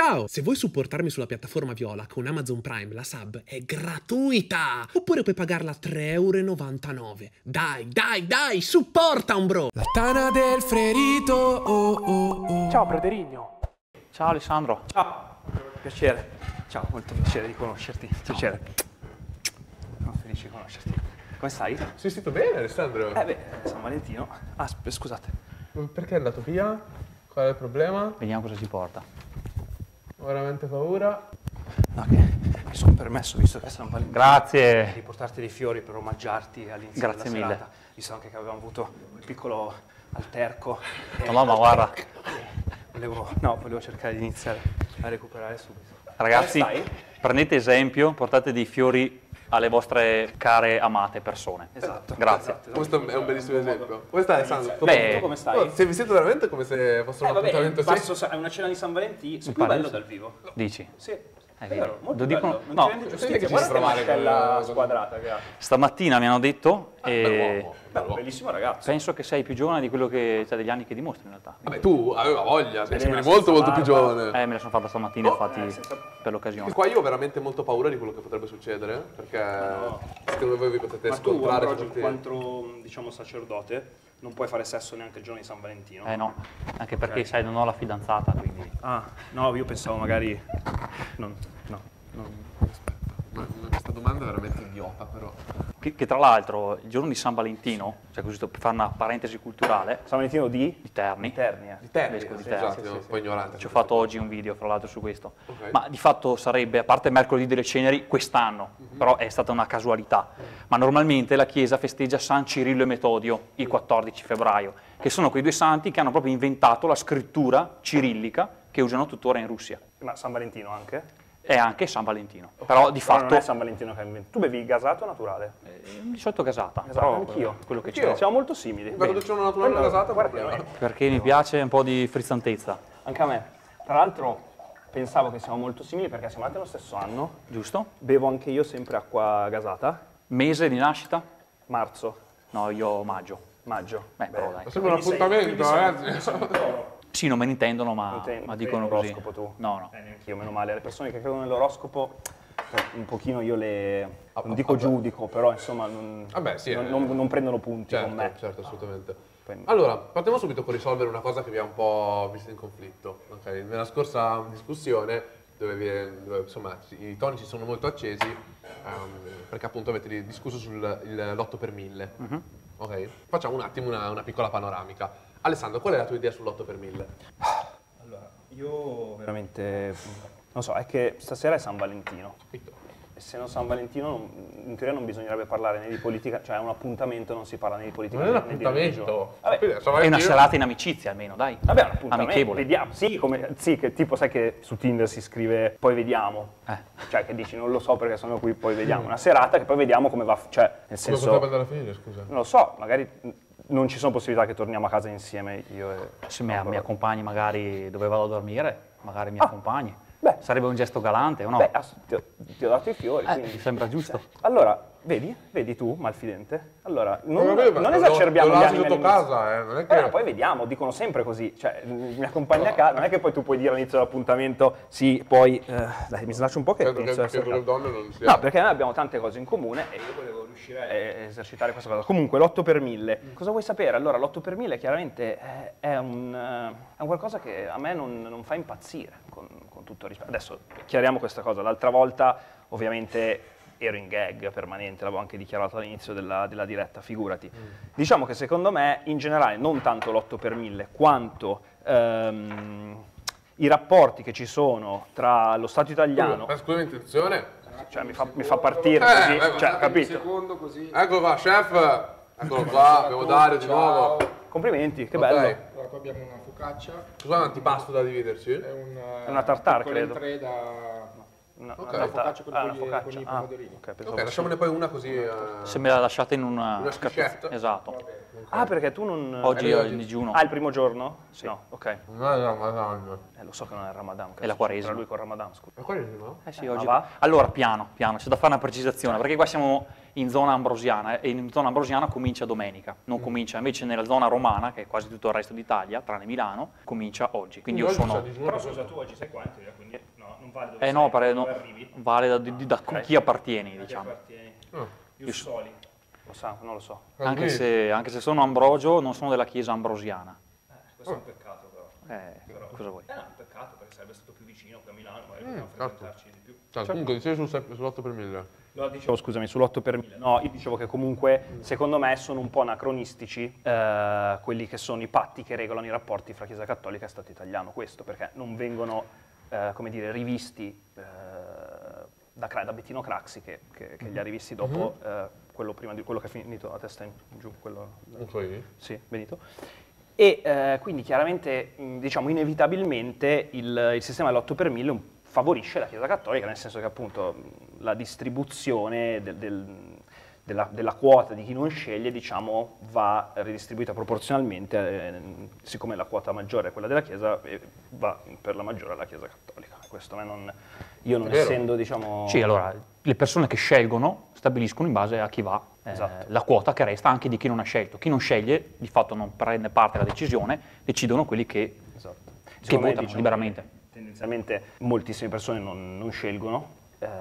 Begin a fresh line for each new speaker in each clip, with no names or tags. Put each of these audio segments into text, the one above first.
Ciao! Se vuoi supportarmi sulla piattaforma Viola con Amazon Prime, la sub è gratuita! Oppure puoi pagarla 3,99 €. Dai, supporta un bro!
La tana del ferito, oh oh oh.
Ciao Frederigno.
Ciao Alessandro.
Ciao. Piacere. Ciao, molto piacere di conoscerti. Piacere. Sono felice di conoscerti. Come stai?
Sei vestito bene, Alessandro?
San Valentino. Scusate.
Perché è andato via? Qual è il problema?
Vediamo cosa ci porta.
Ho veramente paura.
No, che mi sono permesso, visto che è San Valentino,
Grazie.
di portarti dei fiori per omaggiarti all'inizio
Grazie
della
mille.
serata. Visto anche che avevamo avuto un piccolo alterco.
No, ma guarda,
Volevo cercare di iniziare a recuperare subito.
ragazzi,
Come stai?
prendete esempio, portate dei fiori alle vostre care amate persone.
Esatto.
Grazie.
Esatto.
Questo è un bellissimo esempio. Come stai, Alessandro?
Beh,
Tu come stai?
Oh, sei vestito veramente come se fosse un appuntamento
È una cena di San Valentino, è più
pare
bello
sì.
dal vivo.
Dici?
Sì. È
vero.
vero, molto
Lo dicono-
bello. Non
no.
ti rendi giustizia.
Sì, che
Guarda
ci
che
provare
mascella
con-
squadrata che ha.
Stamattina mi hanno detto e
Bellissimo ragazzo.
penso che sei più giovane di quello che c'è degli anni che dimostri in realtà.
Vabbè, tu aveva voglia, sembri
Serena,
molto
senza
più
barba.
giovane.
Me la sono fatta stamattina, infatti, per l'occasione.
E qua io ho veramente molto paura di quello che potrebbe succedere, perché secondo voi vi potete
Ma tu
scontrare
oggi,
tutti.
in quanto diciamo sacerdote, non puoi fare sesso neanche il giorno di San Valentino.
No, anche perché sai, non ho la fidanzata, quindi...
Ah, no, io pensavo magari... No.
Ma questa domanda è veramente idiota, però.
Che tra l'altro il giorno di San Valentino, cioè così per fare una parentesi culturale,
San Valentino di
Terni,
Terni.
Di te,
Vescovo di
scusate,
Terni,
sono un po' ignorante.
ci ho fatto oggi un video fra l'altro su questo,
Ok.
ma di fatto sarebbe, a parte mercoledì delle ceneri, quest'anno, però è stata una casualità, ma normalmente la Chiesa festeggia San Cirillo e Metodio il 14 febbraio, che sono quei due santi che hanno proprio inventato la scrittura cirillica che usano tuttora in Russia.
Ma San Valentino anche?
È anche San Valentino, però di
Però non
fatto
è San Valentino che ha inventato. Tu bevi gasato o naturale?
di solito gasata,
Gasato
però
anch'io.
quello che
Anch'io.
c'è,
Siamo molto simili.
Guarda, c'è una naturale gasata,
guarda,
problema.
perché mi piace un po' di frizzantezza,
anche a me. Tra l'altro pensavo che siamo molto simili perché siamo nati lo stesso anno.
giusto?
Bevo anche io sempre acqua gasata.
Mese di nascita?
Marzo,
No, io maggio.
maggio.
Però dai.
Ma sembra un appuntamento, ragazzi.
Sì, non me ne intendono, ma dicono così.
l'oroscopo tu?
No.
Neanch'io, meno male. Le persone che credono nell'oroscopo, un pochino io non dico
vabbè.
giudico, però insomma
Vabbè, sì,
non prendono punti con me.
Certo, assolutamente.
Quindi-
Allora, partiamo subito con risolvere una cosa che vi ha un po' visto in conflitto. Ok? Nella scorsa discussione, dove, insomma i toni ci sono molto accesi, perché appunto avete discusso sul l'8 per 1000. Ok? Facciamo un attimo una piccola panoramica. Alessandro, qual è la tua idea sull'8 per 1000?
Allora, io veramente, non so, è che stasera è San Valentino. Essendo San Valentino, in teoria non bisognerebbe parlare né di politica, cioè è un appuntamento, non si parla né di politica
Non è un
né di religione.
appuntamento.
Vabbè,
È una serata in amicizia almeno, dai.
Vabbè, è un appuntamento,
Amichevole.
vediamo. Sì, che tipo sai che su Tinder si scrive poi vediamo.
Eh.
Cioè che dici non lo so perché sono qui, poi vediamo. Una serata che poi vediamo come va, cioè nel
Come
senso,
potrebbe andare a finire, scusa?
non lo so, magari non ci sono possibilità che torniamo a casa insieme io e...
Se mi accompagni magari dove vado a dormire, magari mi accompagni.
Beh.
Sarebbe un gesto galante o no?
Beh, ti ho dato i fiori,
Mi
quindi...
sembra giusto.
Allora, vedi tu, malfidente? Allora, non
Lo
esacerbiamo gli
lasci
animi
sotto
all'inizio.
casa, non è che...
Vabbè, poi vediamo, dicono sempre così, cioè mi accompagni a casa, non è che poi tu puoi dire all'inizio dell'appuntamento, sì, poi, dai, mi slaccio un po' che
Credo
inizio a
che
essere
le
caldo.
donne non siano...
No, perché noi abbiamo tante cose in comune e io volevo riuscire a esercitare questa cosa. Comunque, l'8 per 1000. Cosa vuoi sapere? Allora, l'8 per 1000 chiaramente è un qualcosa che a me non fa impazzire, con tutto il rispetto. Adesso chiariamo questa cosa. L'altra volta, ovviamente, ero in gag permanente, l'avevo anche dichiarato all'inizio della diretta, figurati. Diciamo che secondo me, in generale, non tanto l'8 per 1000, quanto i rapporti che ci sono tra lo Stato italiano...
Scusa l'intenzione.
Cioè mi fa partire così, cioè, capito?
Secondo così.
Ecco qua, chef. Eccolo qua, abbiamo Dario di nuovo.
Complimenti, che
Ok.
bello.
Allora, qua abbiamo una focaccia.
Cos'è un antipasto da dividerci?
È
una tartare,
piccola
credo.
entrée da...
Una
focaccia con
una
i
focaccia.
con i
Ah,
pomodorini.
ok, pensavo
Ok,
fosse-
lasciamone poi una così...
Se me la lasciate in una
Una schiscetta?
Esatto.
Va bene.
Ah, perché tu non...
Oggi è il digiuno.
Ah, il primo giorno?
Sì.
No, ok.
Non è Ramadan.
Lo so che non è il Ramadan.
È la Quaresima.
Tra lui col Ramadan, scusa.
È Quaresima?
Sì, oggi.
va?
Allora, piano, c'è da fare una precisazione, perché qua siamo in zona ambrosiana e in zona ambrosiana comincia domenica, non comincia invece nella zona romana, che è quasi tutto il resto d'Italia, tranne Milano, comincia oggi. Quindi io sono...
Però scusa, tu oggi sei qua in teoria, quindi no, non vale dove
no,
sei,
no,
dove arrivi.
vale da chi appartieni,
A chi
diciamo.
appartieni.
Io
Soli. Lo sa, non lo so.
Anche se sono Ambrogio, non sono della chiesa ambrosiana.
Questo è un peccato però.
Cosa vuoi?
No, è un peccato perché sarebbe stato più vicino qui a Milano, magari potevamo
certo.
frequentarci di più.
Comunque dicevi sull'8 per 1000.
No, dicevo, scusami, sull'8 per 1000. No, io dicevo che comunque, secondo me, sono un po' anacronistici quelli che sono i patti che regolano i rapporti fra Chiesa Cattolica e Stato italiano. Questo perché non vengono, come dire, rivisti da Bettino Craxi, che li ha rivisti dopo, quello prima di quello che è finito a testa in giù. Quello, sì, Benito. E quindi chiaramente, diciamo, inevitabilmente il sistema dell'8 per 1000 favorisce la Chiesa Cattolica, nel senso che appunto la distribuzione della quota di chi non sceglie, diciamo, va ridistribuita proporzionalmente, siccome la quota maggiore è quella della Chiesa, va per la maggiore alla Chiesa Cattolica. Questo io non essendo, diciamo...
Sì, allora, le persone che scelgono stabiliscono in base a chi va la quota che resta anche di chi non ha scelto. Chi non sceglie, di fatto non prende parte alla decisione, decidono quelli che votano, diciamo, liberamente.
Tendenzialmente moltissime persone non scelgono,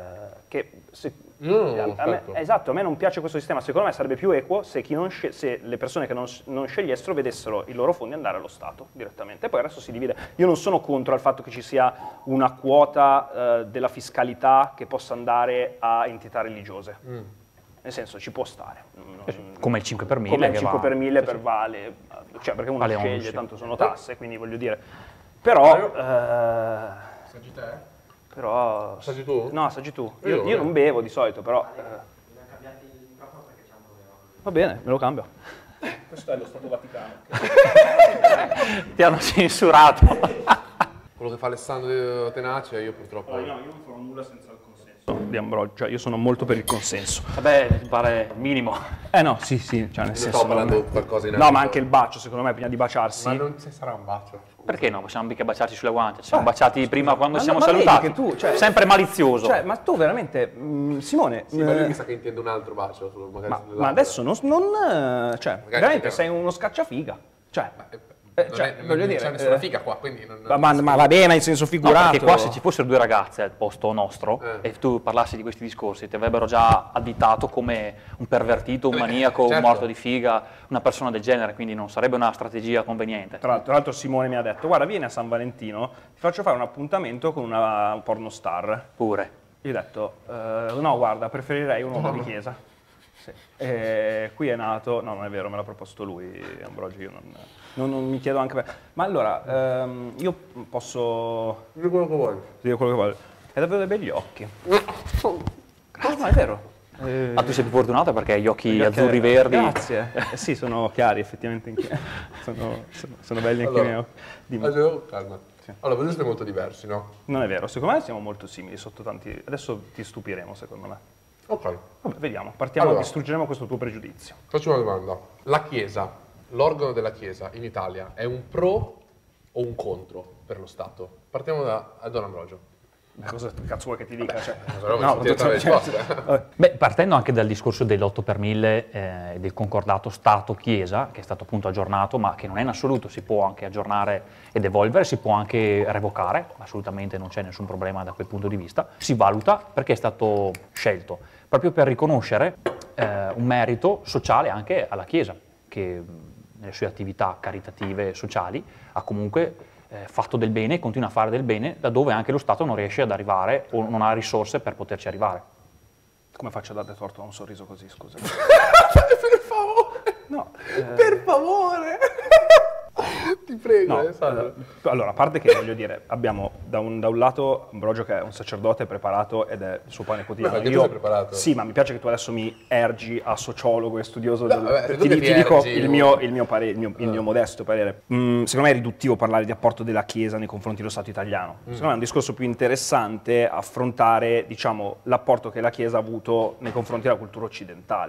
esatto, a me non piace questo sistema. Secondo me sarebbe più equo se le persone che non scegliessero vedessero i loro fondi andare allo Stato direttamente, e poi il resto si divide. Io non sono contro il fatto che ci sia una quota della fiscalità che possa andare a entità religiose, nel senso ci può stare.
Come il 5 per 1000.
Come il 5 per 1000 per Vale, cioè perché uno
vale
sceglie,
11.
tanto sono tasse, quindi voglio dire. Però...
Assaggi te?
Però...
Assaggi tu?
No, assaggi tu. Io non bevo di solito, però... Va bene, me lo cambio. Questo è lo Stato Vaticano.
Ti hanno censurato.
Quello che fa Alessandro Tenace, io purtroppo...
No, io non farò nulla senza il consenso di Ambrogio, cioè io sono molto per il consenso.
Vabbè, mi pare minimo.
No, sì, cioè nel senso...
Stavo parlando qualcosa in
No, ma anche il bacio, secondo me, prima di baciarsi...
Ma non ci sarà un bacio.
Perché no? Possiamo mica baciarci sulle guance. Ci siamo baciati prima quando siamo
ma vedi
salutati.
che tu, cioè-
Sempre malizioso.
Cioè, ma tu veramente... Simone...
Sì, ma lui mi sa che intende un altro bacio. Magari
ma adesso non cioè, veramente
perché-
sei uno scacciafiga. Cioè...
voglio dire, c'è nessuna figa qua, quindi non...
Ma va bene in senso
No,
figurato.
perché qua se ci fossero due ragazze al posto nostro e tu parlassi di questi discorsi ti avrebbero già additato come un pervertito, un maniaco,
certo.
un morto di figa, una persona del genere, quindi non sarebbe una strategia conveniente.
Tra l'altro Simone mi ha detto, guarda, vieni a San Valentino, ti faccio fare un appuntamento con una pornostar.
Pure.
Io ho detto, no, guarda, preferirei un uomo di chiesa. Sì. E qui è nato, no, non è vero, me l'ha proposto lui, Ambrogio, io non mi chiedo anche per... Ma allora, io posso...
Dire quello che vuoi.
dire quello che voglio. È davvero dei begli occhi. No, è vero.
Ah, tu sei più fortunato perché hai gli occhi azzurri verdi.
Grazie. Sì, sono chiari effettivamente. Sono belli anche i miei occhi. Dimmi.
Allora, calma. Allora, voi siete molto diversi, no?
Non è vero, secondo me siamo molto simili sotto tanti... Adesso ti stupiremo, secondo me.
Ok.
Vabbè, vediamo. Partiamo,
Allora.
distruggeremo questo tuo pregiudizio.
Faccio una domanda. La Chiesa, l'organo della Chiesa in Italia, è un pro o un contro per lo Stato? Partiamo da Don Ambrogio.
Cosa cazzo vuoi che ti dica? Cioè,
Beh, partendo anche dal discorso dell'8 per 1000 del concordato Stato-Chiesa, che è stato appunto aggiornato, ma che non è in assoluto, si può anche aggiornare ed evolvere, si può anche revocare, assolutamente non c'è nessun problema da quel punto di vista, si valuta perché è stato scelto, proprio per riconoscere un merito sociale anche alla Chiesa, che nelle sue attività caritative e sociali ha comunque fatto del bene e continua a fare del bene laddove anche lo Stato non riesce ad arrivare o non ha risorse per poterci arrivare.
Come faccio a dare torto a un sorriso così, scusa?
Per favore!
No.
Per favore! Ti prego,
No,
Alessandro.
allora, a parte che voglio dire, abbiamo da un lato Ambrogio che è un sacerdote preparato ed è il suo pane quotidiano.
Ma anche tu sei preparato.
Sì, ma mi piace che tu adesso mi ergi a sociologo e studioso del...
vabbè, se tu
ti
che ti
dico
ergi,
il mio modesto parere. Secondo me è riduttivo parlare di apporto della Chiesa nei confronti dello Stato italiano. Secondo me è un discorso più interessante affrontare, diciamo, l'apporto che la Chiesa ha avuto nei confronti della cultura occidentale.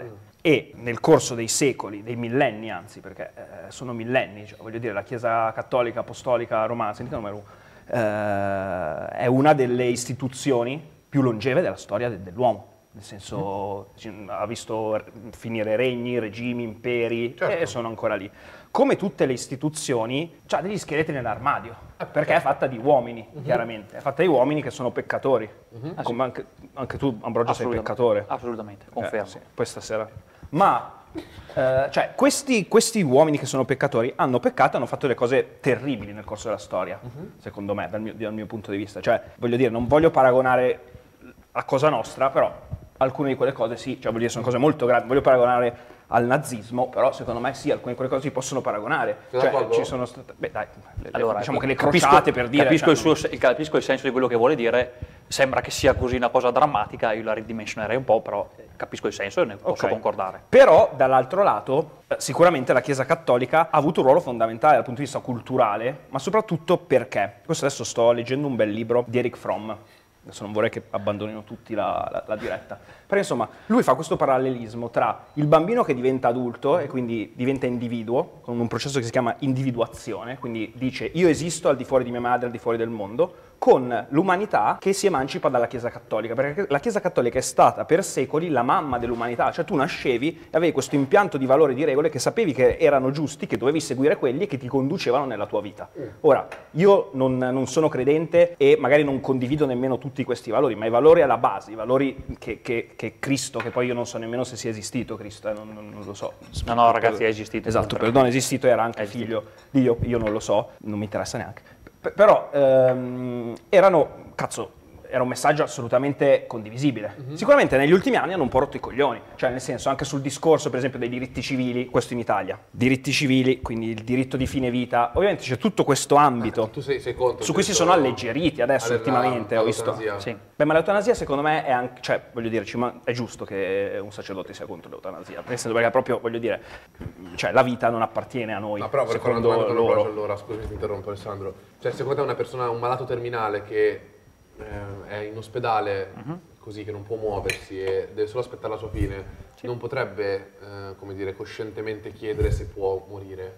E nel corso dei secoli, dei millenni anzi, perché sono millenni, cioè, voglio dire, la Chiesa cattolica, apostolica, romana, sentite il numero, è una delle istituzioni più longeve della storia dell'uomo. Nel senso, ha visto finire regni, regimi, imperi, e sono ancora lì. Come tutte le istituzioni, ha degli scheletri nell'armadio, perché è fatta di uomini, chiaramente. È fatta di uomini che sono peccatori. Come anche tu, Ambrogio, sei peccatore.
Assolutamente, confermo.
Sì, poi stasera. Ma questi uomini che sono peccatori hanno peccato e hanno fatto delle cose terribili nel corso della storia, secondo me, dal mio punto di vista. Cioè, voglio dire, non voglio paragonare a Cosa Nostra, però alcune di quelle cose sì, cioè voglio dire, sono cose molto gravi. Voglio paragonare al nazismo, però secondo me sì, alcune di quelle cose si possono paragonare. Cioè, ci sono state... Beh, dai,
allora,
diciamo che le crociate, per dire...
Capisco il senso di quello che vuole dire, sembra che sia così una cosa drammatica, io la ridimensionerei un po', però capisco il senso e ne posso concordare.
Però, dall'altro lato, sicuramente la Chiesa Cattolica ha avuto un ruolo fondamentale dal punto di vista culturale, ma soprattutto perché? Questo adesso sto leggendo un bel libro di Erich Fromm, adesso non vorrei che abbandonino tutti la diretta, però insomma lui fa questo parallelismo tra il bambino che diventa adulto e quindi diventa individuo, con un processo che si chiama individuazione, quindi dice io esisto al di fuori di mia madre, al di fuori del mondo, con l'umanità che si emancipa dalla Chiesa Cattolica, perché la Chiesa Cattolica è stata per secoli la mamma dell'umanità, cioè tu nascevi e avevi questo impianto di valori e di regole che sapevi che erano giusti, che dovevi seguire quelli e che ti conducevano nella tua vita. Ora, io non sono credente e magari non condivido nemmeno tutti questi valori, ma i valori alla base, i valori che Cristo, che poi io non so nemmeno se sia esistito Cristo, non lo so.
No, ragazzi, è esistito.
Esatto, perdono, è esistito, era anche figlio di Dio, io non lo so, non mi interessa neanche. Però era un messaggio assolutamente condivisibile. Sicuramente negli ultimi anni hanno un po' rotto i coglioni, cioè nel senso anche sul discorso per esempio dei diritti civili, questo in Italia, diritti civili, quindi il diritto di fine vita, ovviamente c'è tutto questo ambito
Tu sei contro
su cui si sono alleggeriti adesso ultimamente, ho visto.
Sì.
Beh, ma l'eutanasia secondo me è anche, cioè voglio dire, è giusto che un sacerdote sia contro l'eutanasia, nel senso perché proprio, voglio dire, cioè la vita non appartiene a noi,
Ma però
secondo loro.
Allora, scusami, ti interrompo Alessandro. Cioè, secondo te una persona, un malato terminale che è in ospedale così che non può muoversi e deve solo aspettare la sua fine, non potrebbe, come dire, coscientemente chiedere se può morire?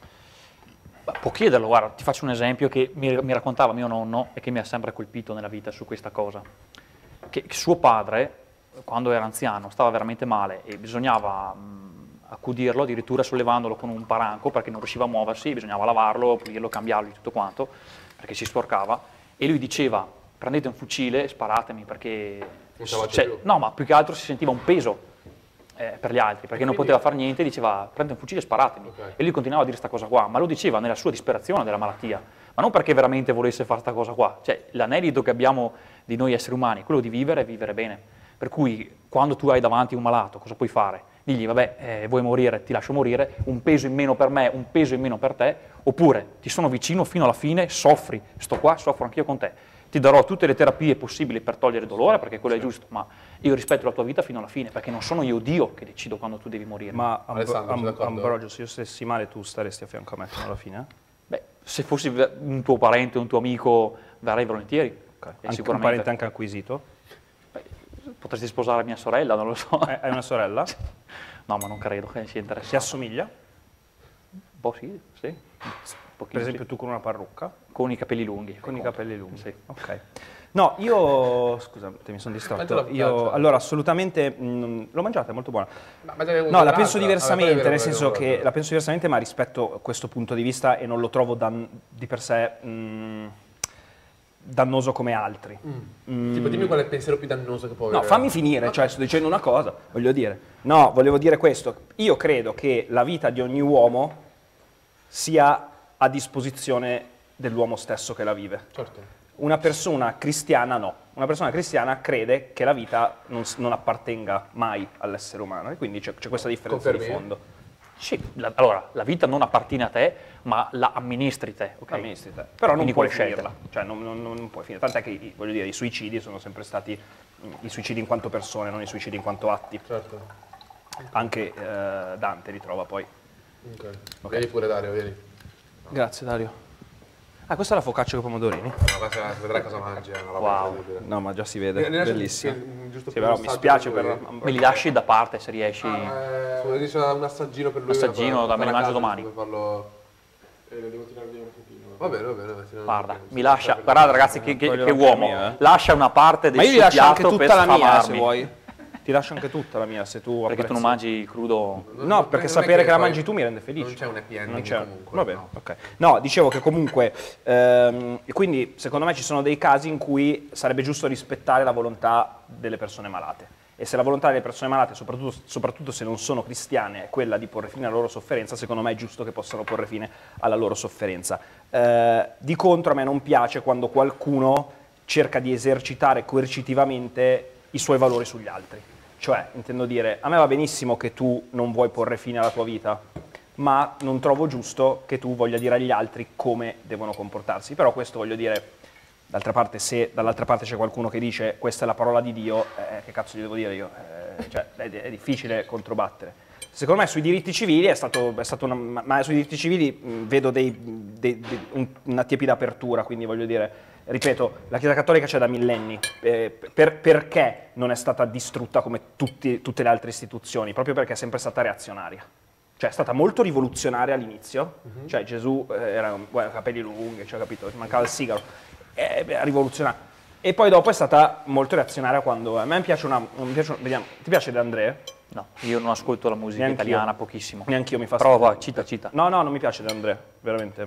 Può chiederlo, guarda, ti faccio un esempio che mi raccontava mio nonno e che mi ha sempre colpito nella vita su questa cosa. Che suo padre, quando era anziano, stava veramente male e bisognava accudirlo, addirittura sollevandolo con un paranco perché non riusciva a muoversi, bisognava lavarlo, pulirlo, cambiarlo, tutto quanto, perché si sporcava. E lui diceva, prendete un fucile e sparatemi perché... No, ma più che altro si sentiva un peso per gli altri, perché non poteva fare niente, diceva prendete un fucile e sparatemi. E lui continuava a dire questa cosa qua, ma lo diceva nella sua disperazione della malattia, ma non perché veramente volesse fare questa cosa qua. Cioè, l'anelito che abbiamo di noi esseri umani è quello di vivere e vivere bene. Per cui, quando tu hai davanti un malato, cosa puoi fare? Digli, vabbè, vuoi morire, ti lascio morire, un peso in meno per me, un peso in meno per te, oppure ti sono vicino fino alla fine, soffri, sto qua, soffro anch'io con te. Ti darò tutte le terapie possibili per togliere dolore, perché quello è giusto, ma io rispetto la tua vita fino alla fine, perché non sono io Dio che decido quando tu devi morire.
Ma Ambrogio, se io stessi male, tu staresti a fianco a me fino alla fine?
Beh, se fossi un tuo parente, un tuo amico, verrei volentieri.
Anche un parente anche acquisito?
Beh, potresti sposare mia sorella, non lo so.
Hai una sorella?
No, ma non credo che sia interessante.
Si assomiglia?
Un po' sì, sì.
Per esempio tu con una parrucca?
Con i capelli lunghi.
Con i capelli lunghi,
sì.
Ok. No, io... scusa, mi sono distratto. Allora, assolutamente... l'ho mangiata, è molto buona. No, la penso diversamente, nel senso che la penso diversamente, ma rispetto a questo punto di vista e non lo trovo di per sé dannoso come altri.
Tipo, dimmi qual è il pensiero più dannoso che può avere.
No, fammi finire, cioè sto dicendo una cosa, voglio dire. No, volevo dire questo. Io credo che la vita di ogni uomo sia a disposizione dell'uomo stesso che la vive.
Certo.
Una persona cristiana no. Una persona cristiana crede che la vita non appartenga mai all'essere umano e quindi c'è questa differenza di fondo.
Sì, allora, la vita non appartiene a te, ma la amministri te. Okay?
Amministri te. Però non
quindi
puoi finirla. Cioè non puoi finirla. Tant'è che, voglio dire, i suicidi sono sempre stati i suicidi in quanto persone, non i suicidi in quanto atti.
Certo.
Anche Dante li trova poi.
Ok. Vieni pure Dario, vieni.
Grazie Dario.
Ah, questa è la focaccia con i pomodorini?
Vedrai cosa mangi, è una roba
Wow.
incredibile.
No, ma già si vede, bellissimo.
Giusto
Sì,
per
però
un
mi
assaggio
spiace
per
per...
lui.
Me li lasci da parte se riesci.
Come dice un assaggino per lui.
Assaggino, me li mangio domani.
Come farlo...
devo tirare via un pochino.
Va bene.
Guarda, mi lascia. Guardate ragazzi, che
Toglio anche
uomo.
la mia,
Lascia una parte del
Ma io gli
suo
lascio anche
piatto per
tutta la mia, se
sfamarmi.
vuoi. Ti lascio anche tutta la mia, se tu
Perché tu non
apprezzi.
mangi crudo.
No, perché
non è
sapere che la
poi
mangi tu mi rende felice.
Non c'è un happy ending
Non c'è.
comunque.
Va bene, ok. No, dicevo che comunque, quindi secondo me ci sono dei casi in cui sarebbe giusto rispettare la volontà delle persone malate. E se la volontà delle persone malate, soprattutto se non sono cristiane, è quella di porre fine alla loro sofferenza, secondo me è giusto che possano porre fine alla loro sofferenza. Di contro a me non piace quando qualcuno cerca di esercitare coercitivamente i suoi valori sugli altri. Cioè, intendo dire, a me va benissimo che tu non vuoi porre fine alla tua vita, ma non trovo giusto che tu voglia dire agli altri come devono comportarsi. Però questo voglio dire, d'altra parte, se dall'altra parte c'è qualcuno che dice questa è la parola di Dio, che cazzo gli devo dire io? Cioè, è difficile controbattere. Secondo me sui diritti civili ma sui diritti civili vedo una tiepida apertura, quindi voglio dire, ripeto, la Chiesa Cattolica c'è da millenni, perché non è stata distrutta come tutte le altre istituzioni? Proprio perché è sempre stata reazionaria. Cioè è stata molto rivoluzionaria all'inizio, cioè Gesù era capelli lunghi, cioè, capito, mancava il sigaro, è rivoluzionaria. E poi dopo è stata molto reazionaria quando... A me piace vediamo, ti piace De André?
No, io non ascolto la musica
Neanch'io.
italiana, pochissimo.
Neanch'io mi fa
Però vai, cita.
No, non mi piace De André, veramente.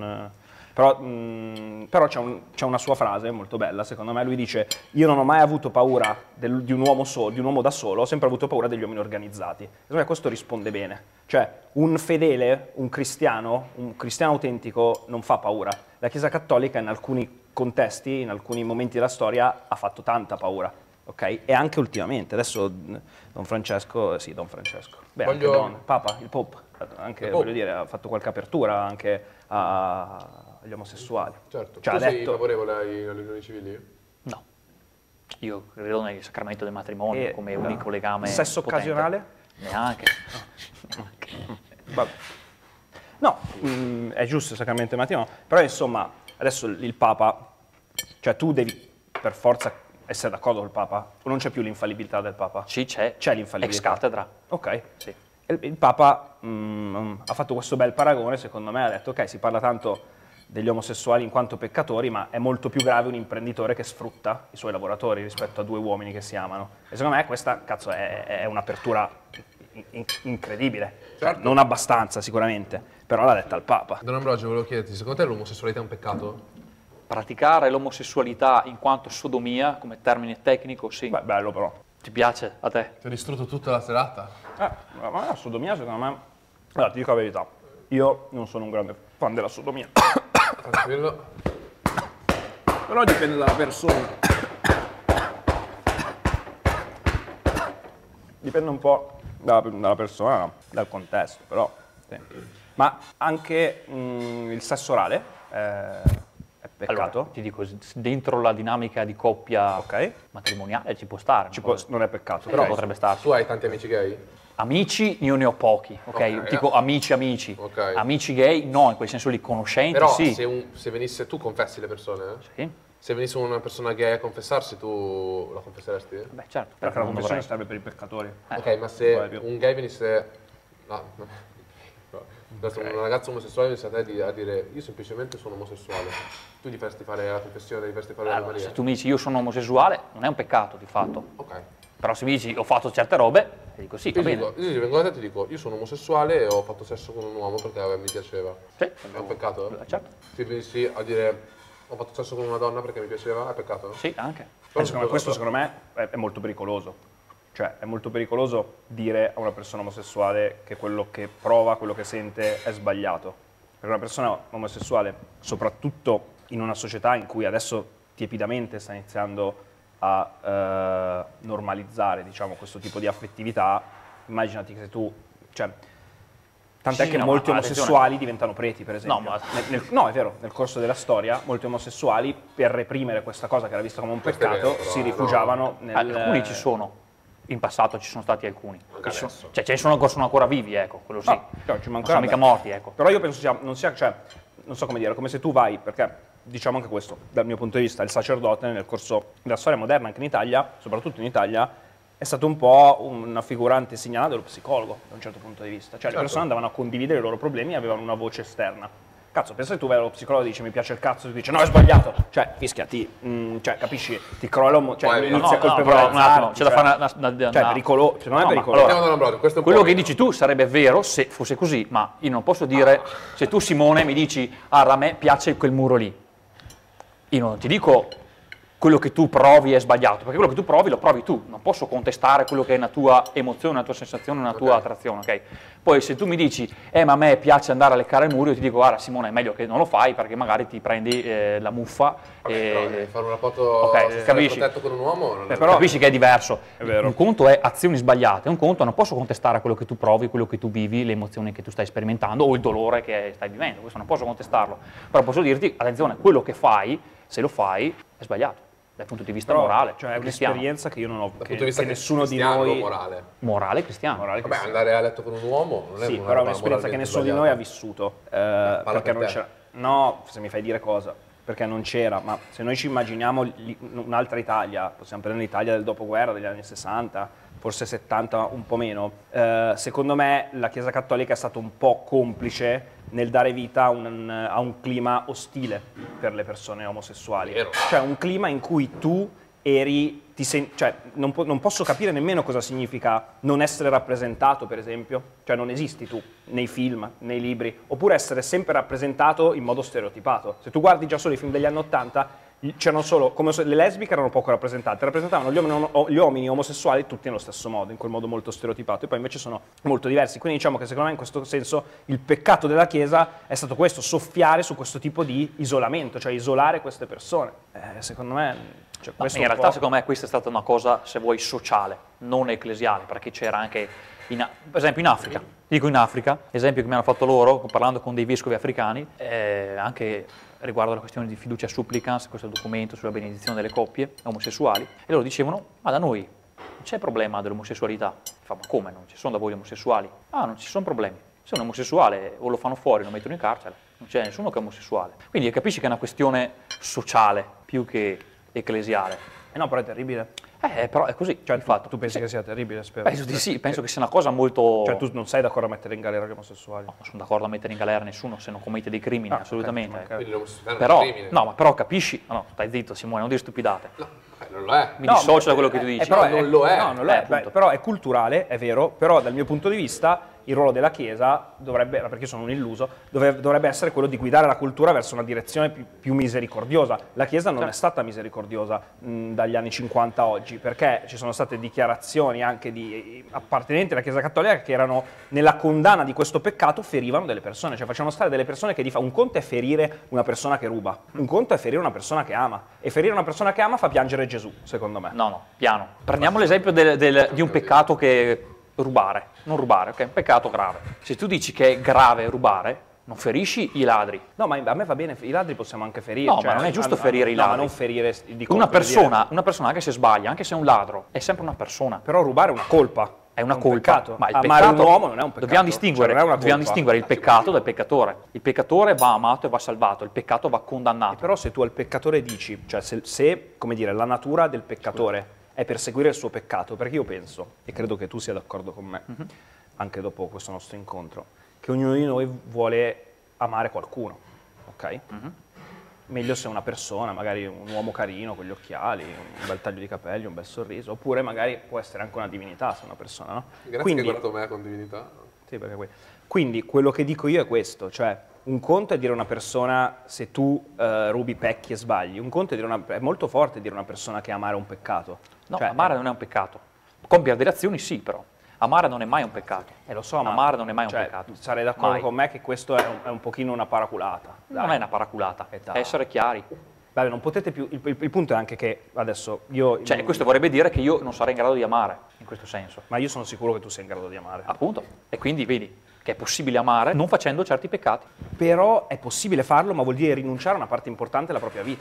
Però c'è una sua frase molto bella, secondo me. Lui dice: io non ho mai avuto paura di un uomo da solo, ho sempre avuto paura degli uomini organizzati. Secondo me questo risponde bene. Cioè, un fedele, un cristiano autentico non fa paura. La Chiesa Cattolica in alcuni contesti, in alcuni momenti della storia, ha fatto tanta paura. Ok? E anche ultimamente. Adesso Don Francesco. Beh,
Voglio-
anche Papa, il Pope, anche,
Il Pope.
voglio dire, ha fatto qualche apertura anche agli omosessuali.
Certo.
Cioè,
Tu
ha
sei
detto...
favorevole alle unioni civili?
No. Io credo nel sacramento del matrimonio
E,
come unico legame.
sesso
potente.
occasionale?
Neanche.
Vabbè. No, è giusto il sacramento del matrimonio, però insomma, adesso il Papa, cioè tu devi per forza essere d'accordo col Papa, o non c'è più l'infallibilità del Papa?
Sì, c'è.
C'è l'infallibilità.
Ex cattedra.
Ok.
Sì.
Il Papa ha fatto questo bel paragone, secondo me, ha detto ok, si parla tanto degli omosessuali in quanto peccatori, ma è molto più grave un imprenditore che sfrutta i suoi lavoratori rispetto a due uomini che si amano. E secondo me questa, cazzo, è un'apertura incredibile. Cioè,
Certo.
non abbastanza sicuramente, però l'ha detta il Papa.
Don Ambrogio, volevo chiederti, secondo te l'omosessualità è un peccato?
Praticare l'omosessualità in quanto sodomia, come termine tecnico, sì.
Beh, bello però.
Ti piace a te?
Ti ho distrutto tutta la serata?
Ma la sodomia secondo me... Allora, ti dico la verità, io non sono un grande fan della sodomia,
Tranquillo.
però dipende dalla persona. Dipende un po' dalla persona, dal contesto, però... Sì. Ma anche il sesso orale è peccato?
Allora, ti dico, dentro la dinamica di coppia
Ok.
matrimoniale ci può stare.
Non è peccato,
Però
però...
potrebbe starci.
Tu hai tanti amici gay?
Amici io ne ho pochi, ok?
Ok.
Dico amici.
Ok.
Amici gay no, in quel senso lì conoscenti
Però
sì.
se venisse, tu confessi le persone?
Sì,
Se venisse una persona gay a confessarsi, tu la confesseresti?
beh certo.
Perché la
non
confessione
dovrei.
serve per i peccatori.
Ok, ma se
non vale più.
un gay venisse... No. Adesso un ragazzo omosessuale venisse a te a dire io semplicemente sono omosessuale, tu gli faresti fare la confessione, gli faresti fare la
Allora,
Maria?
se tu mi dici io sono omosessuale, non è un peccato di fatto.
Ok.
Però se mi dici ho fatto certe robe, ti dico sì, va
Io
bene.
vengo da te e ti dico io sono omosessuale e ho fatto sesso con un uomo perché mi piaceva.
Sì,
È un peccato?
certo.
Se venissi a dire ho fatto sesso con una donna perché mi piaceva, è peccato?
Sì, anche.
Questo secondo me è molto pericoloso. Cioè, è molto pericoloso dire a una persona omosessuale che quello che prova, quello che sente è sbagliato. Per una persona omosessuale, soprattutto in una società in cui adesso tiepidamente sta iniziando a normalizzare, diciamo, questo tipo di affettività, immaginati che se tu... Cioè, tant'è
Sì,
che
no,
molti
ma
omosessuali diventano preti, per esempio.
No, ma-
No, è vero, nel corso della storia molti omosessuali, per reprimere questa cosa che era vista come un
Questo è
peccato,
vero, però,
si rifugiavano nel...
Alcuni ci sono. In passato ci sono stati alcuni.
Anche
Ci sono-
adesso.
cioè ce ne sono ancora vivi, ecco, quello sì.
No, ci
Non
mancherebbe.
sono mica morti, ecco.
Però io penso non sia, cioè, non so come dire, come se tu vai, perché diciamo anche questo, dal mio punto di vista, il sacerdote nel corso della storia moderna, anche in Italia, soprattutto in Italia, è stato un po' una figura antesignana dello psicologo, da un certo punto di vista. Cioè le persone andavano a condividere i loro problemi e avevano una voce esterna. Cazzo, pensa che tu vai allo psicologo e dici mi piace il cazzo, e tu dici no, è sbagliato. Cioè, fischiati, cioè, capisci? Ti crolla, cioè, inizia a colpevolizzarti.
C'è da fare una
cioè, è pericoloso, cioè, non è pericoloso.
Allora, quello che dici tu sarebbe vero se fosse così, ma io non posso dire, se tu Simone mi dici, a me piace quel muro lì, io non ti dico quello che tu provi è sbagliato, perché quello che tu provi lo provi tu, non posso contestare quello che è una tua emozione, una tua sensazione, una tua attrazione, ok? Poi se tu mi dici, ma a me piace andare a leccare il muro, io ti dico, guarda Simone, è meglio che non lo fai perché magari ti prendi la muffa
fare una foto
okay, capisci?
protetto con un uomo non è
Però capisci che è diverso.
È vero.
Un conto è azioni sbagliate, un conto non posso contestare quello che tu provi, quello che tu vivi, le emozioni che tu stai sperimentando o il dolore che stai vivendo, questo non posso contestarlo. Però posso dirti, attenzione, quello che fai, se lo fai, è sbagliato. Dal punto di vista morale,
cioè è un'esperienza che io non ho,
dal punto di vista
che nessuno di noi
morale cristiano.
Vabbè, andare a letto con un uomo non è
sì,
una
però è un'esperienza che nessuno di noi ha vissuto, perché non c'era. No, se mi fai dire cosa, perché non c'era, ma se noi ci immaginiamo un'altra Italia, possiamo prendere l'Italia del dopoguerra, degli anni 60, forse 70, un po' meno, secondo me la Chiesa Cattolica è stata un po' complice nel dare vita a un clima ostile per le persone omosessuali.
Vero.
Cioè un clima in cui tu eri, cioè non posso capire nemmeno cosa significa non essere rappresentato, per esempio, cioè non esisti tu nei film, nei libri, oppure essere sempre rappresentato in modo stereotipato. Se tu guardi già solo i film degli anni 80, c'erano solo, come le lesbiche erano poco rappresentate, rappresentavano gli uomini omosessuali tutti nello stesso modo, in quel modo molto stereotipato, e poi invece sono molto diversi. Quindi diciamo che secondo me in questo senso il peccato della Chiesa è stato questo, soffiare su questo tipo di isolamento, cioè isolare queste persone. Secondo me... Cioè,
in realtà secondo me questa è stata una cosa, se vuoi, sociale, non ecclesiale, perché c'era anche, per esempio in Africa, dico in Africa, esempio che mi hanno fatto loro, parlando con dei vescovi africani, anche riguardo alla questione di fiducia supplicans, questo documento sulla benedizione delle coppie omosessuali, e loro dicevano, ma da noi non c'è problema dell'omosessualità. Fa, ma come non ci sono da voi omosessuali? Ah, non ci sono problemi. Se un omosessuale o lo fanno fuori o lo mettono in carcere, non c'è nessuno che è omosessuale. Quindi capisci che è una questione sociale più che ecclesiale.
no, però è terribile.
Però è così,
Cioè,
infatti.
tu pensi che sia terribile, spero?
Penso di sì, penso che sia una cosa molto...
Cioè, tu non sei d'accordo a mettere in galera gli omosessuali?
No, non sono d'accordo a mettere in galera nessuno se non commette dei crimini, assolutamente.
Okay.
Quindi l'omosessualità
Però,
non è un crimine.
no, ma però capisci... No, stai zitto Simone, non dire stupidate.
No, non lo è.
Mi dissocio da quello che tu dici.
Però
non lo è.
No, non lo è.
appunto.
Però è culturale, è vero, però dal mio punto di vista il ruolo della Chiesa dovrebbe, perché io sono un illuso, dovrebbe essere quello di guidare la cultura verso una direzione più misericordiosa. La Chiesa non è stata misericordiosa dagli anni 50 a oggi, perché ci sono state dichiarazioni anche di appartenenti alla Chiesa Cattolica che erano nella condanna di questo peccato, ferivano delle persone, cioè facevano stare delle persone che un conto è ferire una persona che ruba, un conto è ferire una persona che ama, e ferire una persona che ama fa piangere Gesù, secondo me.
No, piano. Prendiamo l'esempio di un peccato che rubare, non rubare, ok? Un peccato grave. Se tu dici che è grave rubare, non ferisci i ladri.
No, ma a me va bene, i ladri possiamo anche ferire.
No, ma non è giusto ferire i ladri.
No, ma non ferire, dico,
Una persona che se sbaglia, anche se è un ladro, è sempre una persona.
Però rubare è una colpa.
È una
un
colpa,
peccato.
ma il
Amare
peccato,
un uomo non è un peccato.
Dobbiamo distinguere,
Cioè, non è una
dobbiamo
colpa.
distinguere il peccato dal peccatore. Il peccatore va amato e va salvato, il peccato va condannato.
Però se tu al peccatore dici, cioè se come dire, la natura del peccatore è perseguire il suo peccato, perché io penso, e credo che tu sia d'accordo con me, anche dopo questo nostro incontro, che ognuno di noi vuole amare qualcuno, ok? Meglio se è una persona, magari un uomo carino con gli occhiali, un bel taglio di capelli, un bel sorriso, oppure magari può essere anche una divinità se è una persona, no?
Grazie
Quindi,
che hai guardato me con divinità.
sì, perché quindi quello che dico io è questo, cioè un conto è dire a una persona se tu rubi pecchi e sbagli, un conto è è molto forte dire a una persona che amare è un peccato.
No,
Cioè,
amare non è un peccato. Compiere delle azioni sì, però. Amare non è mai un peccato.
lo so, ma
amare non è mai un
cioè,
peccato.
Sarei d'accordo
Mai.
con me che questo è un pochino una paraculata.
Non è una paraculata,
dai.
è essere chiari.
Vabbè, non potete più. Il punto è anche che adesso io.
Cioè, questo vorrebbe dire che io non sarei in grado di amare, in questo senso.
Ma io sono sicuro che tu sei in grado di amare.
Appunto. E quindi vedi che è possibile amare non facendo certi peccati.
Però è possibile farlo, ma vuol dire rinunciare a una parte importante della propria vita.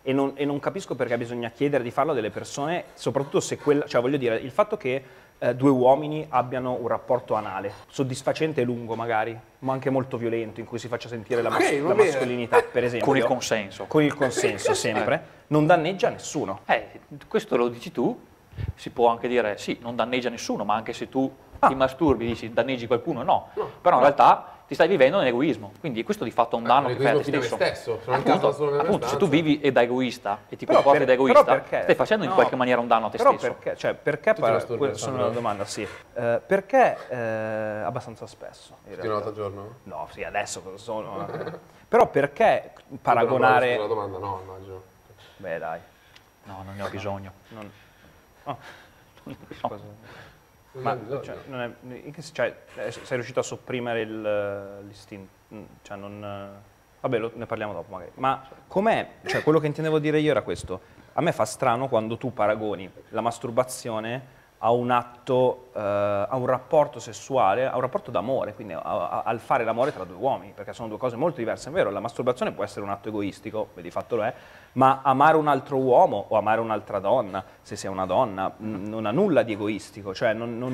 e non capisco perché bisogna chiedere di farlo a delle persone, soprattutto se cioè voglio dire, il fatto che due uomini abbiano un rapporto anale, soddisfacente e lungo magari, ma anche molto violento, in cui si faccia sentire la mascolinità, per esempio.
Con il consenso.
Con il consenso, sempre, non danneggia nessuno.
Questo lo dici tu, si può anche dire sì, non danneggia nessuno, ma anche se tu ti masturbi dici danneggi qualcuno, no. Però in realtà ti stai vivendo nell'egoismo, quindi questo di fatto è un danno che fai a te
fine a me
stesso.
sono in casa solo nella
Appunto, se
stanza.
tu vivi da egoista e ti
Però
comporti da
però
egoista,
perché?
stai facendo in qualche maniera un danno a te
Però
stesso.
perché? Cioè, perché
Tu ti masturbi,
sono
Alessandro?
una domanda, sì. Perché abbastanza spesso? In
Una
realtà.
volta al giorno?
No, sì, adesso cosa sono? Però perché paragonare...
Una domanda, no, immagino.
Beh, dai.
No, non ne ho bisogno.
Non... oh,
No.
cosa- Ma cioè, non è, cioè, sei riuscito a sopprimere l'istinto? Cioè, non... Vabbè, ne parliamo dopo magari. Ma com'è? Cioè, quello che intendevo dire io era questo. A me fa strano quando tu paragoni la masturbazione a un atto, a un rapporto sessuale, a un rapporto d'amore, quindi al fare l'amore tra due uomini, perché sono due cose molto diverse. È vero, la masturbazione può essere un atto egoistico, e di fatto lo è, ma amare un altro uomo o amare un'altra donna, se sei una donna, non ha nulla di egoistico. Cioè,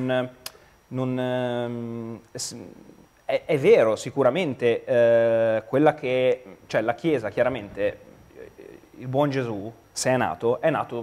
è vero, sicuramente, quella che, cioè la Chiesa, chiaramente, il buon Gesù, se è nato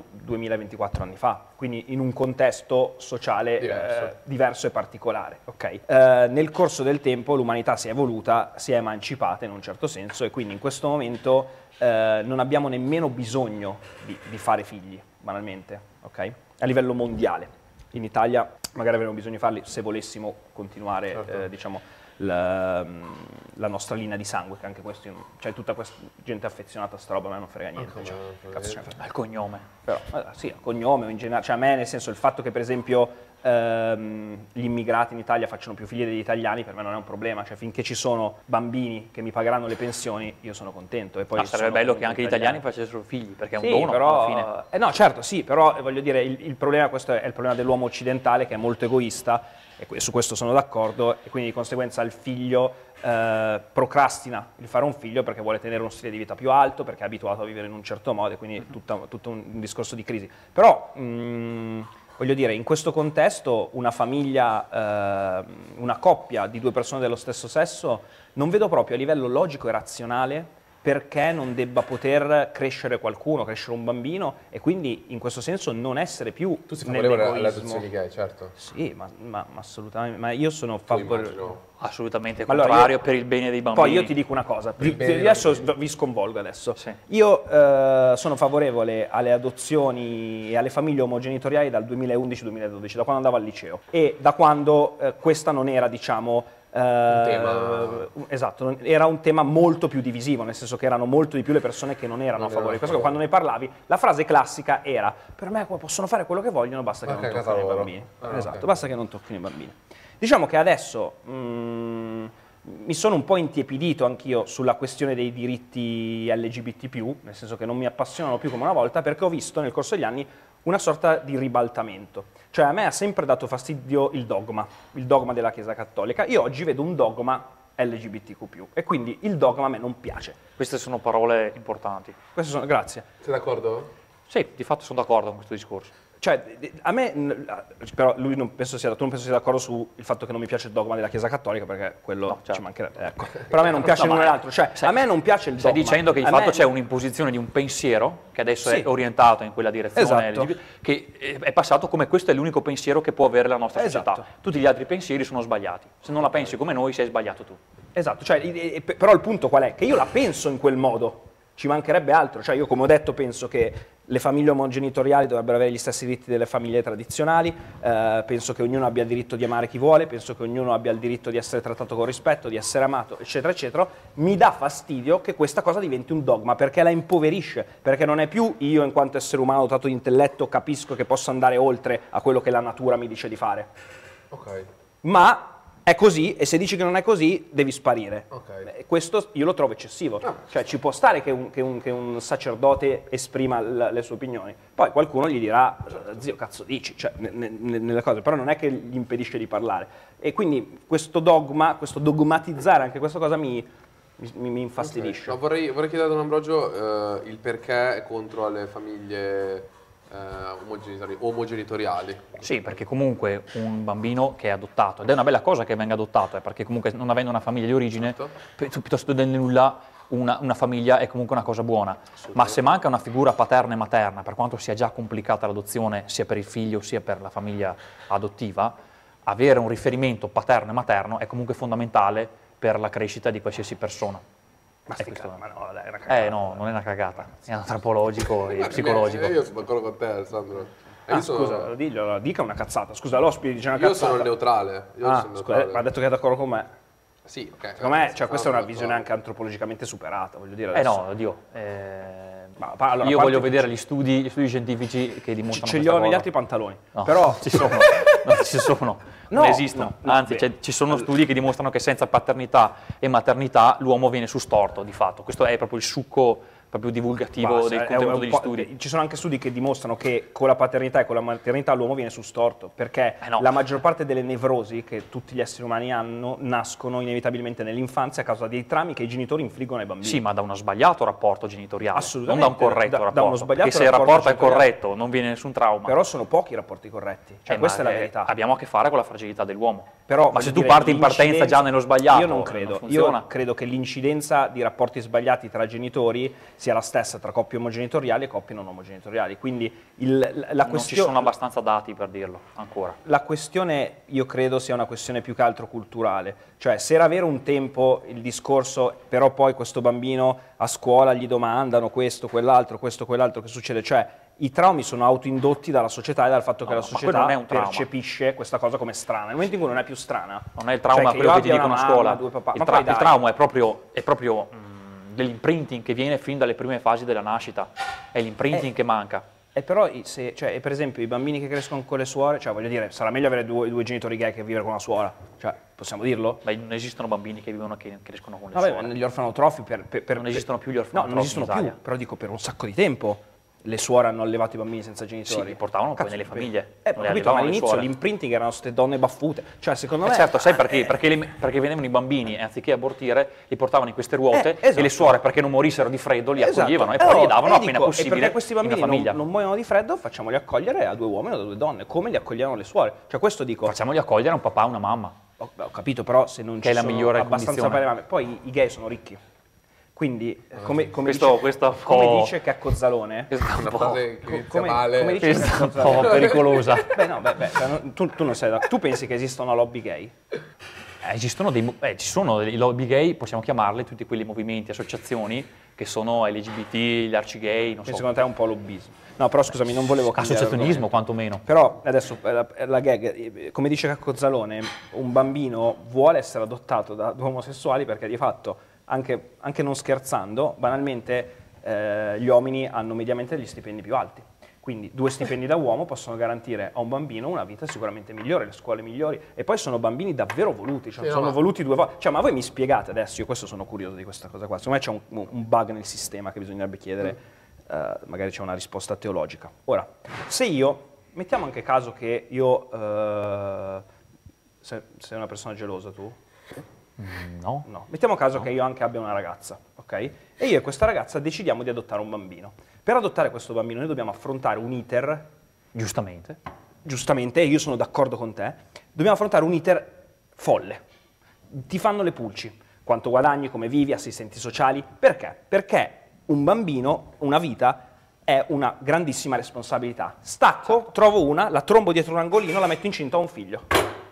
2024 anni fa, quindi in un contesto sociale diverso e particolare. Okay? Nel corso del tempo l'umanità si è evoluta, si è emancipata in un certo senso, e quindi in questo momento non abbiamo nemmeno bisogno di fare figli, banalmente, okay? A livello mondiale. In Italia magari avremmo bisogno di farli se volessimo continuare, diciamo, la nostra linea di sangue, che anche questo, cioè tutta questa gente affezionata a sta roba, a me non frega niente. Cioè, cazzo ce ne frega.
Al cognome.
Però, sì, al cognome o in generale, cioè a me nel senso il fatto che per esempio gli immigrati in Italia facciano più figli degli italiani per me non è un problema, cioè finché ci sono bambini che mi pagheranno le pensioni io sono contento. E poi
Sarebbe bello che anche gli italiani facessero figli, perché è un
sì,
dono
però,
alla fine.
no, certo, sì, però voglio dire, il problema, questo è il problema dell'uomo occidentale, che è molto egoista, e su questo sono d'accordo, e quindi di conseguenza il figlio procrastina il fare un figlio perché vuole tenere uno stile di vita più alto, perché è abituato a vivere in un certo modo, e quindi tutto un discorso di crisi. Però, voglio dire, in questo contesto una famiglia, una coppia di due persone dello stesso sesso, non vedo proprio a livello logico e razionale perché non debba poter crescere qualcuno, crescere un bambino, e quindi in questo senso non essere più
Tu sei favorevole alle
nell'egoismo.
adozioni gay, certo.
Sì, ma assolutamente, ma io sono favorevole.
Immagino.
Assolutamente
Allora,
contrario
io-
per il bene dei bambini.
Poi io ti dico una cosa,
il bene dei
adesso
bambini.
vi sconvolgo adesso.
Sì.
Io sono favorevole alle adozioni e alle famiglie omogenitoriali dal 2011-2012, da quando andavo al liceo, e da quando questa non era, diciamo,
tema.
esatto, era un tema molto più divisivo, nel senso che erano molto di più le persone che non erano a favore di questo. Quando ne parlavi, la frase classica era: per me possono fare quello che vogliono, basta che
Anche
non
a casa
tocchino i
loro.
bambini.
Ah,
Esatto,
ok.
basta che non tocchino i bambini. Diciamo che adesso mi sono un po' intiepidito anch'io sulla questione dei diritti LGBT+, nel senso che non mi appassionano più come una volta, perché ho visto nel corso degli anni una sorta di ribaltamento. Cioè a me ha sempre dato fastidio il dogma della Chiesa Cattolica. Io oggi vedo un dogma LGBTQ+, e quindi il dogma a me non piace.
Queste sono parole importanti.
Grazie.
Sei d'accordo?
Sì, di fatto sono d'accordo con questo discorso.
Cioè, a me, però lui tu non penso sia d'accordo sul fatto che non mi piace il dogma della Chiesa Cattolica, perché quello
No, certo.
ci mancherebbe. Ecco. Però a me non piace
No,
l'uno
ma-
e l'altro. Cioè, a me non piace il dogma.
Stai dicendo che di
A
fatto
me-
c'è un'imposizione di un pensiero che adesso
Sì.
è orientato in quella direzione,
Esatto.
LGBT, che è passato come questo è l'unico pensiero che può avere la nostra
Esatto.
società. Tutti gli altri pensieri sono sbagliati. Se non la pensi come noi, sei sbagliato tu.
Esatto, cioè, però il punto qual è? Che io la penso in quel modo, ci mancherebbe altro. Cioè io, come ho detto, penso che le famiglie omogenitoriali dovrebbero avere gli stessi diritti delle famiglie tradizionali, penso che ognuno abbia il diritto di amare chi vuole, penso che ognuno abbia il diritto di essere trattato con rispetto, di essere amato, eccetera, eccetera. Mi dà fastidio che questa cosa diventi un dogma, perché la impoverisce, perché non è più io in quanto essere umano dotato di intelletto capisco che posso andare oltre a quello che la natura mi dice di fare.
Ok.
Ma è così, e se dici che non è così, devi sparire.
Ok.
Questo io lo trovo eccessivo. Cioè ci può stare che un sacerdote esprima le sue opinioni, poi qualcuno gli dirà: zio, cazzo dici? Cioè, nelle cose, però non è che gli impedisce di parlare. E quindi questo dogma, questo dogmatizzare anche questa cosa mi mi infastidisce.
No, vorrei chiedere ad Ambrogio il perché è contro le famiglie omogenitoriali.
Sì, perché comunque un bambino che è adottato, ed è una bella cosa che venga adottato, perché comunque non avendo una famiglia di origine, piuttosto del nulla, una famiglia è comunque una cosa buona. Ma se manca una figura paterna e materna, per quanto sia già complicata l'adozione sia per il figlio sia per la famiglia adottiva, avere un riferimento paterno e materno è comunque fondamentale per la crescita di qualsiasi persona.
Ma no, dai, è una cagata.
No, non è una cagata, è antropologico e psicologico.
Io sono d'accordo con te, Alessandro.
Scusa, diglielo, dica una cazzata. Scusa, l'ospite dice una cazzata.
Io sono il neutrale.
Scusa, ma ha detto che è d'accordo con me.
Sì, ok.
Secondo me, cioè, questa è una visione anche antropologicamente superata, voglio dire. Adesso.
No, oddio.
Allora,
io voglio vedere gli studi scientifici che dimostrano
ce li ho negli altri pantaloni.
No,
però
ci sono. Non ci sono. Non esistono. Anzi, ci sono studi che dimostrano che senza paternità e maternità l'uomo viene su storto, di fatto. Questo è proprio il succo proprio divulgativo del contenuto degli studi.
Ci sono anche studi che dimostrano che con la paternità e con la maternità l'uomo viene su storto, perché la maggior parte delle nevrosi che tutti gli esseri umani hanno nascono inevitabilmente nell'infanzia a causa dei traumi che i genitori infliggono ai bambini.
Sì, ma da uno sbagliato rapporto genitoriale,
assolutamente,
non da un corretto rapporto.
Da uno sbagliato
perché se il rapporto è corretto non viene nessun trauma.
Però sono pochi i rapporti corretti, cioè questa è la verità.
Abbiamo a che fare con la fragilità dell'uomo.
Però,
ma se tu parti in partenza già nello sbagliato,
io non credo. Io credo che l'incidenza di rapporti sbagliati tra genitori sia la stessa tra coppie omogenitoriali e coppie non omogenitoriali. Quindi
non ci sono abbastanza dati per dirlo ancora.
La questione, io credo, sia una questione più che altro culturale. Cioè, se era vero un tempo il discorso, però poi questo bambino a scuola gli domandano questo, quell'altro, che succede? Cioè, i traumi sono autoindotti dalla società e dal fatto che la società percepisce questa cosa come strana. Nel momento in cui non è più strana.
Non è il trauma quello che ti dicono a scuola. Il trauma è proprio dell'imprinting che viene fin dalle prime fasi della nascita. È l'imprinting che manca.
E però, per esempio, i bambini che crescono con le suore, cioè voglio dire, sarà meglio avere due genitori gay che vivere con una suora. Cioè, possiamo dirlo?
Beh, non esistono bambini che crescono con le suore.
Vabbè, negli orfanotrofi
non esistono più gli orfanotrofi.
No, non esistono più, però dico per un sacco di tempo. Le suore hanno allevato i bambini senza genitori.
Sì, li portavano poi nelle famiglie.
Capito, ma all'inizio l'imprinting erano queste donne baffute. Cioè, secondo me...
Certo, sai perché? Perché venivano i bambini e anziché abortire li portavano in queste ruote e le suore, perché non morissero di freddo, li accoglievano e poi gli davano appena possibile.
E perché questi bambini non muoiono di freddo, facciamoli accogliere a due uomini o a due donne, come li accoglievano le suore. Cioè, questo dico...
Facciamoli accogliere un papà e una mamma.
Ho capito, però se non ci sono abbastanza papà e mamme. Poi i gay sono ricchi. Quindi, come dice Caccozzalone,
una frase che inizia male,
come dice
un po' pericolosa.
Tu non sei tu pensi che esista una lobby gay?
Ci sono dei lobby gay, possiamo chiamarle, tutti quelli movimenti, associazioni che sono LGBT, gli arcigay, non so.
Secondo te è un po' lobbismo. No, però scusami, non volevo cambiare
associazionismo quantomeno.
Però adesso la gag, come dice Caccozzalone, un bambino vuole essere adottato da due omosessuali perché di fatto anche non scherzando, banalmente gli uomini hanno mediamente degli stipendi più alti. Quindi 2 stipendi da uomo possono garantire a un bambino una vita sicuramente migliore, le scuole migliori, e poi sono bambini davvero voluti, cioè sono voluti 2 volte. Cioè, ma voi mi spiegate adesso, io questo sono curioso di questa cosa qua, secondo me c'è un bug nel sistema che bisognerebbe chiedere, magari c'è una risposta teologica. Ora, se io, mettiamo anche caso che io, sei una persona gelosa tu?
No.
Mettiamo caso che io anche abbia una ragazza, ok? E io e questa ragazza decidiamo di adottare un bambino. Per adottare questo bambino noi dobbiamo affrontare un iter... Giustamente, e io sono d'accordo con te, dobbiamo affrontare un iter folle. Ti fanno le pulci. Quanto guadagni, come vivi, assistenti sociali. Perché? Perché un bambino, una vita, è una grandissima responsabilità. Stacco, trovo una, la trombo dietro un angolino, la metto incinta a un figlio.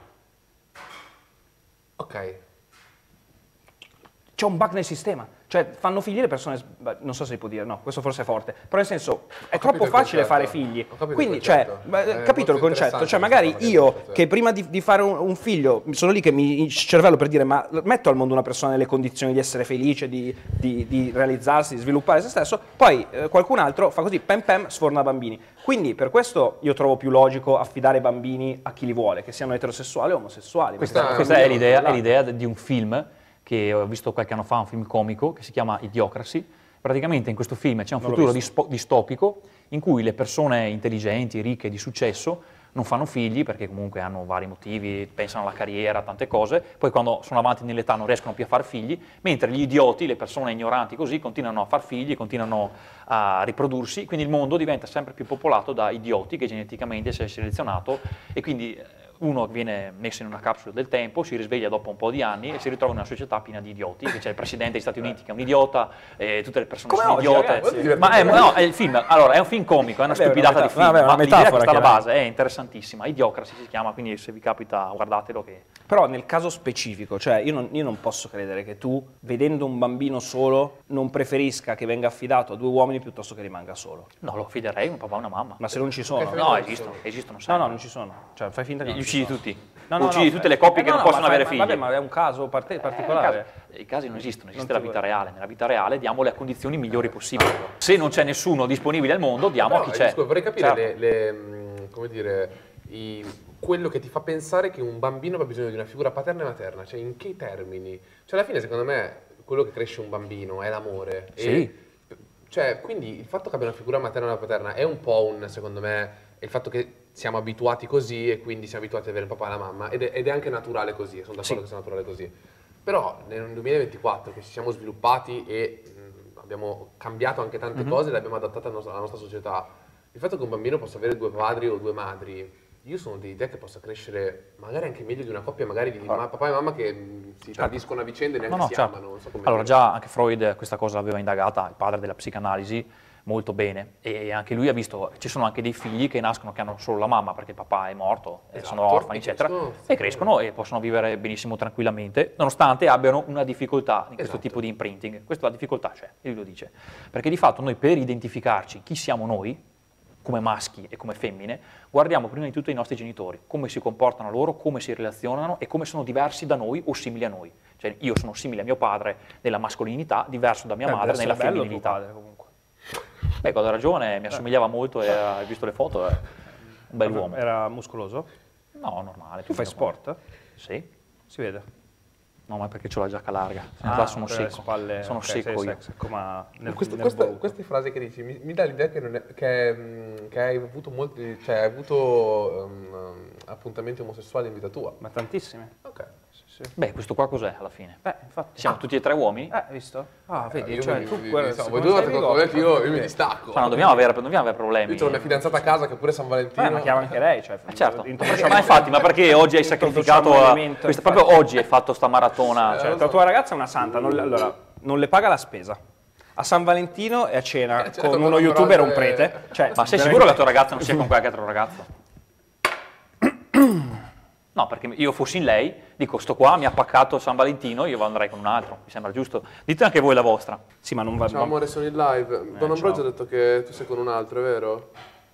Ok.
C'è un bug nel sistema, cioè fanno figli le persone, non so se si può dire, no, questo forse è forte, però nel senso è troppo facile fare figli, quindi capito il concetto, cioè magari io che prima di fare un figlio sono lì che il cervello per dire ma metto al mondo una persona nelle condizioni di essere felice, di realizzarsi, di sviluppare se stesso, poi qualcun altro fa così, pam pam, sforna bambini. Quindi per questo io trovo più logico affidare bambini a chi li vuole, che siano eterosessuali o omosessuali.
Questa è l'idea di un film che ho visto qualche anno fa, un film comico che si chiama Idiocracy. Praticamente in questo film c'è un futuro distopico in cui le persone intelligenti, ricche, di successo non fanno figli perché comunque hanno vari motivi, pensano alla carriera, tante cose, poi quando sono avanti nell'età non riescono più a far figli, mentre gli idioti, le persone ignoranti così, continuano a far figli, continuano a riprodursi, quindi il mondo diventa sempre più popolato da idioti che geneticamente si è selezionato e quindi uno viene messo in una capsula del tempo, si risveglia dopo un po' di anni e si ritrova in una società piena di idioti, che c'è il presidente degli Stati Uniti che è un idiota, tutte le persone
Come
sono
oggi,
idiote.
ragazzi.
Ma no, è il film, allora è un film comico, è una stupidata di film,
vabbè, una
ma l'idea che
metafora,
sta alla
chiaramente.
base è interessantissima, Idiocracy si chiama, quindi se vi capita guardatelo che...
Però nel caso specifico, cioè io non posso credere che tu, vedendo un bambino solo, non preferisca che venga affidato a 2 uomini piuttosto che rimanga solo.
No, lo affiderei un papà e una mamma.
Ma se non ci sono?
No, esistono
No,
sempre.
no, non ci sono. Cioè, fai finta che
Li
non ci
uccidi
sono.
tutti.
No, no,
Uccidi
no,
tutte le coppie che
no,
non
no,
possono avere figli.
Vabbè, ma è un caso particolare.
I casi non esistono, esiste
Non
la
ti
vita
vuoi-
reale. Nella vita reale diamo le condizioni migliori possibili. Se non c'è nessuno disponibile al mondo, diamo a chi c'è.
Scusa, vorrei capire
Certo.
come dire, quello che ti fa pensare che un bambino abbia bisogno di una figura paterna e materna, cioè in che termini? Cioè alla fine secondo me quello che cresce un bambino è l'amore.
Sì.
Cioè, quindi il fatto che abbia una figura materna e una paterna è un po' secondo me, è il fatto che siamo abituati così e quindi siamo abituati ad avere il papà e la mamma ed è anche naturale così, sono d'accordo che sia naturale così. Però nel 2024 che ci siamo sviluppati e abbiamo cambiato anche tante cose e le abbiamo adattate alla nostra società, il fatto che un bambino possa avere 2 padri o 2 madri, io sono dell'idea che possa crescere magari anche meglio di una coppia magari di papà e mamma che si tradiscono a vicenda e neanche si
certo.
amano. Non so come
Allora
dire.
già anche Freud questa cosa l'aveva indagata, il padre della psicanalisi, molto bene, e anche lui ha visto, ci sono anche dei figli che nascono che hanno solo la mamma perché il papà è morto, sono orfani,
e
eccetera,
crescono,
e crescono e possono vivere benissimo tranquillamente, nonostante abbiano una difficoltà in questo tipo di imprinting. Questa la difficoltà c'è, e lui lo dice, perché di fatto noi per identificarci chi siamo noi, come maschi e come femmine, guardiamo prima di tutto i nostri genitori, come si comportano loro, come si relazionano e come sono diversi da noi o simili a noi. Cioè io sono simile a mio padre nella mascolinità, diverso da mia madre nella femminilità.
Padre, comunque.
Beh, quando era giovane mi assomigliava molto, hai visto le foto, è un bel uomo.
Era muscoloso?
No, normale.
Tu fai sport?
Sì.
Si vede.
No, ma perché ho la giacca larga, se no là sono
per le
secco.
spalle,
Sono
ok,
secco
sei
io.
secco, ma nel
Queste frasi che dici mi dà l'idea che, che hai avuto molti, cioè hai avuto appuntamenti omosessuali in vita tua.
Ma tantissime.
Ok.
Beh, questo qua cos'è alla fine?
Infatti.
Siamo tutti e 3 uomini?
Visto? Ah, vedi,
Io
cioè
mi-
tu
mi-
guarda,
mi- so,
siccome
voi due
sei
fate come
bigotto,
io mi distacco.
Ma non dobbiamo avere problemi.
Io ho una fidanzata a casa che pure San Valentino.
ma chiama anche lei, cioè.
Certo,
introduciamo-
ma infatti, ma perché oggi hai sacrificato,
introduciamo un elemento, infatti.
proprio oggi hai fatto sta maratona?
Cioè, la tua ragazza è una santa, allora, non le paga la spesa. A San Valentino e a cena
certo,
con
però
uno youtuber e un
è-
prete. Cioè,
Ma sei
veramente-
sicuro che la tua ragazza non sia con qualche altro ragazzo? No, perché io fossi in lei, dico, sto qua, mi ha paccato San Valentino, io andrei con un altro, mi sembra giusto. Dite anche voi la vostra.
Sì, ma non va
Ciao amore, sono in live. Don Ambrogio
ciao.
ha detto che tu sei con un altro, è vero?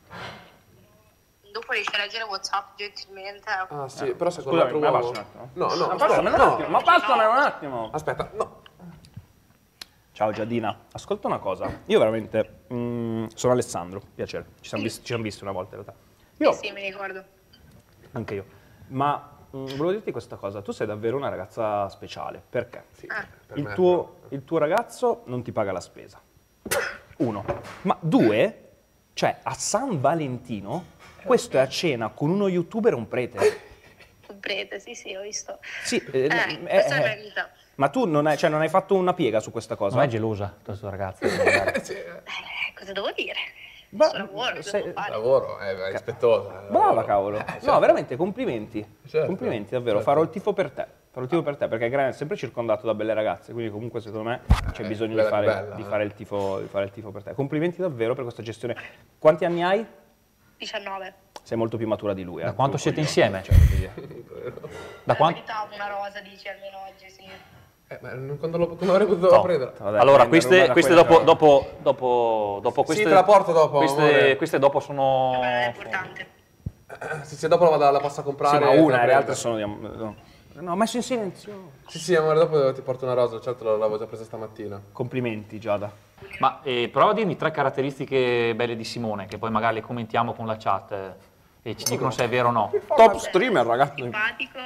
Dopo riesci a leggere WhatsApp gentilmente.
Ah sì, però sei con un
Scusami,
altro
ma
uomo.
basta un attimo.
No, no,
Ma passamelo un attimo, ma passamelo un attimo.
Aspetta, no.
Ciao Giadina, ascolta una cosa. Io veramente sono Alessandro, piacere. Ci siamo visti una volta in realtà. Io,
Sì, mi ricordo.
anche io. Ma volevo dirti questa cosa, tu sei davvero una ragazza speciale. Perché?
Sì, per
Il
me.
tuo ragazzo non ti paga la spesa. 1. Ma 2, cioè a San Valentino, questo è a cena con uno youtuber e un prete.
Un prete, sì, ho visto.
Sì,
Questa è la mia vita.
ma tu non hai fatto una piega su questa cosa?
Non è gelosa la tua ragazza?
Cosa devo dire?
Ma-
Sto lavoro,
sei-
devo fare.
Lavoro, è rispettosa.
Brava cavolo. No, veramente complimenti.
Certo,
Complimenti, davvero.
certo.
Farò il tifo per te. Farò il tifo per te perché Gran è sempre circondato da belle ragazze, quindi comunque secondo me c'è bisogno
bella, bella,
di fare il tifo per te. Complimenti davvero per questa gestione. Quanti anni hai?
19.
Sei molto più matura di lui.
Da quanto
Tu
siete
coglione.
insieme?
Cioè, voglio dire.
Da
La
quanto?
verità, una rosa, dici almeno oggi, sì.
Ma quando avrei potuto prendere?
Vabbè,
Allora,
prendere
queste
una da quella-
dopo queste...
Sì, te la porto dopo, amore.
Queste dopo sono...
Ma è importante.
Se dopo la posso comprare.
Sì, ma
te la
una, le
prendo.
altre sono... No, ho messo in silenzio.
Sì, amore, dopo ti porto una rosa, certo l'avevo già presa stamattina.
Complimenti, Giada.
Ma prova a dirmi 3 caratteristiche belle di Simone, che poi magari le commentiamo con la chat e ci dicono se è vero o no.
Top streamer, ragazzi.
Simpatico,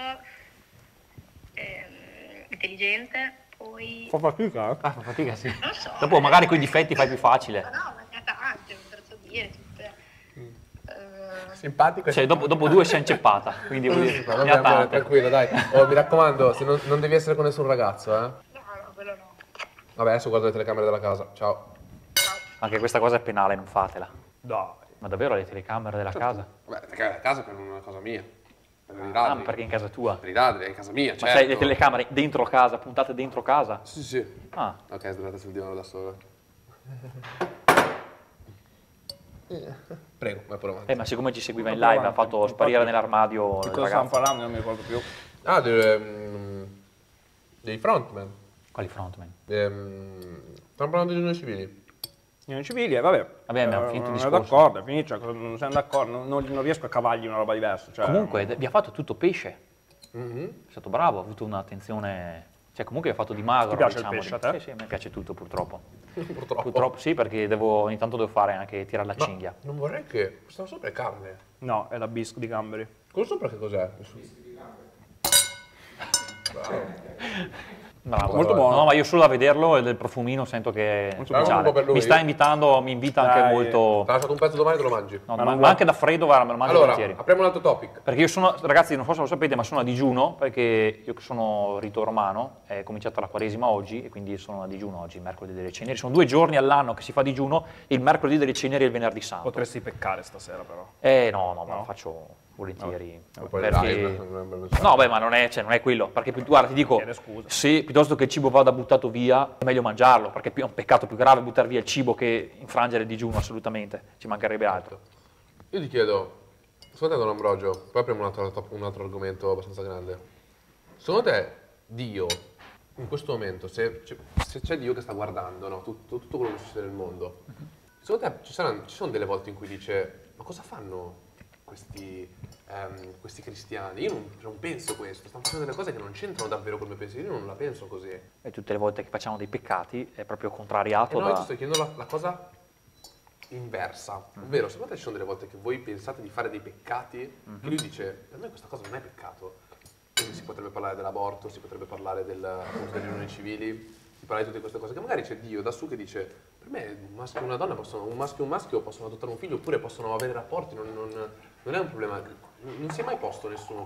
intelligente, poi...
Fa fatica,
Ah, fa fatica, sì.
Non so.
Dopo magari con i difetti fai più facile.
Ma no, ma ne ha tante, non so dire. Tipo,
Simpatico.
Cioè, dopo 2 si è inceppata, quindi vuol dire,
No,
ne ha
vabbè,
tante.
tranquillo, dai. Oh, mi raccomando, se non devi essere con nessun ragazzo, eh.
No, quello no.
Vabbè, adesso guardo le telecamere della casa. Ciao.
Anche questa cosa è penale, non fatela.
Dai.
Ma davvero le telecamere della casa?
Vabbè, le telecamere della casa per una cosa mia. Per i
Ah,
ladri.
perché in casa tua?
Per i ladri, è in casa mia,
Ma
certo.
sai le telecamere dentro casa, puntate dentro casa?
Sì, sì.
Ah,
Ok, sdraiate sul divano da solo. Prego, vai pure avanti.
ma siccome ci seguiva in live, ha fatto sparire nell'armadio
Di
il
cosa stavamo
ragazzo.
parlando? Non mi ricordo più.
Ah, dei frontman.
Quali frontman?
Stiamo parlando di unioni civili.
Unioni civili, vabbè.
Vabbè, abbiamo finito il
non è
discorso.
d'accordo, è finito, cioè, non siamo d'accordo, non riesco a cavargli una roba diversa. Cioè,
Comunque, vi ha fatto tutto pesce.
Mhm.
È stato bravo, ha avuto un'attenzione... Cioè, comunque ha fatto di magro,
Ti piace il
diciamo.
pesce a te?
Sì, sì, a me piace tutto, purtroppo.
Purtroppo.
Purtroppo sì, perché ogni tanto devo fare anche tirare la
Ma
cinghia.
non vorrei che... Questa sopra è carne.
No, è la bisque di gamberi.
Quello sopra che cos'è?
Bravo.
Molto buono.
No, ma io solo a vederlo e del profumino sento che è
Molto
speciale.
buono per lui.
Mi sta invitando, mi invita anche
Dai.
molto...
Ti ha lasciato un pezzo domani, te lo mangi.
No,
Ma
ma
non
anche da freddo, guarda, me lo mangio
Allora,
volentieri.
apriamo un altro topic.
Perché io sono, ragazzi, non so se lo sapete, ma sono a digiuno, perché io che sono rito romano, è cominciata la Quaresima oggi, e quindi sono a digiuno oggi, mercoledì delle ceneri. Sono 2 giorni all'anno che si fa digiuno, il mercoledì delle ceneri e il venerdì santo.
Potresti peccare stasera però.
No, ma lo faccio volentieri.
Poi
Perché...
live,
No, beh, ma non è quello, perché guarda, ti dico,
Chiede scusa.
se piuttosto che il cibo vada buttato via, è meglio mangiarlo, perché è un peccato più grave buttare via il cibo che infrangere il digiuno, assolutamente, ci mancherebbe altro.
Io ti chiedo, secondo te Don Ambrogio, poi apriamo un altro argomento abbastanza grande. Secondo te Dio, in questo momento, se c'è Dio che sta guardando, no, tutto quello che succede nel mondo, secondo te ci sono delle volte in cui dice, ma cosa fanno questi cristiani? Io non penso questo, stanno facendo delle cose che non c'entrano davvero col mio pensiero, io non la penso così.
E tutte le volte che facciamo dei peccati è proprio contrariato
E no, io ti
da...
sto chiedendo la cosa inversa, ovvero secondo te ci sono delle volte che voi pensate di fare dei peccati che lui dice per me questa cosa non è peccato, quindi si potrebbe parlare dell'aborto, si potrebbe parlare appunto delle unioni civili, si parla di tutte queste cose che magari c'è Dio da su che dice per me un maschio e una donna un maschio possono adottare un figlio oppure possono avere rapporti, non è un problema, non si è mai posto nessuno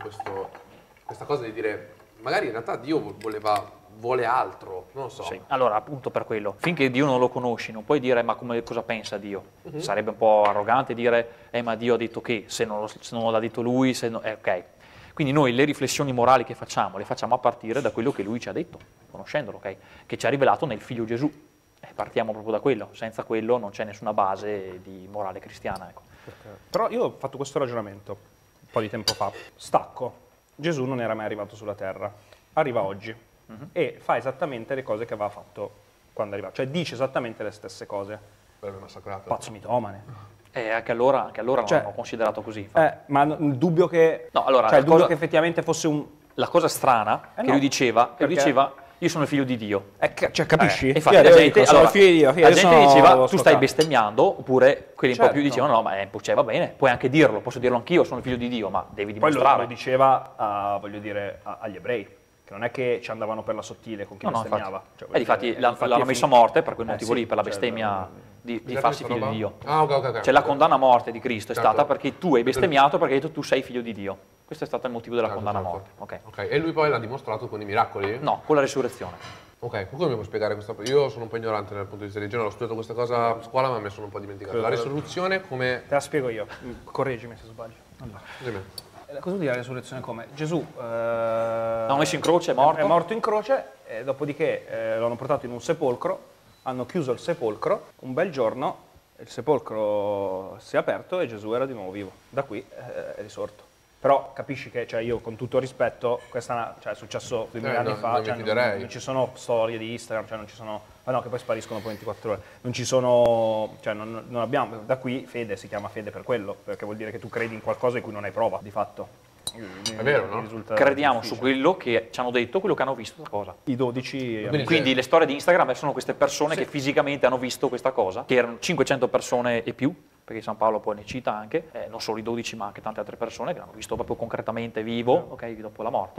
questa cosa di dire magari in realtà Dio vuole altro, non lo so.
Sì. Allora, appunto per quello, finché Dio non lo conosci, non puoi dire ma cosa pensa Dio. Sarebbe un po' arrogante dire ma Dio ha detto che, se non l'ha detto lui, ok. Quindi noi le riflessioni morali che facciamo, le facciamo a partire da quello che lui ci ha detto, conoscendolo, ok? Che ci ha rivelato nel figlio Gesù. Partiamo proprio da quello, senza quello non c'è nessuna base di morale cristiana, ecco.
Però io ho fatto questo ragionamento un po' di tempo fa. Stacco. Gesù non era mai arrivato sulla terra, arriva oggi e fa esattamente le cose che aveva fatto quando arrivava, cioè dice esattamente le stesse cose.
Verrebbe massacrato.
Pazzo mitomane.
Anche allora
Cioè,
non l'hanno considerato così.
Ma il dubbio che,
No, allora,
cioè, il dubbio
cosa-
che effettivamente fosse un...
La cosa strana che
no,
lui diceva,
perché-
io sono il figlio di Dio.
cioè, capisci?
E infatti
Io
la
dico,
gente,
sono
allora,
figlio di Dio,
la gente diceva tu stai
ascoltare.
bestemmiando, oppure quelli un po' più
Certo.
dicevano no, ma cioè, va bene, puoi anche dirlo, posso dirlo anch'io, sono il figlio di Dio, ma devi
Poi lo
dimostrarlo.
diceva, voglio dire, agli ebrei, che non è che ci andavano per la sottile con chi
No,
bestemmiava.
infatti.
Cioè, voglio
Difatti
dire,
l'hanno
è
messo a
finito.
morte per quel motivo
sì,
lì, per la
cioè,
bestemmia di
Cos'è
farsi
questa
figlio di
roba?
Dio.
Ah, ok.
Cioè la condanna a morte di Cristo è
Certo.
stata perché tu hai bestemmiato perché hai detto tu sei figlio di Dio. Questo è stato il motivo della
Certo,
condanna a
certo.
morte. Ok.
Ok, e lui poi l'ha dimostrato con i miracoli?
No, con la risurrezione.
Ok, come mi puoi spiegare questa? Io sono un po' ignorante dal punto di vista religione, ho studiato questa cosa a scuola ma me ne sono un po' dimenticato. La risoluzione come...
Te la spiego io, correggimi se sbaglio. Allora.
Dimmi.
Cosa vuol dire la risurrezione come? Gesù
L'hanno messo in croce, è morto.
è morto in croce, e dopodiché lo hanno portato in un sepolcro, hanno chiuso il sepolcro, un bel giorno il sepolcro si è aperto e Gesù era di nuovo vivo. Da qui è risorto. Però capisci che, cioè, io con tutto rispetto, questa è successo 2000 anni
no,
fa,
non mi
cioè,
fiderei.
non ci sono storie di Instagram, cioè non ci sono, ma no, che poi spariscono poi 24 ore, non ci sono, cioè non abbiamo, da qui fede si chiama fede per quello, perché vuol dire che tu credi in qualcosa di cui non hai prova, di fatto.
È vero, no?
Crediamo su quello che ci hanno detto, quello che hanno visto questa cosa.
I 12
Quindi le storie di Instagram sono queste persone che fisicamente hanno visto questa cosa, che erano 500 persone e più, perché San Paolo poi ne cita anche, non solo i 12 ma anche tante altre persone che l'hanno visto proprio concretamente vivo, ok, dopo la morte,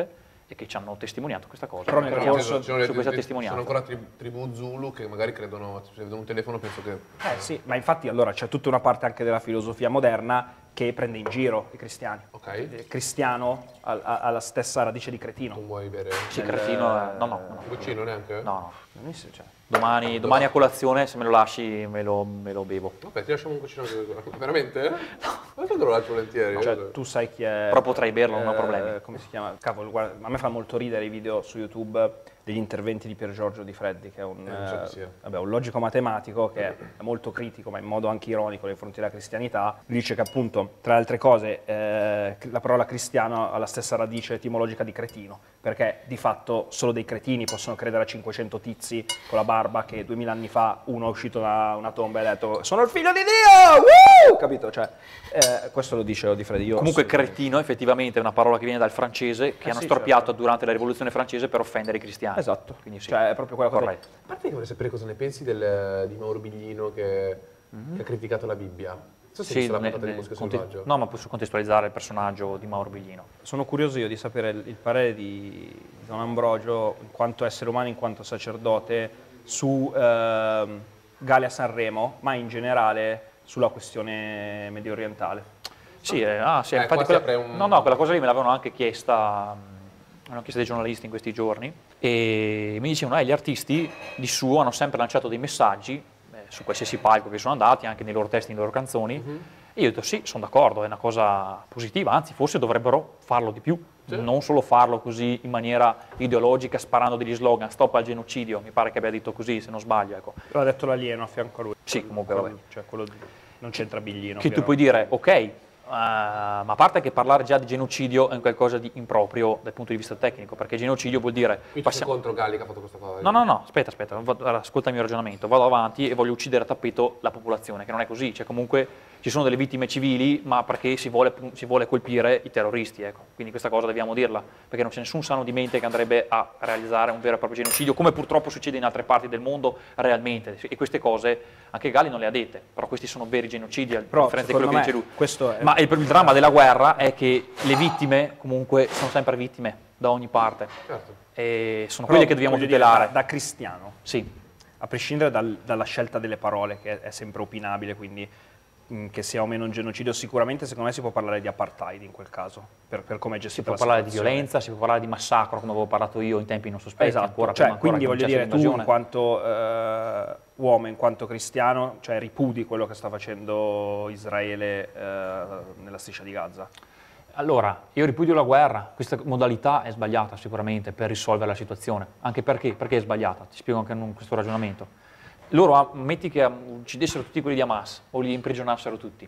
e che ci hanno testimoniato questa cosa.
Però nel
Ecco,
corso-
su questa testimonianza.
Sono ancora tribù Zulu che magari credono, se vedono un telefono penso che...
Sì, ma infatti allora c'è tutta una parte anche della filosofia moderna che prende in giro i cristiani.
Ok.
Il cristiano ha la stessa radice di
Non
cretino.
vuoi bere?
Sì, cretino, no.
Goccino neanche?
No.
Cioè,
Domani a colazione, se me lo lasci, me lo bevo.
Vabbè, ti lasciamo un goccino. Veramente? Ma tanto lo lascio volentieri.
cioè, tu sai chi è...
Però potrei berlo, non ho problemi.
Come si chiama? Cavolo, guarda, a me fa molto ridere i video su YouTube degli interventi di Pier Giorgio Di Freddi, che è un,
non so chi sia.
un logico matematico che è molto critico, ma in modo anche ironico nei fronti della cristianità. Lui dice che appunto, tra le altre cose, la parola cristiano ha la stessa radice etimologica di cretino, perché di fatto solo dei cretini possono credere a 500 tizi con la barba che 2000 anni fa uno è uscito da una tomba e ha detto sono il figlio di Dio! Woo! Capito? Cioè, questo lo dice Di Freddi. Io
Comunque
assolutamente.
cretino effettivamente è una parola che viene dal francese, che hanno
sì,
storpiato
certo.
durante la rivoluzione francese per offendere i cristiani.
Esatto,
Quindi sì.
cioè è proprio quella cosa.
Corretto.
A parte che vorrei sapere cosa ne pensi di Mauro Biglino che ha criticato la Bibbia. Non so se hai visto la puntata di Bosco Selvaggio.
No, ma posso contestualizzare il personaggio di Mauro Biglino.
Sono curioso io di sapere il parere di Don Ambrogio in quanto essere umano, in quanto sacerdote, su Gale a Sanremo, ma in generale sulla questione medio orientale.
Sì, infatti
qua si apre un-
quella cosa lì me l'avevano anche chiesta, hanno chiesto dei giornalisti in questi giorni e mi dicevano gli artisti di suo hanno sempre lanciato dei messaggi su qualsiasi palco che sono andati, anche nei loro testi, nelle loro canzoni, e io ho detto sì, sono d'accordo, è una cosa positiva, anzi forse dovrebbero farlo di più, non solo farlo così in maniera ideologica, sparando degli slogan, stop al genocidio, mi pare che abbia detto così, se non sbaglio, ecco.
L'ha detto l'alieno a fianco a lui.
Sì, comunque vabbè.
Cioè, quello non c'entra Biglino.
Che tu puoi dire, ok, ma a parte che parlare già di genocidio è un qualcosa di improprio dal punto di vista tecnico, perché genocidio vuol dire...
Quindi sei contro Galli che ha fatto questa cosa?
No, aspetta, ascolta il mio ragionamento, vado avanti e voglio uccidere a tappeto la popolazione, che non è così, cioè comunque ci sono delle vittime civili, ma perché si vuole colpire i terroristi, ecco. Quindi questa cosa dobbiamo dirla, perché non c'è nessun sano di mente che andrebbe a realizzare un vero e proprio genocidio, come purtroppo succede in altre parti del mondo realmente, e queste cose anche Galli non le ha dette, però questi sono veri genocidi, a differenza di quello che dice lui. Ma il dramma della guerra è che le vittime comunque sono sempre vittime da ogni parte,
Certo.
e sono quelle che dobbiamo tutelare.
Da cristiano,
Sì.
a prescindere dalla scelta delle parole, che è sempre opinabile, quindi che sia o meno un genocidio, sicuramente secondo me si può parlare di apartheid in quel caso, per come è
Si
gestita
può
la
parlare di
situazione.
violenza, si può parlare di massacro, come avevo parlato io in tempi non sospetti,
Esatto,
ancora
cioè,
prima ancora
quindi
che
voglio dire, tu
l'invasione.
in quanto uomo, in quanto cristiano, cioè ripudi quello che sta facendo Israele nella striscia di Gaza?
Allora, io ripudio la guerra, questa modalità è sbagliata sicuramente per risolvere la situazione, anche perché è sbagliata, ti spiego anche questo ragionamento. Loro, metti che uccidessero tutti quelli di Hamas o li imprigionassero tutti,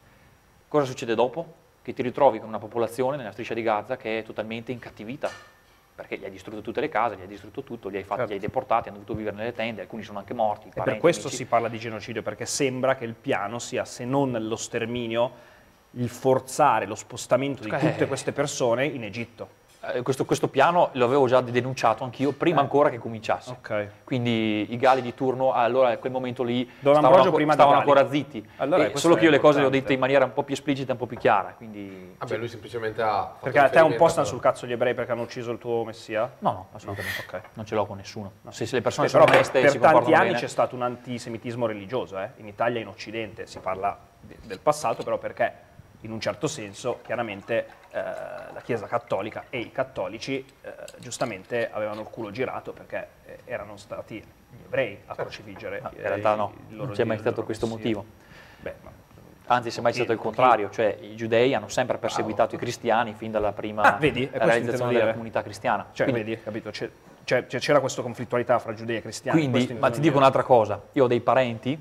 cosa succede dopo? Che ti ritrovi con una popolazione nella striscia di Gaza che è totalmente incattivita, perché gli hai distrutto tutte le case, gli hai distrutto tutto, li hai deportati, hanno dovuto vivere nelle tende, alcuni sono anche morti.
E per questo si parla di genocidio, perché sembra che il piano sia, se non lo sterminio, il forzare lo spostamento di tutte queste persone in Egitto.
Questo piano l'avevo già denunciato anch'io prima ancora che cominciasse. Quindi i Gali di turno, allora a quel momento lì stavano ancora zitti.
Allora,
solo che io le cose le ho dette in maniera un po' più esplicita, un po' più chiara. Quindi,
Vabbè, lui semplicemente ha fatto
perché a te un po'
riferimento
stanno sul cazzo gli ebrei perché hanno ucciso il tuo messia?
No, assolutamente.
Ok.
Non ce l'ho con nessuno. Se le persone
Però
sono oneste e si
per tanti
comportano
anni
bene.
c'è stato un antisemitismo religioso, in Italia e in Occidente, si parla del passato, però perché in un certo senso chiaramente la Chiesa Cattolica e i cattolici giustamente avevano il culo girato perché erano stati gli ebrei a crocifiggere.
In realtà no, non c'è mai stato questo motivo.
Beh,
Anzi, se mai stato il contrario, cioè i giudei hanno sempre perseguitato i cristiani fin dalla prima realizzazione della comunità cristiana.
Cioè,
Quindi,
vedi, capito? C'era questa conflittualità fra giudei e cristiani.
quindi, ma ti dico un'altra cosa, io ho dei parenti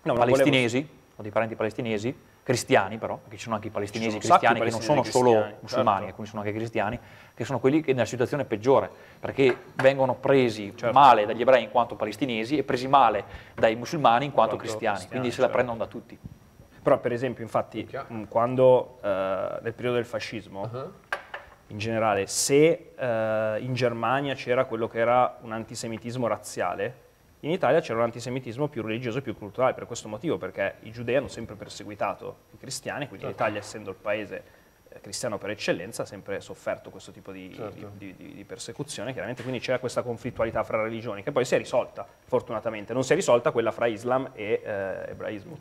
palestinesi, cristiani però, perché ci sono anche i palestinesi cristiani che non sono solo musulmani, alcuni sono anche cristiani, che sono quelli che nella situazione peggiore, perché vengono presi male dagli ebrei in quanto palestinesi e presi male dai musulmani in quanto cristiani, quindi se la prendono da tutti.
Però per esempio, infatti, quando nel periodo del fascismo, in generale, se in Germania c'era quello che era un antisemitismo razziale, in Italia c'era un antisemitismo più religioso e più culturale per questo motivo, perché i giudei hanno sempre perseguitato i cristiani, quindi l'Italia, essendo il paese cristiano per eccellenza, ha sempre sofferto questo tipo di persecuzione, chiaramente, quindi c'era questa conflittualità fra religioni, che poi si è risolta, fortunatamente. Non si è risolta quella fra Islam e ebraismo.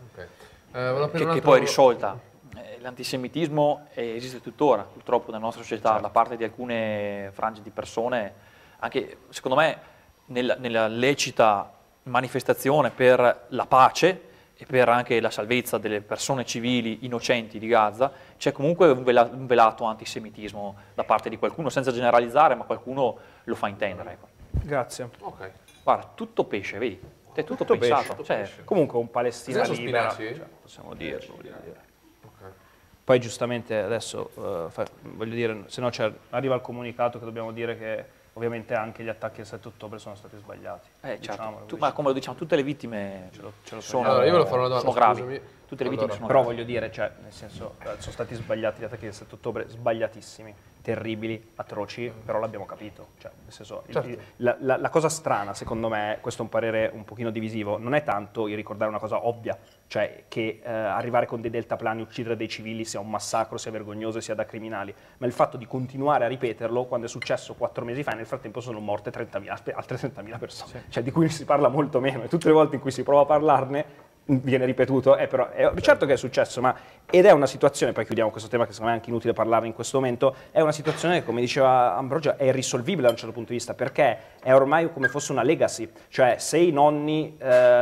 Che poi è risolta. L'antisemitismo esiste tuttora, purtroppo, nella nostra società, da parte di alcune frange di persone, anche, secondo me, nella lecita manifestazione per la pace e per anche la salvezza delle persone civili innocenti di Gaza, c'è comunque un velato antisemitismo da parte di qualcuno, senza generalizzare, ma qualcuno lo fa intendere. Ecco.
Grazie.
Ok.
Guarda, tutto pesce, vedi? È tutto
pesce,
pensato.
tutto
Cioè,
pesce. Comunque un Palestina
Senso
libera,
spinaci?
cioè, possiamo dirlo. voglio dire.
Ok.
Poi giustamente adesso, voglio dire, se no arriva il comunicato che dobbiamo dire che ovviamente anche gli attacchi del 7 ottobre sono stati sbagliati.
certo.
Diciamolo,
Ma come lo diciamo, tutte le vittime sono,
Allora, io volevo fare una domanda,
sono gravi.
scusami.
Tutte le vittime
Allora,
sono
Però
gravi.
voglio dire, cioè, nel senso, sono stati sbagliati gli attacchi del 7 ottobre, sbagliatissimi, terribili, atroci, però l'abbiamo capito. Cioè, nel senso,
Certo.
la cosa strana, secondo me, questo è un parere un pochino divisivo, non è tanto il ricordare una cosa ovvia, cioè che arrivare con dei deltaplani, uccidere dei civili sia un massacro, sia vergognoso e sia da criminali, ma il fatto di continuare a ripeterlo quando è successo 4 mesi fa e nel frattempo sono morte altre 30.000 persone, cioè di cui si parla molto meno e tutte le volte in cui si prova a parlarne viene ripetuto, però certo che è successo, ed è una situazione, poi chiudiamo questo tema che secondo me è anche inutile parlarne in questo momento, è una situazione che, come diceva Ambrogio, è irrisolvibile da un certo punto di vista, perché è ormai come fosse una legacy, cioè se i miei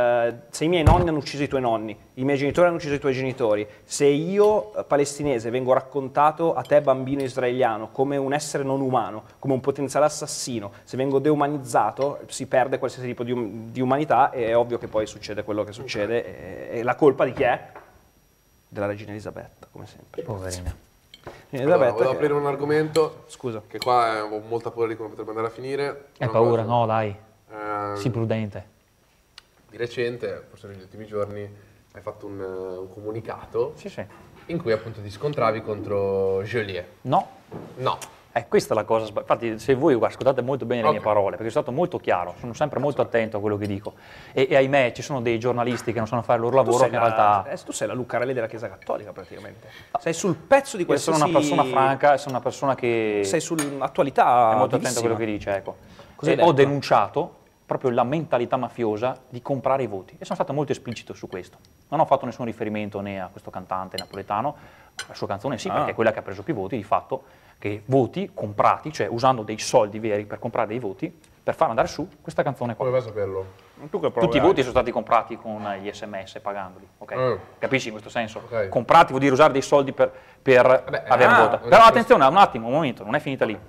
nonni hanno ucciso i tuoi nonni, i miei genitori hanno ucciso i tuoi genitori, se io palestinese vengo raccontato a te bambino israeliano come un essere non umano, come un potenziale assassino, se vengo deumanizzato si perde qualsiasi tipo di umanità e è ovvio che poi succede quello che succede e la colpa di chi è? Della regina Elisabetta, come sempre.
Poverina.
Allora, volevo aprire un argomento,
Scusa.
che qua ho molta paura di come potrebbe andare a finire.
Hai
Una
paura?
cosa,
No, dai. Sii
ehm,
prudente.
Di recente, forse negli ultimi giorni, hai fatto un comunicato
Sì, sì.
in cui appunto ti scontravi contro Joliet.
No.
No.
Questa è la cosa infatti, se voi ascoltate molto bene le mie
Ok.
parole, perché sono stato molto chiaro, sono sempre molto attento a quello che dico. E ahimè, ci sono dei giornalisti che non sanno fare il loro lavoro, che in realtà...
Tu sei la Lucarelli della Chiesa Cattolica praticamente. Sei sul pezzo di
Io
qualsiasi...
sono una persona franca, sono una persona che
Sei sull'attualità
è molto attento a quello che dice, ecco. E ho denunciato proprio la mentalità mafiosa di comprare i voti e sono stato molto esplicito su questo. Non ho fatto nessun riferimento né a questo cantante napoletano, la sua canzone sì, perché è quella che ha preso più voti, di fatto, che voti comprati, cioè usando dei soldi veri per comprare dei voti, per far andare su questa canzone qua.
Come vai a saperlo?
Tutti i voti sono stati comprati con gli SMS pagandoli, ok? Capisci in questo senso?
Ok.
Comprati vuol dire usare dei soldi per avere un voto. Però attenzione, un attimo, un momento, non è finita lì.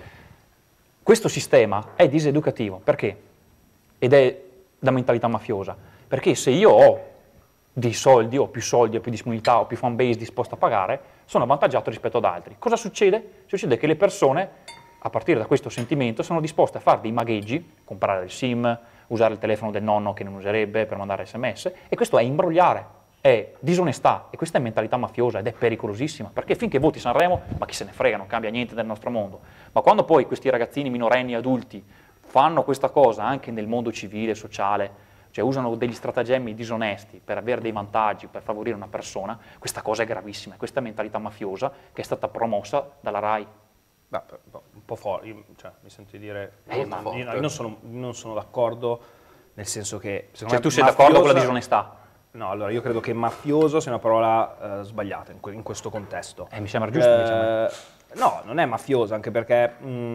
Questo sistema è diseducativo, perché? Ed è da mentalità mafiosa, perché se io ho dei soldi, ho più disponibilità, ho più fan base disposta a pagare, sono avvantaggiato rispetto ad altri. Cosa succede? Succede che le persone, a partire da questo sentimento, sono disposte a fare dei magheggi, comprare il SIM, usare il telefono del nonno che non userebbe per mandare SMS, e questo è imbrogliare, è disonestà, e questa è mentalità mafiosa ed è pericolosissima, perché finché voti Sanremo, ma chi se ne frega, non cambia niente del nostro mondo. Ma quando poi questi ragazzini minorenni adulti fanno questa cosa anche nel mondo civile, sociale, cioè usano degli stratagemmi disonesti per avere dei vantaggi, per favorire una persona, questa cosa è gravissima, questa è mentalità mafiosa che è stata promossa dalla RAI.
Beh, un po' fuori, cioè, mi sento di dire...
Molto
io
forte.
non sono d'accordo, nel senso che... secondo
Cioè
me
tu sei d'accordo con la
mafiosa-
disonestà?
No, allora io credo che mafioso sia una parola sbagliata in questo contesto.
Mi sembra giusto invece a me.
No, non è mafioso, anche perché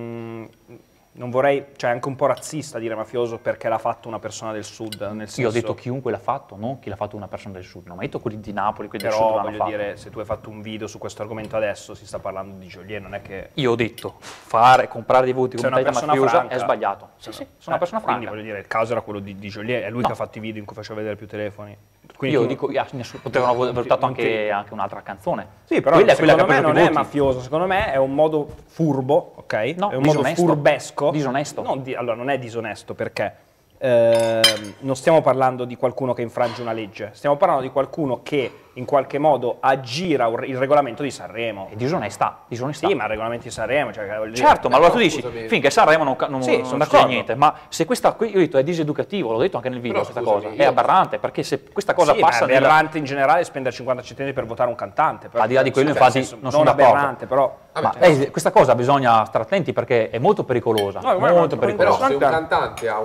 non vorrei, cioè è anche un po' razzista dire mafioso perché l'ha fatto una persona del sud, nel senso...
Io ho detto chiunque l'ha fatto, non chi l'ha fatto una persona del sud, non ho detto quelli di Napoli, quelli del sud
Però
l'hanno
voglio
fatto.
dire, se tu hai fatto un video su questo argomento adesso, si sta parlando di Joliet, non è che...
Io ho detto, comprare dei voti con
Sei una
mentalità
persona
mafiosa
franca.
è sbagliato. Sì, sono una persona franca.
Quindi voglio dire, il caso era quello di Joliet, è lui che ha fatto i video in cui faceva vedere più telefoni. Quindi
Io
tu-
dico, potevano aver votato
non ti-
anche un'altra canzone.
Sì, però
Quella è quella
secondo
che ha
me
preso
non
più
è
voti.
mafioso, secondo me è un modo furbo, ok?
No,
è un modo
disonesto.
furbesco.
Disonesto.
Allora, non è disonesto perché non stiamo parlando di qualcuno che infrange una legge, stiamo parlando di qualcuno che in qualche modo aggira il regolamento di Sanremo.
È disonestà.
Sì, ma il regolamento di Sanremo, cioè, voglio dire,
Certo, ma allora tu dici,
scusami.
finché Sanremo non
Sì,
non
sono
succede
d'accordo.
niente, ma se questa qui, io ho detto, è diseducativo, l'ho detto anche nel video,
Però,
questa
scusami,
cosa,
io-
è aberrante, perché se questa cosa
sì,
passa
ma è aberrante in generale spendere 50 centesimi per votare un cantante. Però,
Al di là di quello,
cioè,
infatti,
nel senso,
non sono d'accordo.
aberrante, però...
Ma questa cosa bisogna stare attenti perché è molto pericolosa,
No, guarda,
molto
però
Però
pericolosa.
se un cantante ha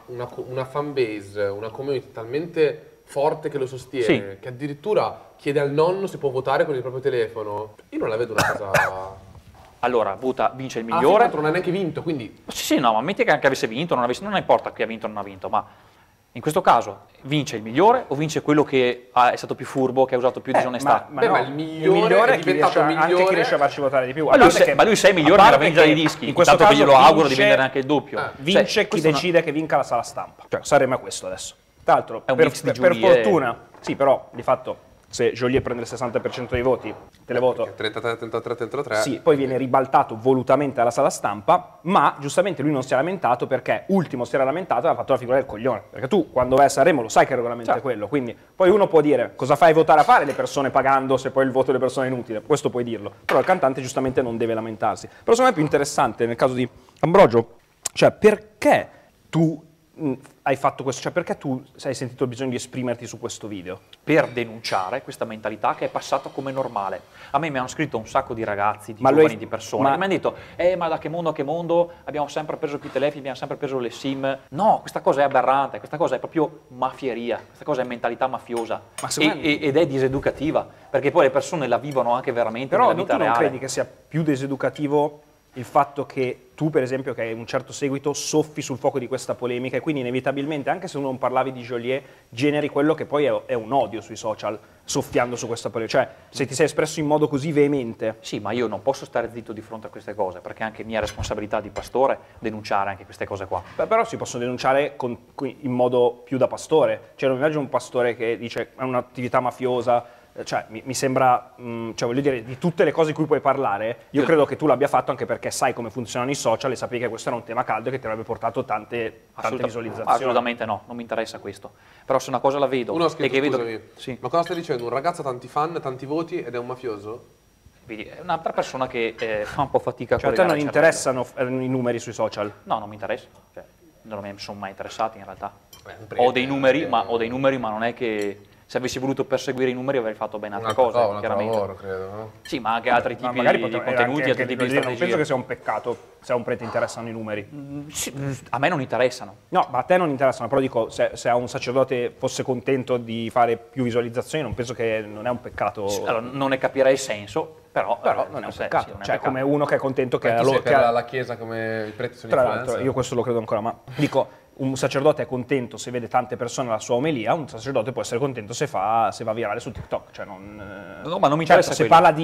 una fan base, una community talmente forte che lo sostiene,
Sì.
che addirittura chiede al nonno se può votare con il proprio telefono, io non la vedo una cosa...
Allora, vince il
Alla fine,
migliore.
tanto non ha neanche vinto, quindi...
Sì, no, ma metti che anche avesse vinto, non importa chi ha vinto o non ha vinto, ma in questo caso vince il migliore o vince quello che è stato più furbo, che ha usato più disonestà?
Beh, ma il migliore è
chi riesce
diventato
anche
migliore.
chi riesce a farci votare di più.
Ma
A
lui,
parte che-
ma lui 6
a
milioni ne
parte
aveva già
che
dei dischi,
in questo
intanto che
caso
glielo auguro di
vince-
vendere anche il doppio.
Vince
Cioè,
chi
questo no-
decide che vinca la sala stampa. Cioè, Sanremo è questo adesso. Tra l'altro,
È un
per,
mix di
per
giurie.
fortuna, sì, però di fatto se Joliet prende il 60% dei voti, te le voto.
33, 33, 33.
Sì, poi viene ribaltato volutamente alla sala stampa, ma giustamente lui non si è lamentato perché ultimo si era lamentato e aveva fatto la figura del coglione. Perché tu quando vai a Sanremo lo sai che il regolamento è quello, quindi poi uno può dire cosa fai votare a fare le persone pagando se poi il voto delle persone è inutile, questo puoi dirlo, però il cantante giustamente non deve lamentarsi. Però secondo me è più interessante nel caso di Ambrogio, cioè perché tu hai fatto questo, cioè perché tu hai sentito il bisogno di esprimerti su questo video?
per denunciare questa mentalità che è passata come normale. A me mi hanno scritto un sacco di ragazzi, di
Ma lo
giovani,
hai-
di persone,
ma-
che mi hanno detto ma da che mondo a che mondo abbiamo sempre preso più telefoni, abbiamo sempre preso le SIM. No, questa cosa è aberrante, questa cosa è proprio mafieria, questa cosa è mentalità mafiosa
Ma secondo me-
ed è diseducativa, perché poi le persone la vivono anche veramente
Però
nella
tu
vita
non
reale.
credi che sia più diseducativo il fatto che tu, per esempio, che hai un certo seguito, soffi sul fuoco di questa polemica e quindi inevitabilmente, anche se non parlavi di Joliet, generi quello che poi è un odio sui social, soffiando su questa polemica. Cioè, se ti sei espresso in modo così veemente...
Sì, ma io non posso stare zitto di fronte a queste cose, perché è anche mia responsabilità di pastore denunciare anche queste cose qua.
Beh, però si possono denunciare in modo più da pastore. Cioè, non immagino un pastore che dice è un'attività mafiosa. Cioè, mi sembra, cioè, voglio dire, di tutte le cose di cui puoi parlare, io credo che tu l'abbia fatto anche perché sai come funzionano i social e sapevi che questo era un tema caldo e che ti avrebbe portato tante visualizzazioni.
Assolutamente no, non mi interessa questo. Però se una cosa la vedo
Uno ha
e
scritto,
che vedo...
scusami,
Sì.
ma cosa stai dicendo? Un ragazzo ha tanti fan, tanti voti ed è un mafioso?
Vedi, è un'altra persona che fa un po' fatica a
Cioè, a te
collegare
non
il cervello.
interessano i numeri sui social?
No, non mi interessa. Cioè, non mi sono mai interessati in realtà.
un prete,
Ho dei numeri, ma non è che se avessi voluto perseguire i numeri avrei fatto ben altre cose,
un altro
chiaramente.
lavoro, credo, no?
Sì, ma anche altri tipi
magari
di
potrebbe-
contenuti,
anche-
altri tipi di
voglio dire, non
strategie.
penso che sia un peccato se a un prete interessano i numeri.
Sì, a me non interessano.
No, ma a te non interessano, però dico, se a un sacerdote fosse contento di fare più visualizzazioni, non penso che non è un peccato.
Allora, non ne capirei il senso, però
Non è un
sì,
peccato.
non è
Cioè,
un peccato.
come uno che è contento che
Tu
la
sei
loro.
per la chiesa come i preti sono
Tra
influencer?
l'altro, io questo lo credo ancora, ma dico, un sacerdote è contento se vede tante persone alla sua omelia, un sacerdote può essere contento se va virale su TikTok. Cioè
No, ma non mi
certo,
interessa
se
quello.
parla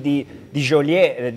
di Joliet,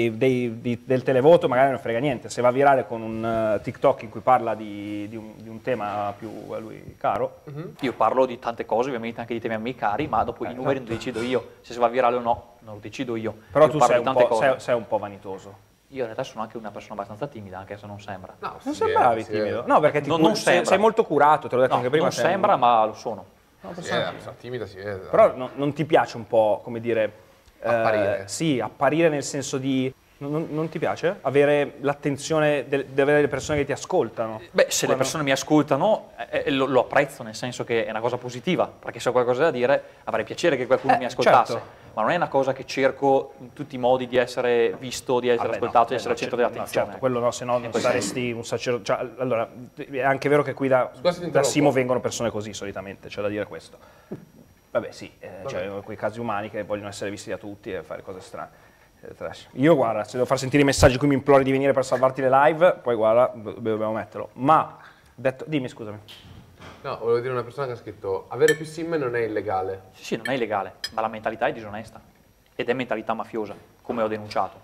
del televoto, magari non frega niente. Se va virale con un TikTok in cui parla di un tema più a lui caro,
Io parlo di tante cose, ovviamente anche di temi a me cari, ma dopo i numeri non li decido io. Se si va virale o no, non lo decido io.
però
Io
tu
parlo
sei
di
un,
tante
po',
cose.
sei un po' vanitoso.
Io in realtà sono anche una persona abbastanza timida, anche se non sembra.
No,
Non
sì,
sembravi
sì,
timido. No, perché
Non sembra.
sei molto curato, te l'ho detto
No,
anche prima.
non
sei un-
sembra, ma lo sono.
Sì, la persona timida si vede.
Però non ti piace un po', come dire...
Apparire.
Sì, apparire nel senso di... Non ti piace? Avere l'attenzione di avere le persone che ti ascoltano?
Beh, se le persone mi ascoltano, lo apprezzo, nel senso che è una cosa positiva, perché se ho qualcosa da dire avrei piacere che qualcuno mi ascoltasse.
certo.
Ma non è una cosa che cerco in tutti i modi di essere visto, di essere
Vabbè,
ascoltato, di
no,
essere al centro dell'attenzione.
certo, quello no, se no non
poi
saresti un sacerdote. Cioè, allora, è anche vero che qui da
Scusa se ti interrompo.
Simo vengono persone così solitamente, c'è da dire questo. Vabbè sì, cioè, quei casi umani che vogliono essere visti da tutti e fare cose strane. Trash. Io guarda, se devo far sentire i messaggi in cui mi implori di venire per salvarti le live, poi guarda, dobbiamo metterlo. Ma, dimmi scusami.
No, volevo dire una persona che ha scritto avere più sim non è illegale.
Sì, non è illegale, ma la mentalità è disonesta. Ed è mentalità mafiosa, come ho denunciato.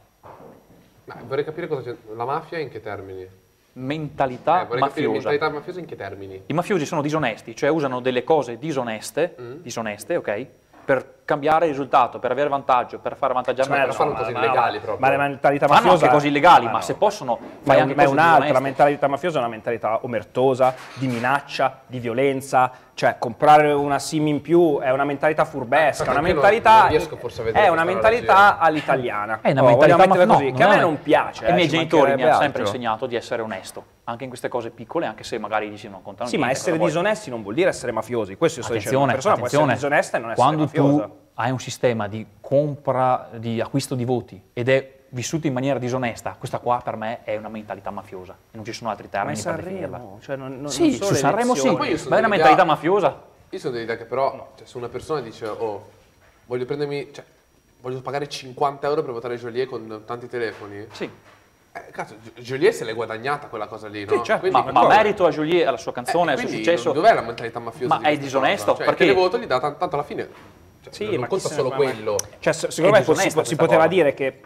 Ma vorrei capire cosa c'è. La mafia in che termini?
Mentalità
Vorrei capire
mafiosa.
mentalità mafiosa in che termini?
I mafiosi sono disonesti, cioè usano delle cose disoneste, ok? Per cambiare il risultato, per avere vantaggio, per far avvantaggiare una
non fanno
persona.
cose illegali proprio.
Ma le mentalità
Fanno
mafiose...
anche cose illegali, ma
no.
se possono
Ma
fai
è,
anche
ma è
cose
un'altra, la
disoneste.
mentalità mafiosa è una mentalità omertosa, di minaccia, di violenza, Cioè, comprare una SIM in più è una mentalità furbesca, una
anche
mentalità,
non riesco forse a vedere
è una
questa
mentalità all'italiana.
È una
vogliamo
mentalità
metterla così,
no,
che a me
è.
non piace.
E i miei
ci
genitori mi
mancherebbe
hanno sempre
altro.
insegnato di essere onesto, anche in queste cose piccole, anche se magari dici non contano
Sì, ma
niente.
essere
cosa vuoi.
disonesti non vuol dire essere mafiosi. Questo io sto dicendo. Una
Attenzione,
persona può essere disonesta e non essere
quando
mafiosa.
tu hai un sistema di compra, di acquisto di voti ed è vissuto in maniera disonesta, questa qua per me è una mentalità mafiosa e non ci sono altri
Ma è
termini per definirla.
Sanremo, cioè
Sì,
non solo
su
le
Sanremo sì,
elezioni.
Poi io sono
ma è una
dell'idea-
mentalità mafiosa.
Io sono dell'idea che però, cioè, se una persona dice, oh, voglio prendermi, cioè, voglio pagare 50 euro per votare Joliet con tanti telefoni,
Sì.
cazzo, Joliet se l'è guadagnata quella cosa lì, no?
Sì, certo,
Quindi-
Ma merito a Joliet, alla sua canzone, al suo
quindi
successo.
dov'è la mentalità mafiosa?
Ma
di
è
questa
disonesto,
cosa? Cioè,
perché-
il televoto gli dà tanto alla fine. Cioè,
Sì,
non
ma
conta
chi se ne
solo
frega.
quello.
Cioè, secondo me
disonesta
si
questa
poteva
cosa.
dire che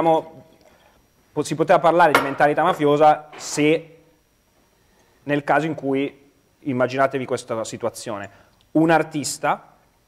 si poteva parlare di mentalità mafiosa se nel caso in cui, immaginatevi questa situazione, un artista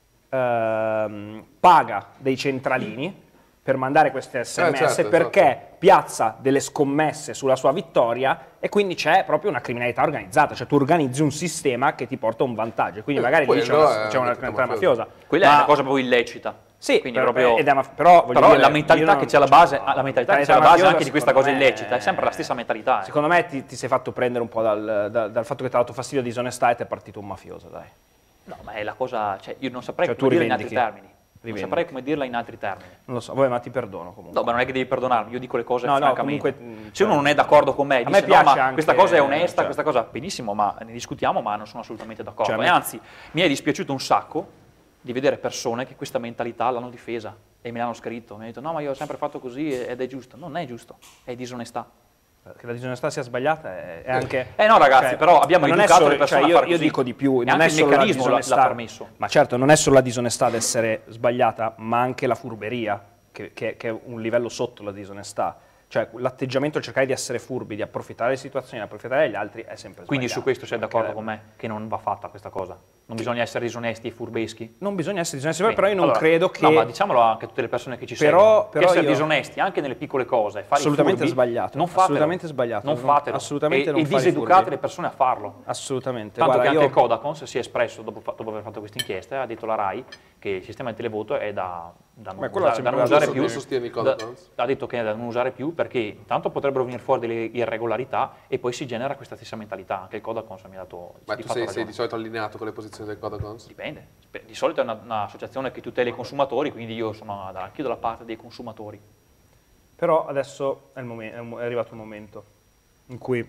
paga dei centralini per mandare queste SMS
certo,
perché
esatto.
piazza delle scommesse sulla sua vittoria e quindi c'è proprio una criminalità organizzata, cioè tu organizzi un sistema che ti porta a un vantaggio, quindi magari lì c'è
quello
una,
è
c'è una
una
criminalità
mafiosa.
mafiosa.
Quella è
Ma-
una cosa proprio illecita.
Sì,
quindi
però,
proprio,
però voglio
però
dire,
la mentalità
io non-
che c'è alla base, la mentalità che c'è alla base
mafiosa,
anche di questa cosa
secondo me,
illecita, è sempre la stessa mentalità.
Secondo me ti sei fatto prendere un po' dal fatto che ti ha dato fastidio la disonestà e ti è partito un mafioso, dai.
No, ma è la cosa, cioè io non saprei
Cioè,
come
tu
dirla in altri
rivendichi.
termini. Non saprei come dirla in altri termini.
Non lo so, vabbè, ma ti perdono comunque.
No, ma non è che devi perdonarmi, io dico le cose
No, no,
francamente.
comunque,
Se uno non è d'accordo con me,
a
dice
me piace
no, ma
anche,
questa cosa è onesta,
cioè-
questa cosa benissimo, ma ne discutiamo, ma non sono assolutamente d'accordo.
Cioè, a
E
me-
anzi, mi è dispiaciuto un sacco di vedere persone che questa mentalità l'hanno difesa e me l'hanno scritto. Mi hanno detto no, ma io ho sempre fatto così ed è giusto. Non è giusto, è disonestà.
Che la disonestà sia sbagliata è anche...
No ragazzi,
cioè,
però abbiamo
ma non è
educato
solo-
le persone
cioè,
a fare
io
così.
dico di più,
E
non
anche
è
il
solo la
meccanismo
disonestà,
l'ha permesso.
ma certo, non è solo la disonestà ad essere sbagliata, ma anche la furberia, che è un livello sotto la disonestà. Cioè l'atteggiamento, cercare di essere furbi, di approfittare delle situazioni, di approfittare degli altri è sempre sbagliato.
Quindi su questo sei d'accordo con
Mancherebbe.
me, che non va fatta questa cosa? Non bisogna essere disonesti e furbeschi?
Non bisogna essere disonesti,
Bene,
però io non
allora,
credo che...
No, ma diciamolo anche a tutte le persone che ci
Però-
seguono.
però
che essere
io-
disonesti anche nelle piccole cose, fare
Assolutamente
i furbi,
sbagliato,
non fatelo.
assolutamente sbagliato,
Non fatelo.
assolutamente
e,
non
e
fare i
diseducate
furbi.
le persone a farlo.
Assolutamente.
Tanto
Guarda,
che anche
io-
il Codacons si è espresso dopo aver fatto questa inchiesta, ha detto la RAI che il sistema di televoto è da non
Beh, quello ha
usare, da
sempre
non usare
dato-
più.
lo sostiene il Codacons?
Ha detto che è da non usare più perché intanto potrebbero venire fuori delle irregolarità e poi si genera questa stessa mentalità. Anche il Codacons mi ha dato
Ma
di
tu
fatto
sei
ragione.
di solito allineato con le posizioni del Codacons?
Dipende. Di solito è un'associazione che tutela i consumatori, quindi io sono anch'io dalla parte dei consumatori.
Però adesso è arrivato un momento in cui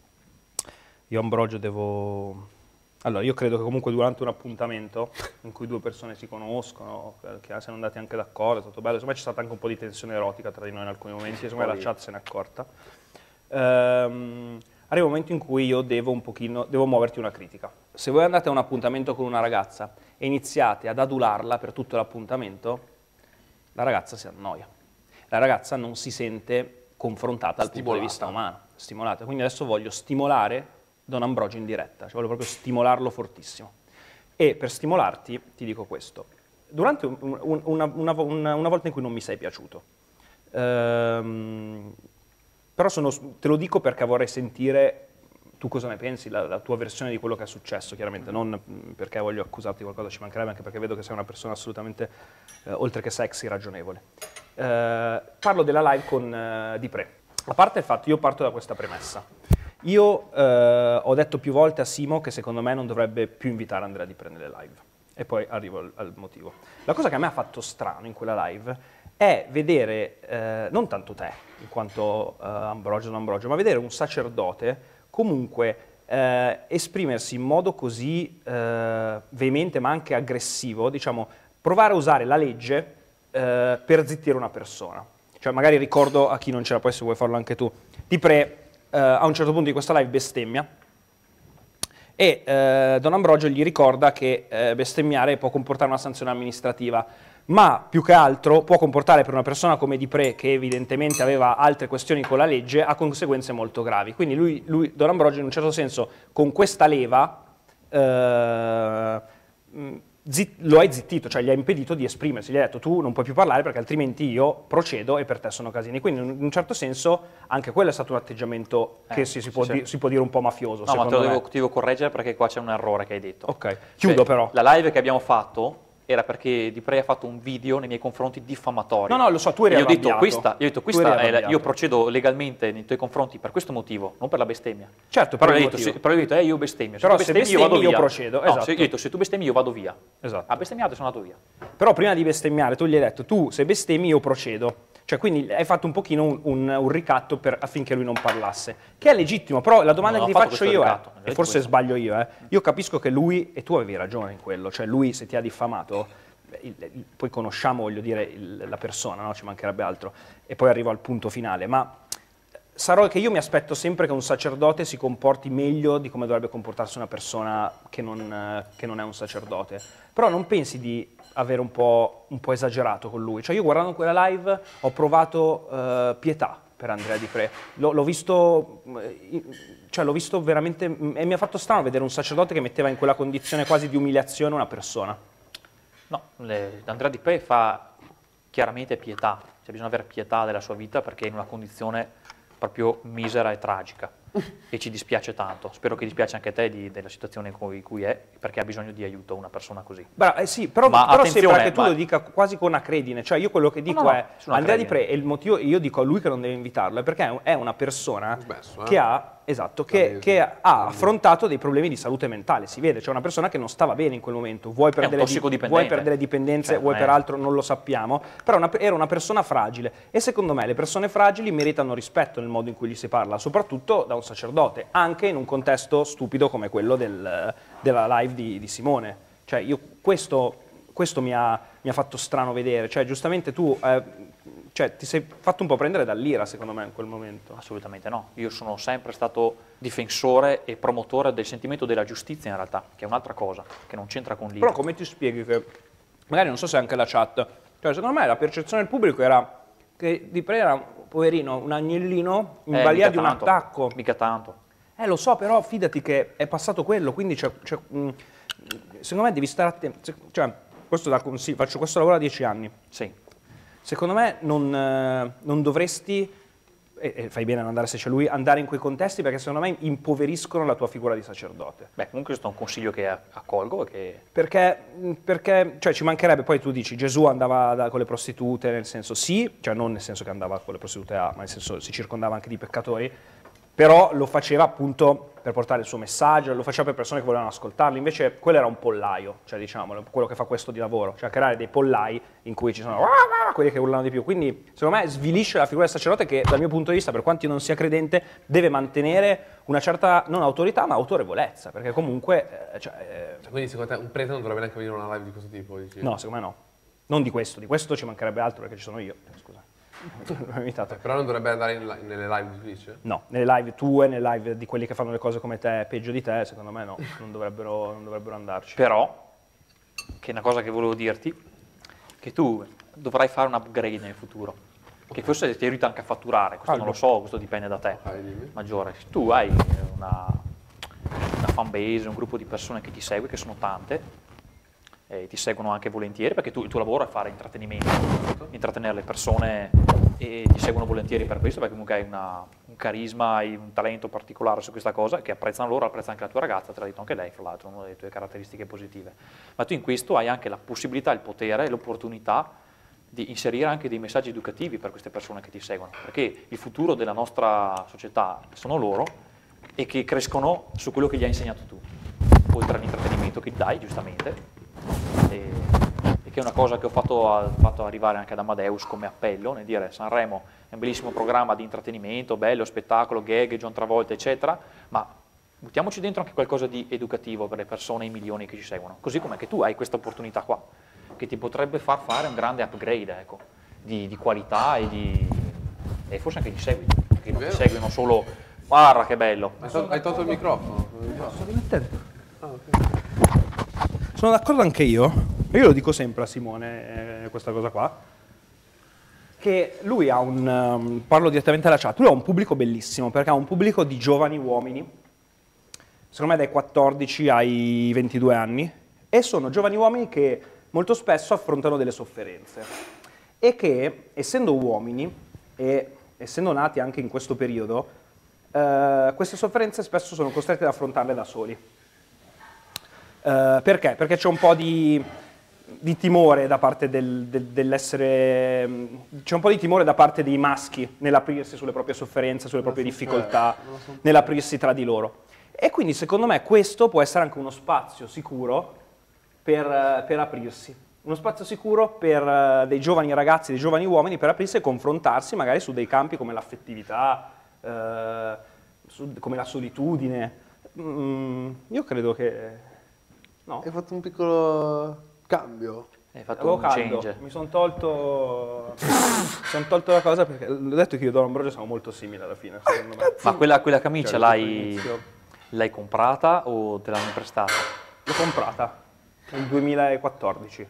io Ambrogio devo... Allora, io credo che comunque durante un appuntamento in cui due persone si conoscono, che siano andati anche d'accordo, è stato bello, insomma c'è stata anche un po' di tensione erotica tra di noi in alcuni momenti, secondo me la chat se n'è accorta. Arriva un momento in cui io devo muoverti una critica. Se voi andate a un appuntamento con una ragazza e iniziate ad adularla per tutto l'appuntamento, la ragazza si annoia. La ragazza non si sente confrontata dal punto di vista umano, stimolata. Quindi adesso voglio stimolare Don Ambrogio in diretta, cioè voglio proprio stimolarlo fortissimo. E per stimolarti ti dico questo. Durante una volta in cui non mi sei piaciuto, però te lo dico perché vorrei sentire tu cosa ne pensi, la tua versione di quello che è successo, chiaramente, non perché voglio accusarti di qualcosa, ci mancherebbe, anche perché vedo che sei una persona assolutamente, oltre che sexy, ragionevole. Parlo della live con Dipré. A parte il fatto, io parto da questa premessa. Io ho detto più volte a Simo che secondo me non dovrebbe più invitare Andrea Dipré nelle live. E poi arrivo al motivo. La cosa che a me ha fatto strano in quella live è vedere, non tanto te, in quanto Ambrogio, non Ambrogio, ma vedere un sacerdote comunque esprimersi in modo così veemente ma anche aggressivo, diciamo, provare a usare la legge per zittire una persona. Cioè magari ricordo a chi non c'era, poi se vuoi farlo anche tu, Dipré a un certo punto di questa live bestemmia e Don Ambrogio gli ricorda che bestemmiare può comportare una sanzione amministrativa, ma più che altro può comportare per una persona come Dipré, che evidentemente aveva altre questioni con la legge, a conseguenze molto gravi. Quindi Don Ambrogio in un certo senso con questa leva lo hai zittito, cioè gli hai impedito di esprimersi, gli hai detto tu non puoi più parlare perché altrimenti io procedo e per te sono casini. Quindi in un certo senso anche quello è stato un atteggiamento che si può dire un po' mafioso.
No, ma
secondo me.
ti devo correggere perché qua c'è un errore che hai detto.
Ok, chiudo però.
La live che abbiamo fatto era perché Di Prey ha fatto un video nei miei confronti diffamatorio.
No, lo so, tu eri arrabbiato.
Io procedo legalmente nei tuoi confronti per questo motivo, non per la bestemmia.
Certo,
però
per
io
il
ho detto,
motivo.
però io ho detto, io bestemmio.
Però
tu
se
bestemmi,
bestemmi io
via.
procedo,
No,
esatto.
io ho detto, se tu bestemmi io vado via.
Esatto.
Ha bestemmiato e sono andato via.
Però prima di bestemmiare tu gli hai detto tu se bestemmi io procedo. Cioè quindi hai fatto un pochino un ricatto affinché lui non parlasse, che è legittimo, però la domanda
Non
che
ho
ti
fatto
faccio io
questo ricatto,
e forse sbaglio io capisco che lui, e tu avevi ragione in quello, cioè lui se ti ha diffamato, poi conosciamo, voglio dire, la persona, no? Ci mancherebbe altro, e poi arrivo al punto finale, ma sarò che io mi aspetto sempre che un sacerdote si comporti meglio di come dovrebbe comportarsi una persona che non è un sacerdote, però non pensi di avere un po' esagerato con lui? Cioè io guardando quella live ho provato pietà per Andrea Di Prey, l'ho visto veramente, e mi ha fatto strano vedere un sacerdote che metteva in quella condizione quasi di umiliazione una persona.
No, Andrea Di Prey fa chiaramente pietà, cioè bisogna avere pietà della sua vita perché è in una condizione proprio misera e tragica e ci dispiace tanto. Spero che dispiace anche a te della situazione in cui è, perché ha bisogno di aiuto una persona così.
Sì, però sembra che tu lo dica quasi con acredine, cioè io quello che dico è Andrea Di Prey, e il motivo io dico a lui che non deve invitarlo è perché è una persona che ha affrontato dei problemi di salute mentale, si vede, cioè una persona che non stava bene in quel momento, vuoi per delle dipendenze, vuoi per altro, non lo sappiamo, però era una persona fragile e secondo me le persone fragili meritano rispetto nel modo in cui gli si parla, soprattutto da un sacerdote, anche in un contesto stupido come quello della live di Simone. Cioè questo mi ha fatto strano vedere, cioè giustamente tu ti sei fatto un po' prendere dall'ira secondo me in quel momento.
Assolutamente no, io sono sempre stato difensore e promotore del sentimento della giustizia in realtà, che è un'altra cosa, che non c'entra con l'ira.
Però come ti spieghi che, magari non so se anche la chat, cioè secondo me la percezione del pubblico era che Di Prey era poverino, un agnellino in balia di un attacco.
Mica tanto.
Lo so, però fidati che è passato quello, quindi secondo me devi stare attento. Cioè, faccio questo lavoro da 10 anni.
Sì.
Secondo me non dovresti, e fai bene ad andare se c'è lui, andare in quei contesti perché secondo me impoveriscono la tua figura di sacerdote.
Beh, comunque questo è un consiglio che accolgo.
Perché cioè, ci mancherebbe, poi tu dici Gesù andava con le prostitute, nel senso sì, cioè non nel senso che andava con le prostitute ma nel senso si circondava anche di peccatori, però lo faceva appunto per portare il suo messaggio, lo faceva per persone che volevano ascoltarlo, invece quello era un pollaio, cioè diciamolo, quello che fa questo di lavoro, cioè creare dei pollai in cui ci sono quelli che urlano di più, quindi secondo me svilisce la figura del sacerdote che dal mio punto di vista, per quanto io non sia credente, deve mantenere una certa, non autorità, ma autorevolezza, perché comunque...
Quindi secondo te un prete non dovrebbe neanche venire a una live di questo tipo? Dici?
No, secondo me no. Non di questo ci mancherebbe altro perché ci sono io, scusa.
Però non dovrebbe andare nelle live di Twitch?
No, nelle live tue, nelle live di quelli che fanno le cose come te, peggio di te, secondo me no, non dovrebbero andarci.
Però, che è una cosa che volevo dirti, che tu dovrai fare un upgrade nel futuro, che forse ti aiuta anche a fatturare, questo non lo so, questo dipende da te, maggiore. Se tu hai una fanbase, un gruppo di persone che ti segue, che sono tante, ti seguono anche volentieri perché il tuo lavoro è fare intrattenimento, intrattenere le persone e ti seguono volentieri per questo perché comunque hai un carisma, hai un talento particolare su questa cosa che apprezzano loro, apprezza anche la tua ragazza, te l'ha detto anche lei fra l'altro, una delle tue caratteristiche positive. Ma tu in questo hai anche la possibilità, il potere e l'opportunità di inserire anche dei messaggi educativi per queste persone che ti seguono, perché il futuro della nostra società sono loro e che crescono su quello che gli hai insegnato tu, oltre all'intrattenimento che dai giustamente. E che è una cosa che ho fatto arrivare anche ad Amadeus come appello, nel dire Sanremo è un bellissimo programma di intrattenimento, bello, spettacolo, gag, John Travolta, eccetera, ma buttiamoci dentro anche qualcosa di educativo per le persone, i milioni che ci seguono, così come che tu hai questa opportunità qua, che ti potrebbe far fare un grande upgrade, ecco, di qualità e forse anche di seguito, che non ti seguono solo, guarda che bello.
Hai tolto il microfono?
Sto rimettendo. Sono d'accordo anche io lo dico sempre a Simone, questa cosa qua, che lui ha parlo direttamente alla chat, lui ha un pubblico bellissimo, perché ha un pubblico di giovani uomini, secondo me dai 14 ai 22 anni, E sono giovani uomini che molto spesso affrontano delle sofferenze e che, essendo uomini e essendo nati anche in questo periodo, queste sofferenze spesso sono costretti ad affrontarle da soli. Perché? Perché c'è un po' di timore da parte dell'essere... c'è un po' di timore da parte dei maschi nell'aprirsi sulle proprie sofferenze, sulle proprie difficoltà, nell'aprirsi tra di loro. E quindi secondo me questo può essere anche uno spazio sicuro per aprirsi. Uno spazio sicuro per dei giovani ragazzi, dei giovani uomini, per aprirsi e confrontarsi magari su dei campi come l'affettività, come la solitudine. Io credo che... No.
Hai fatto un piccolo cambio.
Hai fatto
Avevo
un
caldo,
change.
mi sono tolto la cosa perché ho detto che io e Don Ambrogio siamo molto simili alla fine, secondo me.
Ma quella camicia
Cioè,
l'hai comprata o te l'hanno prestata?
L'ho comprata nel 2014,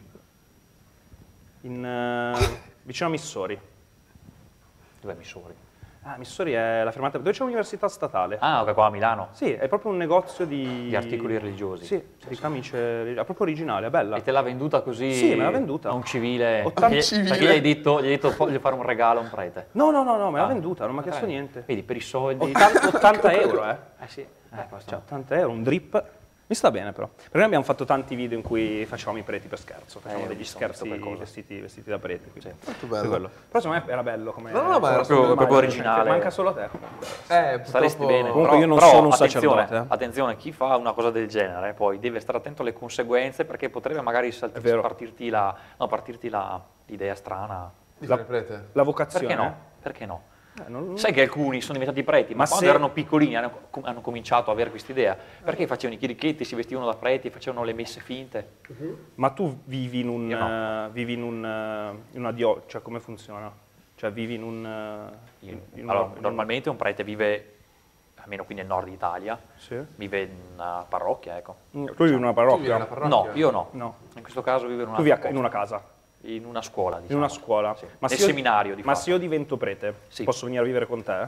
vicino a Missori.
Dov'è Missouri?
Ah, Missori è la fermata dove c'è l'università statale.
Ah, ok, qua a Milano.
Sì, è proprio un negozio di
articoli religiosi.
Sì, di camicie, è proprio originale, è bella.
E te l'ha venduta così?
Sì, me l'ha venduta.
A un civile?
80
Perché gli hai detto voglio fare un regalo a un prete.
No, me l'ha venduta, non mi ha chiesto
Ok.
niente.
Vedi, per i soldi...
80 euro, eh.
sì.
Cioè, 80 euro, un drip. Mi sta bene però. Perché noi abbiamo fatto tanti video in cui facevamo i preti per scherzo, facevamo
ho
degli
visto
scherzi
qualcosa.
vestiti da preti. Quindi.
Molto
Per
bello.
quello. Però secondo me era bello come...
No, ma era
proprio originale.
Manca solo a te.
Saresti
purtroppo-
bene.
Comunque io non
però
sono un
attenzione,
sacerdote.
Attenzione, chi fa una cosa del genere poi deve stare attento alle conseguenze perché potrebbe magari
È vero.
partirti l'idea strana.
Di fare prete.
La vocazione.
Perché no? Perché no?
Non-
Sai che alcuni sono diventati preti, ma
Ma
quando
se-
erano piccolini hanno cominciato a avere questa idea. Perché facevano i chirichetti, si vestivano da preti, facevano le messe finte.
Ma tu vivi in un...
Io no.
vivi in una cioè come funziona? Cioè vivi in un...
Allora, normalmente un prete vive, almeno qui nel nord Italia,
Sì.
vive in una parrocchia, ecco.
Tu vivi in una
Tu vivi
parrocchia?
nella parrocchia?
No, io no.
No.
In questo caso vivo in una
Tu vivi in una casa?
in una scuola, diciamo.
In una scuola?
Sì.
Ma
Nel
se io-
seminario, di
Ma
fatto.
se io divento prete,
Sì.
posso venire a vivere con te?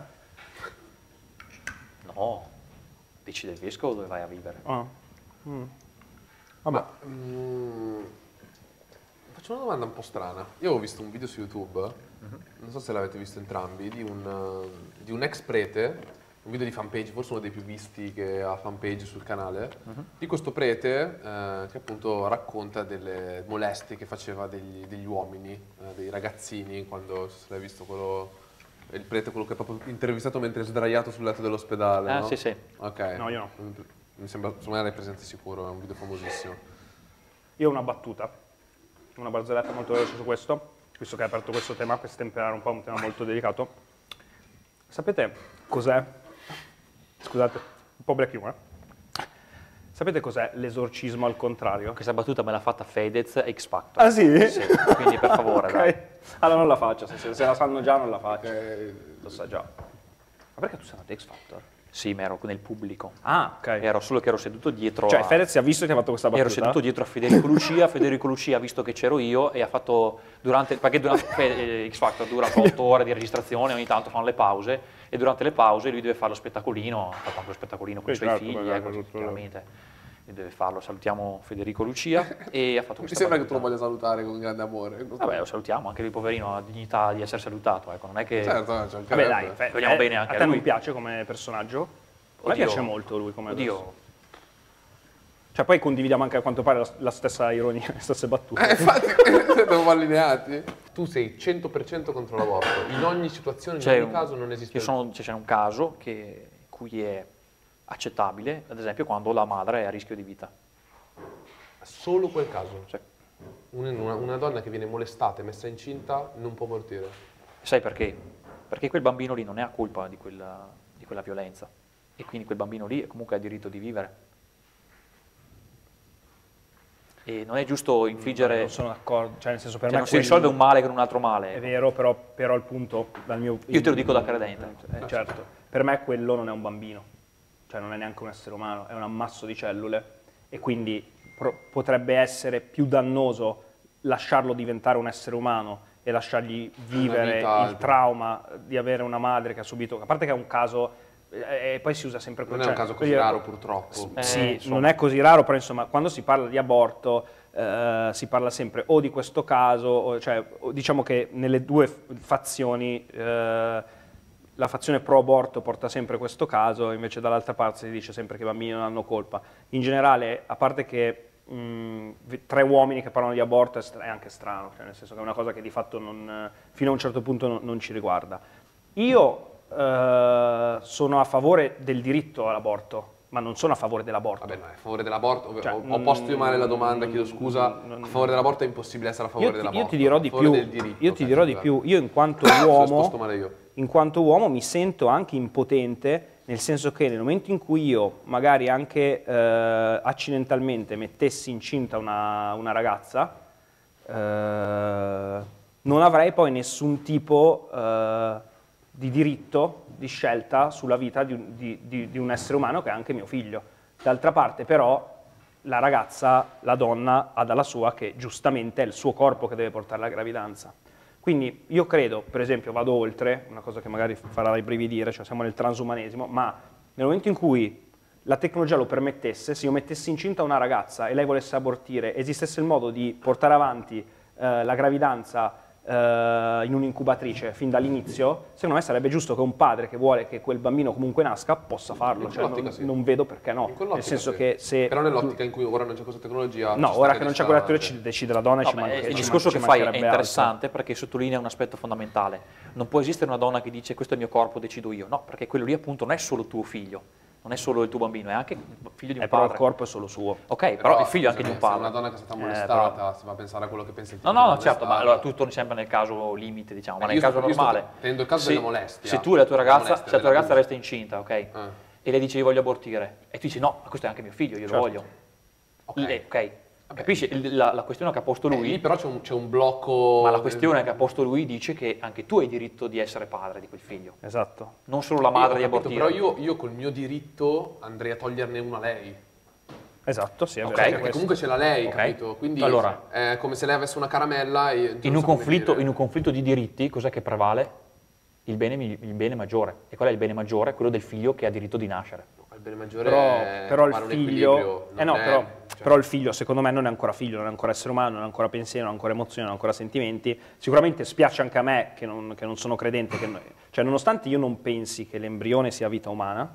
No, decide il vescovo dove vai a vivere.
Ah.
Vabbè. Faccio una domanda un po' strana. Io ho visto un video su YouTube, non so se l'avete visto entrambi, di un ex prete, un video di fanpage, forse uno dei più visti che ha fanpage sul canale, di questo prete che appunto racconta delle molestie che faceva degli uomini, dei ragazzini, quando se l'hai visto il prete, quello che è proprio intervistato mentre è sdraiato sul letto dell'ospedale,
Ah,
no?
sì, sì.
Ok.
No, io no.
Mi sembra, secondo me l'hai presente sicuro, è un video famosissimo.
Io ho una battuta, una barzelletta molto veloce su questo, visto che hai aperto questo tema per stemperare un po' un tema molto delicato. Sapete cos'è? Scusate, un po' black humor. Sapete cos'è l'esorcismo al contrario?
Questa battuta me l'ha fatta Fedez e X Factor.
Ah sì?
Sì, quindi per favore,
Ok.
dai.
Allora non la faccio, se la sanno già non la faccio. Lo sa già. Ma perché tu sei andato a X Factor?
Sì, ma ero nel pubblico.
Ah, ok.
Ero solo che ero seduto dietro
Cioè
a...
Fedez ha visto che ha fatto questa battuta?
Ero seduto dietro a Federico Lucia ha visto che c'ero io e ha fatto perché durante X Factor dura 8 ore di registrazione, ogni tanto fanno le pause e durante le pause lui deve fare lo spettacolino, ha fatto anche lo spettacolino con i
Sì,
suoi
certo,
figli,
magari,
ecco,
tutto.
chiaramente. E deve farlo, salutiamo Federico Lucia e ha fatto
Mi
questa
sembra che tu
battuta.
lo voglia salutare con grande amore.
Vabbè, lo salutiamo, anche lui poverino ha dignità di essere salutato, ecco, non è che...
Certo, c'è
Vabbè dai,
Vogliamo bene anche
a
a
te
lui.
non piace come personaggio? A me
Oddio.
piace molto lui come adesso.
Oddio,
Cioè poi condividiamo anche a quanto pare la stessa ironia, le stesse battute.
Infatti, siamo allineati. Tu sei 100% contro l'aborto. In ogni situazione, in ogni caso non esiste.
c'è un caso in cui è accettabile, ad esempio quando la madre è a rischio di vita.
Solo quel caso.
Sì.
Una donna che viene molestata e messa incinta non può morire.
Sai perché? Perché quel bambino lì non è a colpa di quella violenza e quindi quel bambino lì comunque ha diritto di vivere. E non è giusto infliggere,
Non sono d'accordo, cioè nel senso per
cioè,
me
non si risolve un male con un altro male.
È
ecco.
vero, però il punto dal mio...
Io te lo dico da credente.
Certo, per me quello non è un bambino, cioè non è neanche un essere umano, è un ammasso di cellule e quindi potrebbe essere più dannoso lasciarlo diventare un essere umano e lasciargli vivere
vita
il trauma di avere una madre che ha subito, a parte che è un caso E poi si usa sempre
Non è un caso così raro, purtroppo.
Sì, non è così raro, però insomma, quando si parla di aborto si parla sempre o di questo caso, o diciamo che nelle due fazioni la fazione pro aborto porta sempre questo caso, invece dall'altra parte si dice sempre che i bambini non hanno colpa. In generale, a parte che 3 uomini che parlano di aborto è anche strano, cioè nel senso che è una cosa che di fatto fino a un certo punto non ci riguarda. Io sono a favore del diritto all'aborto, ma non sono a favore dell'aborto.
Vabbè, no, a favore dell'aborto,
Cioè,
ho posto io male la domanda, chiedo scusa. A favore dell'aborto è impossibile essere a favore dell'aborto.
Io ti dirò di
a favore
più.
del diritto,
Io ti dirò di più. Io in quanto
Ho esposto male io.
uomo mi sento anche impotente, nel senso che nel momento in cui io magari anche accidentalmente mettessi incinta una ragazza, non avrei poi nessun tipo di diritto, di scelta sulla vita di un essere umano che è anche mio figlio. D'altra parte però la ragazza, la donna, ha dalla sua che giustamente è il suo corpo che deve portare alla gravidanza. Quindi io credo, per esempio, vado oltre, una cosa che magari farà rabbrividire, cioè siamo nel transumanesimo, ma nel momento in cui la tecnologia lo permettesse, se io mettessi incinta una ragazza e lei volesse abortire, esistesse il modo di portare avanti la gravidanza in un'incubatrice fin dall'inizio, secondo me sarebbe giusto che un padre che vuole che quel bambino comunque nasca possa farlo, cioè non vedo perché no, nel senso che se...
Però nell'ottica in cui ora non c'è questa tecnologia...
No, ora che non c'è quella tecnologia decide la donna e
il discorso che fai è interessante perché sottolinea un aspetto fondamentale. Non può esistere una donna che dice questo è il mio corpo, decido io. No, perché quello lì appunto non è solo tuo figlio, non è solo il tuo bambino, è anche figlio di un padre.
Però il corpo è solo suo.
Ok, però il figlio è anche di un padre.
Se una donna che è stata molestata, si va a pensare a quello che pensa il figlio.
No, certo, ma allora tu torni sempre nel caso limite, diciamo, ma nel caso normale.
Prendo il caso della molestia.
Se tu e la tua ragazza resta incinta, ok? E lei dice io voglio abortire, e tu dici no, ma questo è anche mio figlio, io lo voglio. Ok. Capisci? La questione che ha posto lui...
Lì però c'è un blocco...
Ma la questione che ha posto lui dice che anche tu hai diritto di essere padre di quel figlio.
Esatto.
Non solo la madre di abortire.
Però io col mio diritto andrei a toglierne una a lei.
Esatto, sì, è vero.
Perché comunque ce l'ha lei, capito? Quindi
allora,
è come se lei avesse una caramella e...
In un conflitto di diritti, cos'è che prevale? Il bene maggiore. E qual è il bene maggiore? Quello del figlio che ha diritto di nascere.
Il bene maggiore
però il figlio... Però il figlio, secondo me, non è ancora figlio, non è ancora essere umano, non è ancora pensiero, non è ancora emozione, non è ancora sentimenti. Sicuramente spiace anche a me, che non sono credente, cioè nonostante io non pensi che l'embrione sia vita umana,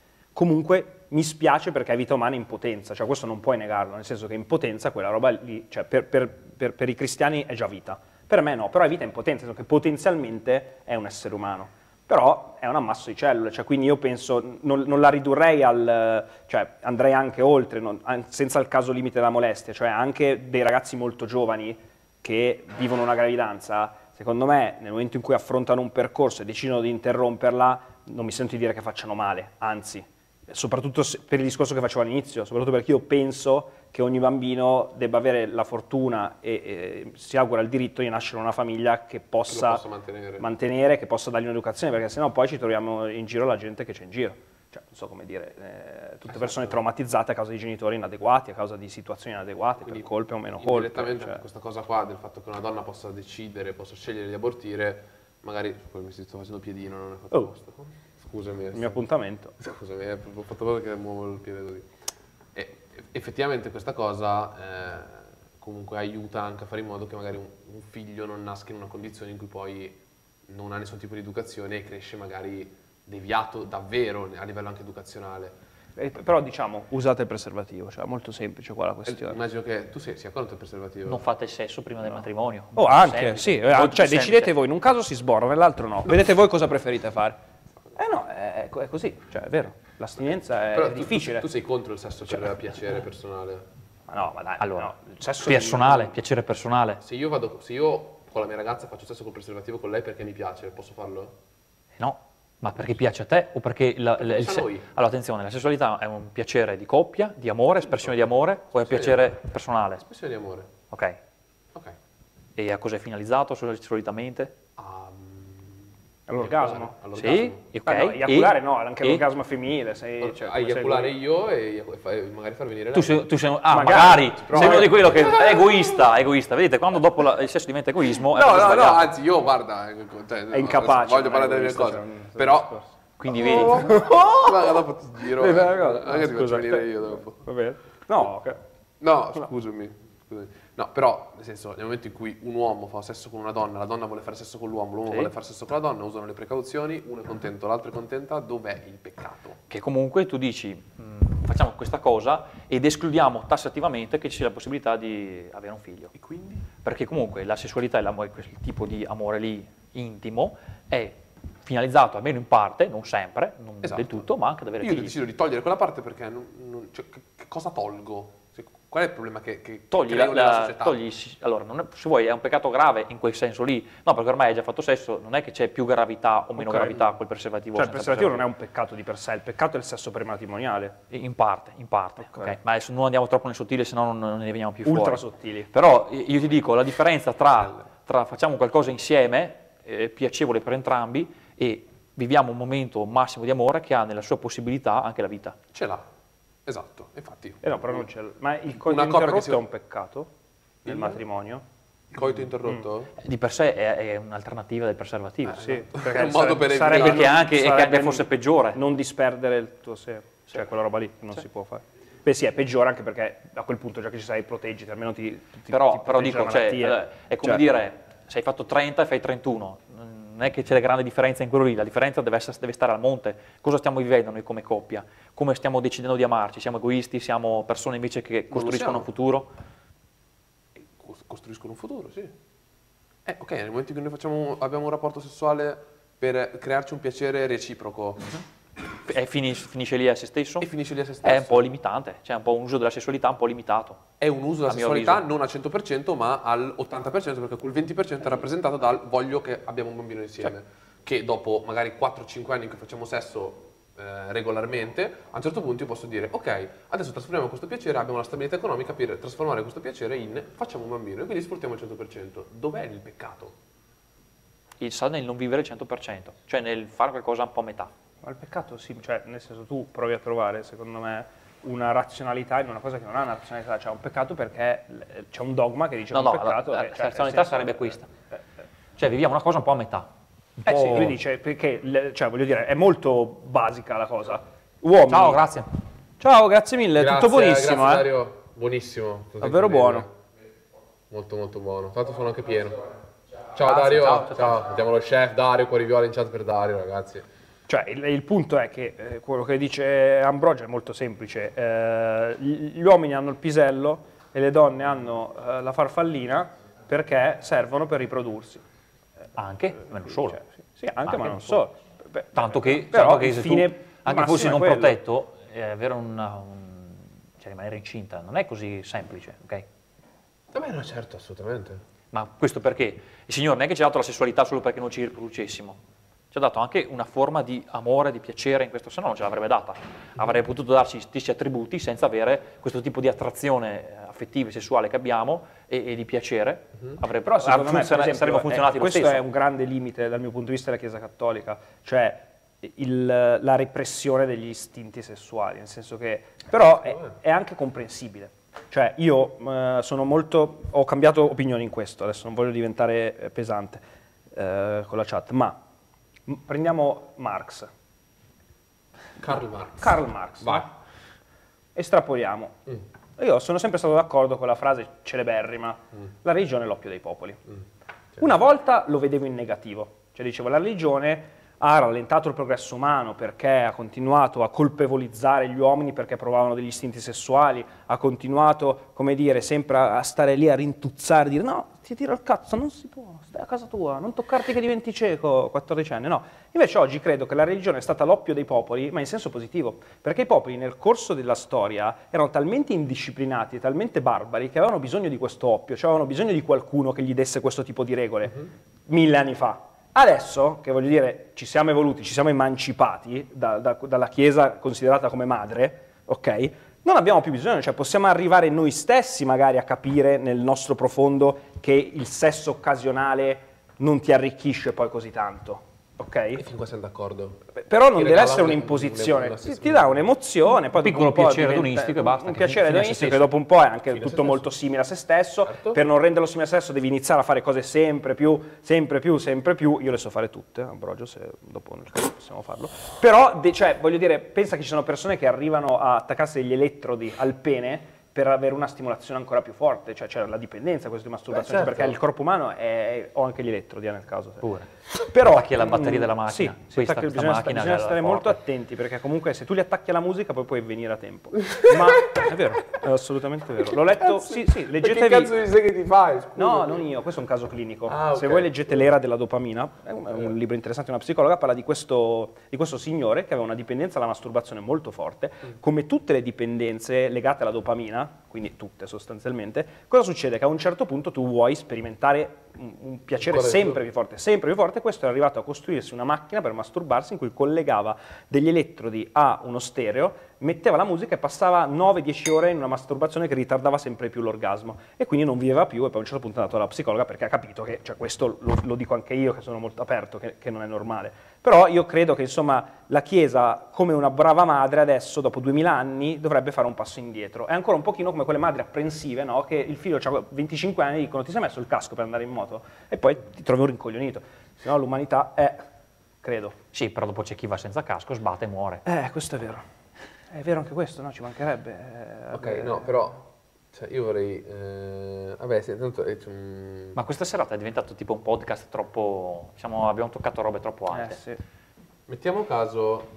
comunque mi spiace perché è vita umana in potenza, cioè questo non puoi negarlo, nel senso che in potenza quella roba lì, cioè per i cristiani è già vita. Per me no, però è vita in potenza, nel senso che potenzialmente è un essere umano. Però è un ammasso di cellule, cioè quindi io penso, non la ridurrei cioè andrei anche oltre, senza il caso limite della molestia, cioè anche dei ragazzi molto giovani che vivono una gravidanza, secondo me nel momento in cui affrontano un percorso e decidono di interromperla, non mi sento di dire che facciano male, anzi, soprattutto per il discorso che facevo all'inizio, soprattutto perché io penso che ogni bambino debba avere la fortuna e si augura il diritto di nascere in una famiglia che possa mantenere, che possa dargli un'educazione, perché sennò poi ci troviamo in giro la gente che c'è in giro. Cioè, non so come dire, tutte persone traumatizzate a causa di genitori inadeguati, a causa di situazioni inadeguate, quindi per colpe o meno colpe.
Direttamente questa cosa qua, del fatto che una donna possa decidere, possa scegliere di abortire, magari, mi sto facendo piedino, non è fatto apposta. Scusami.
Il mio appuntamento.
Scusami, ho fatto cosa che muovo il piede così. E effettivamente questa cosa comunque aiuta anche a fare in modo che magari un figlio non nasca in una condizione in cui poi non ha nessun tipo di educazione e cresce magari deviato davvero a livello anche educazionale.
Però diciamo, usate il preservativo, cioè molto semplice qua la questione.
Immagino che tu sia contro il preservativo.
Non fate il sesso prima del matrimonio.
Oh, anche, sì, cioè decidete voi, in un caso si sborra, nell'altro no. Vedete voi cosa preferite fare. No, è così, cioè è vero, l'astinenza è difficile.
Tu sei contro il sesso per piacere personale?
Ma dai,
allora,
no, il sesso
piacere personale.
Se io con la mia ragazza faccio sesso col preservativo con lei perché mi piace, posso farlo?
No, ma perché piace a te o perché allora attenzione, la sessualità è un piacere di coppia, di amore, espressione di amore o è un piacere personale?
Espressione di amore.
Ok. E a cosa è finalizzato solitamente?
All'orgasmo?
Sì, ok.
No, eiaculare no, anche l'orgasmo femminile.
Eiaculare io e magari far venire
lei. Tu sei magari sei uno di quello che è egoista. Vedete, quando dopo il sesso diventa egoismo...
No, anzi io guarda...
è incapace.
Voglio parlare delle mie cose. Però
Quindi vedi,
Ma dopo ti giro, anche ti faccio
Scusa,
venire io dopo.
Va bene. No,
No, scusami. No, però, nel senso, nel momento in cui un uomo fa sesso con una donna, la donna vuole fare sesso con l'uomo, l'uomo vuole fare sesso con la donna, usano le precauzioni, uno è contento, l'altro è contenta, dov'è il peccato?
che comunque tu dici facciamo questa cosa ed escludiamo tassativamente che ci sia la possibilità di avere un figlio.
E quindi?
Perché comunque la sessualità e l'amore, quel tipo di amore lì intimo è finalizzato almeno in parte, non sempre, non del tutto, ma anche ad avere
Io
figli.
decido di togliere quella parte perché cioè, che cosa tolgo? Cioè, qual è il problema che
Togli,
creo nella società?
allora, non è, se vuoi, è un peccato grave in quel senso lì, no, perché ormai hai già fatto sesso, non è che c'è più gravità o meno gravità col preservativo.
cioè il
senza
preservativo non è un peccato di per sé, il peccato è il sesso prematrimoniale.
In parte, ok. Ma adesso non andiamo troppo nel sottile, se no non ne veniamo più fuori.
Ultra sottili.
Però io ti dico, la differenza tra facciamo qualcosa insieme, piacevole per entrambi, e viviamo un momento massimo di amore che ha nella sua possibilità anche la vita.
Ce l'ha. Esatto, infatti.
No, però non c'è. Ma il coito
Una coppia che
interrotto
si-
è un peccato nel matrimonio?
Il coito interrotto?
Di per sé è un'alternativa del preservativo.
Sì,
È un modo per
sarebbe
evitare-
Perché anche che
sarebbe
fosse peggiore.
non disperdere il tuo sé, cioè quella roba lì non si può fare. Beh sì, è peggiore anche perché a quel punto già che ci sei proteggiti, almeno ti
Però
proteggi
dico,
da
cioè,
malattie.
è come
Cioè,
dire, se hai fatto 30 e fai 31, non è che c'è la grande differenza in quello lì, la differenza deve stare al monte. Cosa stiamo vivendo noi come coppia? Come stiamo decidendo di amarci? Siamo egoisti? Siamo persone invece che costruiscono
siamo.
un futuro?
Costruiscono un futuro, sì. Ok, nel momento in cui noi abbiamo un rapporto sessuale per crearci un piacere reciproco
E finisce lì a se stesso?
e finisce lì a se
È
stesso.
un po' limitante, cioè un po' un uso della sessualità un po' limitato.
È un uso della
a mio
sessualità
avviso.
non al 100% ma al 80% perché quel 20% è rappresentato dal voglio che abbiamo un bambino insieme. Che dopo magari 4-5 anni in cui facciamo sesso regolarmente, a un certo punto io posso dire ok, adesso trasformiamo questo piacere, abbiamo la stabilità economica per trasformare questo piacere in facciamo un bambino e quindi sfruttiamo il 100%. Dov'è il peccato?
Sta nel non vivere il 100%, cioè nel fare qualcosa un po' a metà.
Ma il peccato sì, cioè nel senso tu provi a trovare, secondo me, una razionalità in una cosa che non ha una razionalità, cioè un peccato perché c'è un dogma che dice
No,
che un
no,
peccato
la
è, cioè,
razionalità
nel senso-
sarebbe questa. Cioè viviamo una cosa un po' a metà. Un
sì,
po'-
lui dice perché, cioè voglio dire, è molto basica la cosa. Uomini.
Ciao, grazie.
Ciao, grazie mille, tutto buonissimo,
grazie Dario, buonissimo. Tutto
Davvero
incredibile.
buono.
Molto molto buono. Tanto sono anche pieno. Ciao Dario, ciao. Mettiamo lo chef Dario, cuori viola in chat per Dario, ragazzi.
Cioè, il punto è che quello che dice Ambrogio è molto semplice. Gli uomini hanno il pisello e le donne hanno la farfallina perché servono per riprodursi.
Anche, ma non solo.
Cioè, sì, anche, ma non solo.
Tanto che,
però
tanto che
il
se tu,
fine
anche
massimo
fossi
è
non
quello.
protetto, avere cioè rimanere incinta non è così semplice, ok?
Vabbè, no, certo, assolutamente.
Ma questo perché? Il Signore non è che ci ha dato la sessualità solo perché non ci riproducessimo, ci ha dato anche una forma di amore, di piacere in questo, se no non ce l'avrebbe data. Avrebbe potuto darci gli stessi attributi senza avere questo tipo di attrazione affettiva e sessuale che abbiamo e di piacere.
Però secondo me, per esempio,
saremmo funzionati lo
questo
stesso.
è un grande limite dal mio punto di vista della Chiesa Cattolica, cioè la repressione degli istinti sessuali, nel senso che però è anche comprensibile. Cioè io ho cambiato opinione in questo, adesso non voglio diventare pesante con la chat, ma prendiamo Marx. Karl Marx.
Vai.
No? Estrapoliamo. Io sono sempre stato d'accordo con la frase celeberrima, la religione è l'oppio dei popoli. Una volta lo vedevo in negativo, cioè dicevo la religione ha rallentato il progresso umano perché ha continuato a colpevolizzare gli uomini perché provavano degli istinti sessuali, ha continuato, come dire, sempre a stare lì a rintuzzare, dire no, ti tiro il cazzo, non si può, stai a casa tua, non toccarti che diventi cieco, 14enne, no. Invece oggi credo che la religione è stata l'oppio dei popoli, ma in senso positivo, perché i popoli nel corso della storia erano talmente indisciplinati, talmente barbari, che avevano bisogno di questo oppio, cioè avevano bisogno di qualcuno che gli desse questo tipo di regole, 1000 anni fa. Adesso, che voglio dire, ci siamo evoluti, ci siamo emancipati dalla Chiesa considerata come madre, ok? Non abbiamo più bisogno, cioè possiamo arrivare noi stessi magari a capire nel nostro profondo che il sesso occasionale non ti arricchisce poi così tanto. ok?
E fin qua siamo d'accordo.
Però non
Ti
deve
regala
essere
una
un'imposizione,
sensazione.
ti dà un'emozione, poi dopo
piccolo
un po'
piacere
diventa-
edonistico e basta,
Un
che
piacere
fine a se
edonistico che
stesso.
dopo un po' è anche
Fine a se
tutto molto
stesso.
simile a se stesso.
Certo.
Per non renderlo simile a se stesso devi iniziare a fare cose sempre più. Io le so fare tutte, Ambrogio, se dopo nel caso possiamo farlo. Però, cioè, voglio dire, pensa che ci sono persone che arrivano a attaccarsi degli elettrodi al pene per avere una stimolazione ancora più forte, cioè c'è la dipendenza questa di masturbazione,
certo.
perché il corpo umano ho anche gli elettrodi nel caso.
Pure.
Però
Attacchi alla batteria della macchina.
Sì,
Questa
bisogna
macchina
bisogna
è
stare
forte.
molto attenti, perché comunque se tu li attacchi alla musica poi puoi venire a tempo. Ma è vero, è assolutamente vero. L'ho letto, sì,
Ma che
leggetevi.
cazzo di seghe ti fai? Scusa.
No, non io, questo è un caso clinico.
Ah, ok.
Se voi leggete L'era della dopamina, è un libro interessante, una psicologa parla di questo signore che aveva una dipendenza alla masturbazione molto forte. Come tutte le dipendenze legate alla dopamina, quindi tutte sostanzialmente, cosa succede? Che a un certo punto tu vuoi sperimentare un piacere
Ancora di
sempre più forte. Questo è arrivato a costruirsi una macchina per masturbarsi in cui collegava degli elettrodi a uno stereo, metteva la musica e passava 9-10 ore in una masturbazione che ritardava sempre più l'orgasmo e quindi non viveva più, e poi a un certo punto è andato alla psicologa perché ha capito che, cioè questo lo dico anche io che sono molto aperto, che non è normale. Però io credo che insomma la Chiesa, come una brava madre, adesso dopo 2000 anni dovrebbe fare un passo indietro. È ancora un pochino come quelle madri apprensive, no? Che il figlio ha 25 anni e dicono ti sei messo il casco per andare in moto? E poi ti trovi un rincoglionito. Se no l'umanità è, credo.
Sì, però dopo c'è chi va senza casco, sbatte e muore.
Questo è vero. È vero anche questo, no? Ci mancherebbe.
Ok, no, però cioè, io vorrei... vabbè, sì, tanto...
Ma questa serata è diventato tipo un podcast troppo... Diciamo, abbiamo toccato robe troppo alte.
Sì.
Mettiamo caso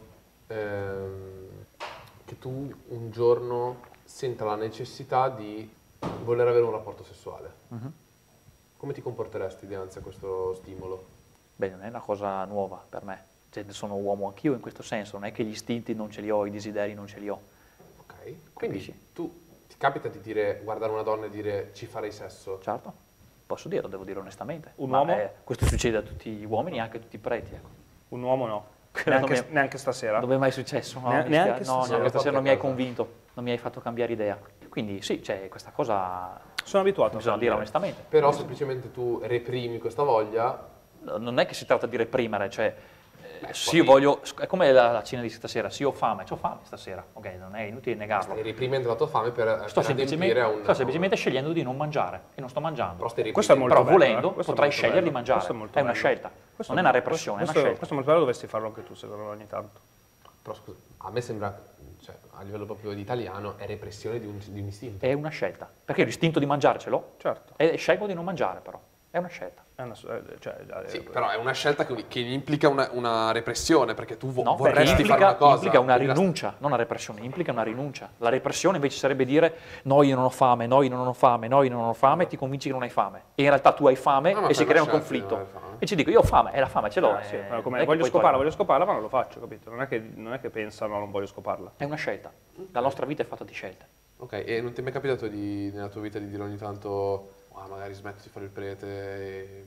che tu un giorno senta la necessità di voler avere un rapporto sessuale. Come ti comporteresti dinanzi a questo stimolo?
Beh, non è una cosa nuova per me. Cioè, sono uomo anch'io in questo senso, non è che gli istinti non ce li ho, i desideri non ce li ho.
Ok, quindi
Capisci?
tu ti capita di dire, guardare una donna e dire ci farei sesso?
Certo, posso dirlo, devo dire onestamente.
Un
Ma,
uomo?
questo succede a tutti gli uomini, anche a tutti i preti. Ecco.
Un uomo no.
Non mi-
Neanche stasera.
Dove è mai successo? No,
Neanche
mi spiace.
stasera.
Neanche stasera non mi hai
Fatto a casa.
convinto, non mi hai fatto cambiare idea. Quindi sì, c'è questa cosa,
Sono abituato
bisogna
a
dire
fallire.
onestamente.
Però semplicemente tu reprimi questa voglia.
Non è che si tratta di reprimere, cioè se io voglio, è come la cena di stasera, se io ho fame stasera, ok, non è inutile negarlo.
Stai reprimendo la tua fame per
Sto semplicemente,
adempiere a un...
sto semplicemente scegliendo di non mangiare e non sto mangiando.
Però stai
Questo è
reprimendo.
molto
Però
bello,
volendo
questo è
potrai
molto
scegliere
bello.
di mangiare,
Questo è molto
è una
bello.
scelta,
Questo
non è una repressione, è una
questo,
scelta.
questo è molto bello, dovresti farlo anche tu secondo me ogni tanto.
Però scusa, a me sembra, cioè, a livello proprio di italiano, è repressione di un istinto.
È una scelta, perché l'istinto di mangiare ce l'ho
Certo.
e scelgo di non mangiare però, è una scelta.
È una,
Sì, però è una scelta che implica una repressione, perché tu
No, perché
vorresti fare una cosa.
implica una
quindi la-
rinuncia, non una repressione, implica una rinuncia. La repressione invece sarebbe dire no, io non ho fame, no, io non ho fame, no, io non ho fame, e ti convinci che non hai fame. E in realtà tu hai fame
Ah, ma
e si
fai
crea
una
un
scelta di non
conflitto.
avere fame.
E ci dico, io ho fame, e la fame ce l'ho.
sì,
non
come
è che
voglio
puoi
scoparla,
togliere.
ma non lo faccio, capito? Non è che pensa no, non voglio scoparla.
È una scelta. La nostra vita è fatta di scelte.
Ok, e non ti è mai capitato nella tua vita di dire ogni tanto, magari smetto di fare il prete e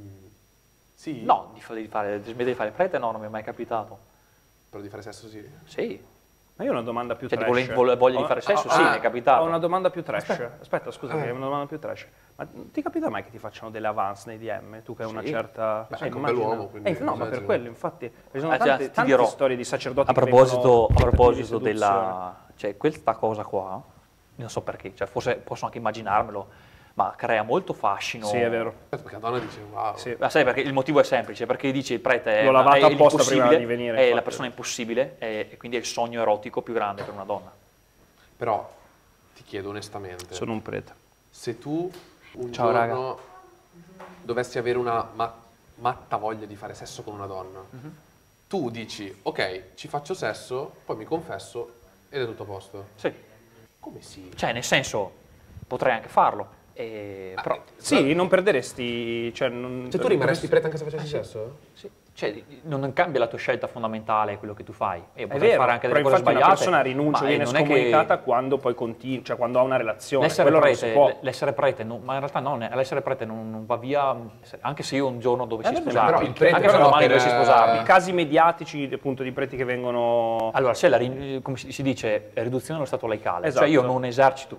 Sì?
No, di smettere di fare prete no, non mi è mai capitato.
Però di fare sesso sì.
Sì,
Ma io ho una domanda più
Cioè,
trash.
voglia di fare sesso? Sì, mi è capitato.
Ho una domanda più trash. Aspetta, scusami, ho una domanda più trash. Ma ti capita mai che ti facciano delle avance nei DM? Tu che hai una
Sì.
certa...
Beh, anche un bell'uomo, quindi
no, ma per
immagino.
quello, infatti. Ci sono
Cioè,
tante,
ti
tante
dirò,
storie di sacerdoti
a
che
proposito,
vengono
a
tentativi di
proposito
seduzione.
della... Cioè, questa cosa qua, non so perché, cioè, forse posso anche immaginarmelo, ma crea molto fascino.
Sì, è vero.
Aspetta, perché la donna dice wow.
Sì.
Ma sai perché il motivo è semplice, perché dice il prete
L'ho lavato
è
apposta
l'impossibile,
prima di venire,
è
infatti.
la persona impossibile e quindi è il sogno erotico più grande per una donna.
Però ti chiedo onestamente,
Sono un prete.
se tu un
Ciao,
giorno dovessi avere una matta voglia di fare sesso con una donna, tu dici ok, ci faccio sesso, poi mi confesso ed è tutto a posto.
Sì,
Come sì?
cioè nel senso potrei anche farlo, però
Sì, non perderesti... Cioè,
Cioè tu rimarresti prete anche se facessi sesso?
sì, cioè, non cambia la tua scelta fondamentale quello che tu fai. Io
È
potrei
vero,
fare anche
però
delle cose
infatti una
sbagliate.
persona rinuncia,
ma
viene
non è che-
scomunicata quando poi continua, cioè quando ha una relazione.
L'essere
Quello non si può.
prete, l'essere prete ma in realtà no, l'essere prete non va via, anche se io un giorno dovessi
vabbè,
sposarmi,
però il prete
anche se
però
domani
per-
dovessi sposarmi.
I casi mediatici appunto di preti che vengono...
Allora, c'è come si dice, riduzione dello stato laicale,
Esatto.
cioè io non esercito più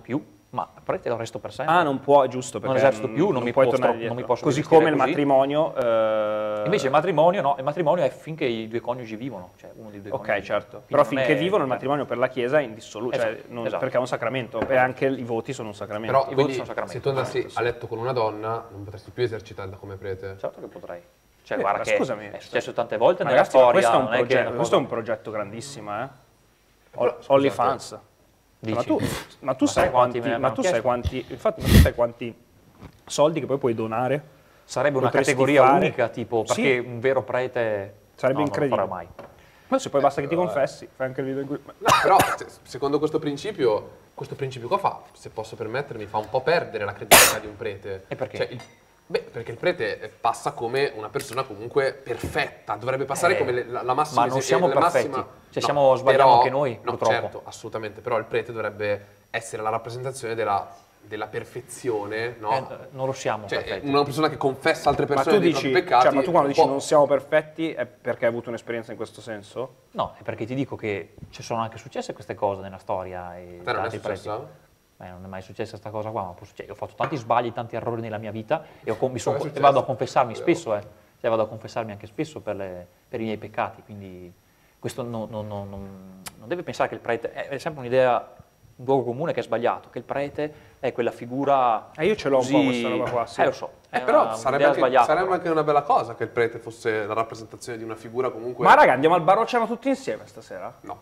Ma il prete lo resto per sempre.
Ah, non può, è giusto, perché
Non esercito più, non mi
puoi
posso
tornare
non mi
indietro.
posso
Così
rivestire
come il
così.
matrimonio.
Invece il matrimonio no, il matrimonio è finché i due coniugi vivono, cioè uno dei due
Ok,
coniugi.
certo.
Quindi
Però
non
finché
è-
vivono il matrimonio per la Chiesa è indissoluto, cioè,
Esatto, esatto.
perché è un sacramento, e anche i voti sono un sacramento.
Però
voti
quindi,
sono sacramenti.
se tu andassi a letto con una donna, non potresti più esercitarla come prete.
Certo che potrei. Cioè,
Ma
guarda che
scusami,
è successo tante volte
Ma
nella
ragazzi, ma
storia.
questo è un
non è che
progetto,
una
questo è un
cosa-
progetto grandissimo,
Però,
OnlyFans.
Dici?
Ma tu
sai
sai
quanti
quanti,
me ne
ma
hanno
tu sai
chiesto?
quanti, infatti, ma tu sai quanti soldi che poi puoi donare?
Sarebbe una
potresti
categoria
fare?
unica, tipo,
Sì.
perché un vero prete
Sarebbe
no,
incredibile.
non lo farà mai.
Adesso poi basta che ti confessi, fai anche il video in cui...
No, però secondo questo principio qua fa, se posso permettermi, fa un po' perdere la credibilità di un prete.
E perché?
Cioè, perché il prete passa come una persona comunque perfetta, dovrebbe passare come la massima...
ma non siamo
la
perfetti.
massima-
Cioè, sbagliamo
però-
anche noi,
No,
purtroppo.
certo, assolutamente, però il prete dovrebbe essere la rappresentazione della perfezione, no?
Non lo siamo
Cioè,
perfetti.
una persona che confessa altre
Ma
persone
tu
dei
dici,
propri peccati...
cioè, ma tu quando
un
dici
po'-
non siamo perfetti è perché hai avuto un'esperienza in questo senso?
No, è perché ti dico che ci sono anche successe queste cose nella storia. E
A te non è
tanti preti.
successa?
Non è mai successa questa cosa qua, ma può succedere. Ho fatto tanti sbagli, tanti errori nella mia vita e
Cosa è successo?
e vado a confessarmi spesso, Cioè, vado a confessarmi anche spesso per i miei peccati, quindi questo non deve pensare che il prete è sempre un'idea, un luogo comune che è sbagliato, che il prete è quella figura
Io ce l'ho un po'
così-
questa roba qua, sì.
lo so, è
Però
un'idea
sarebbe
sbagliata, però.
anche una bella cosa che il prete fosse la rappresentazione di una figura comunque...
Ma raga, andiamo al Barocciano tutti insieme stasera?
No.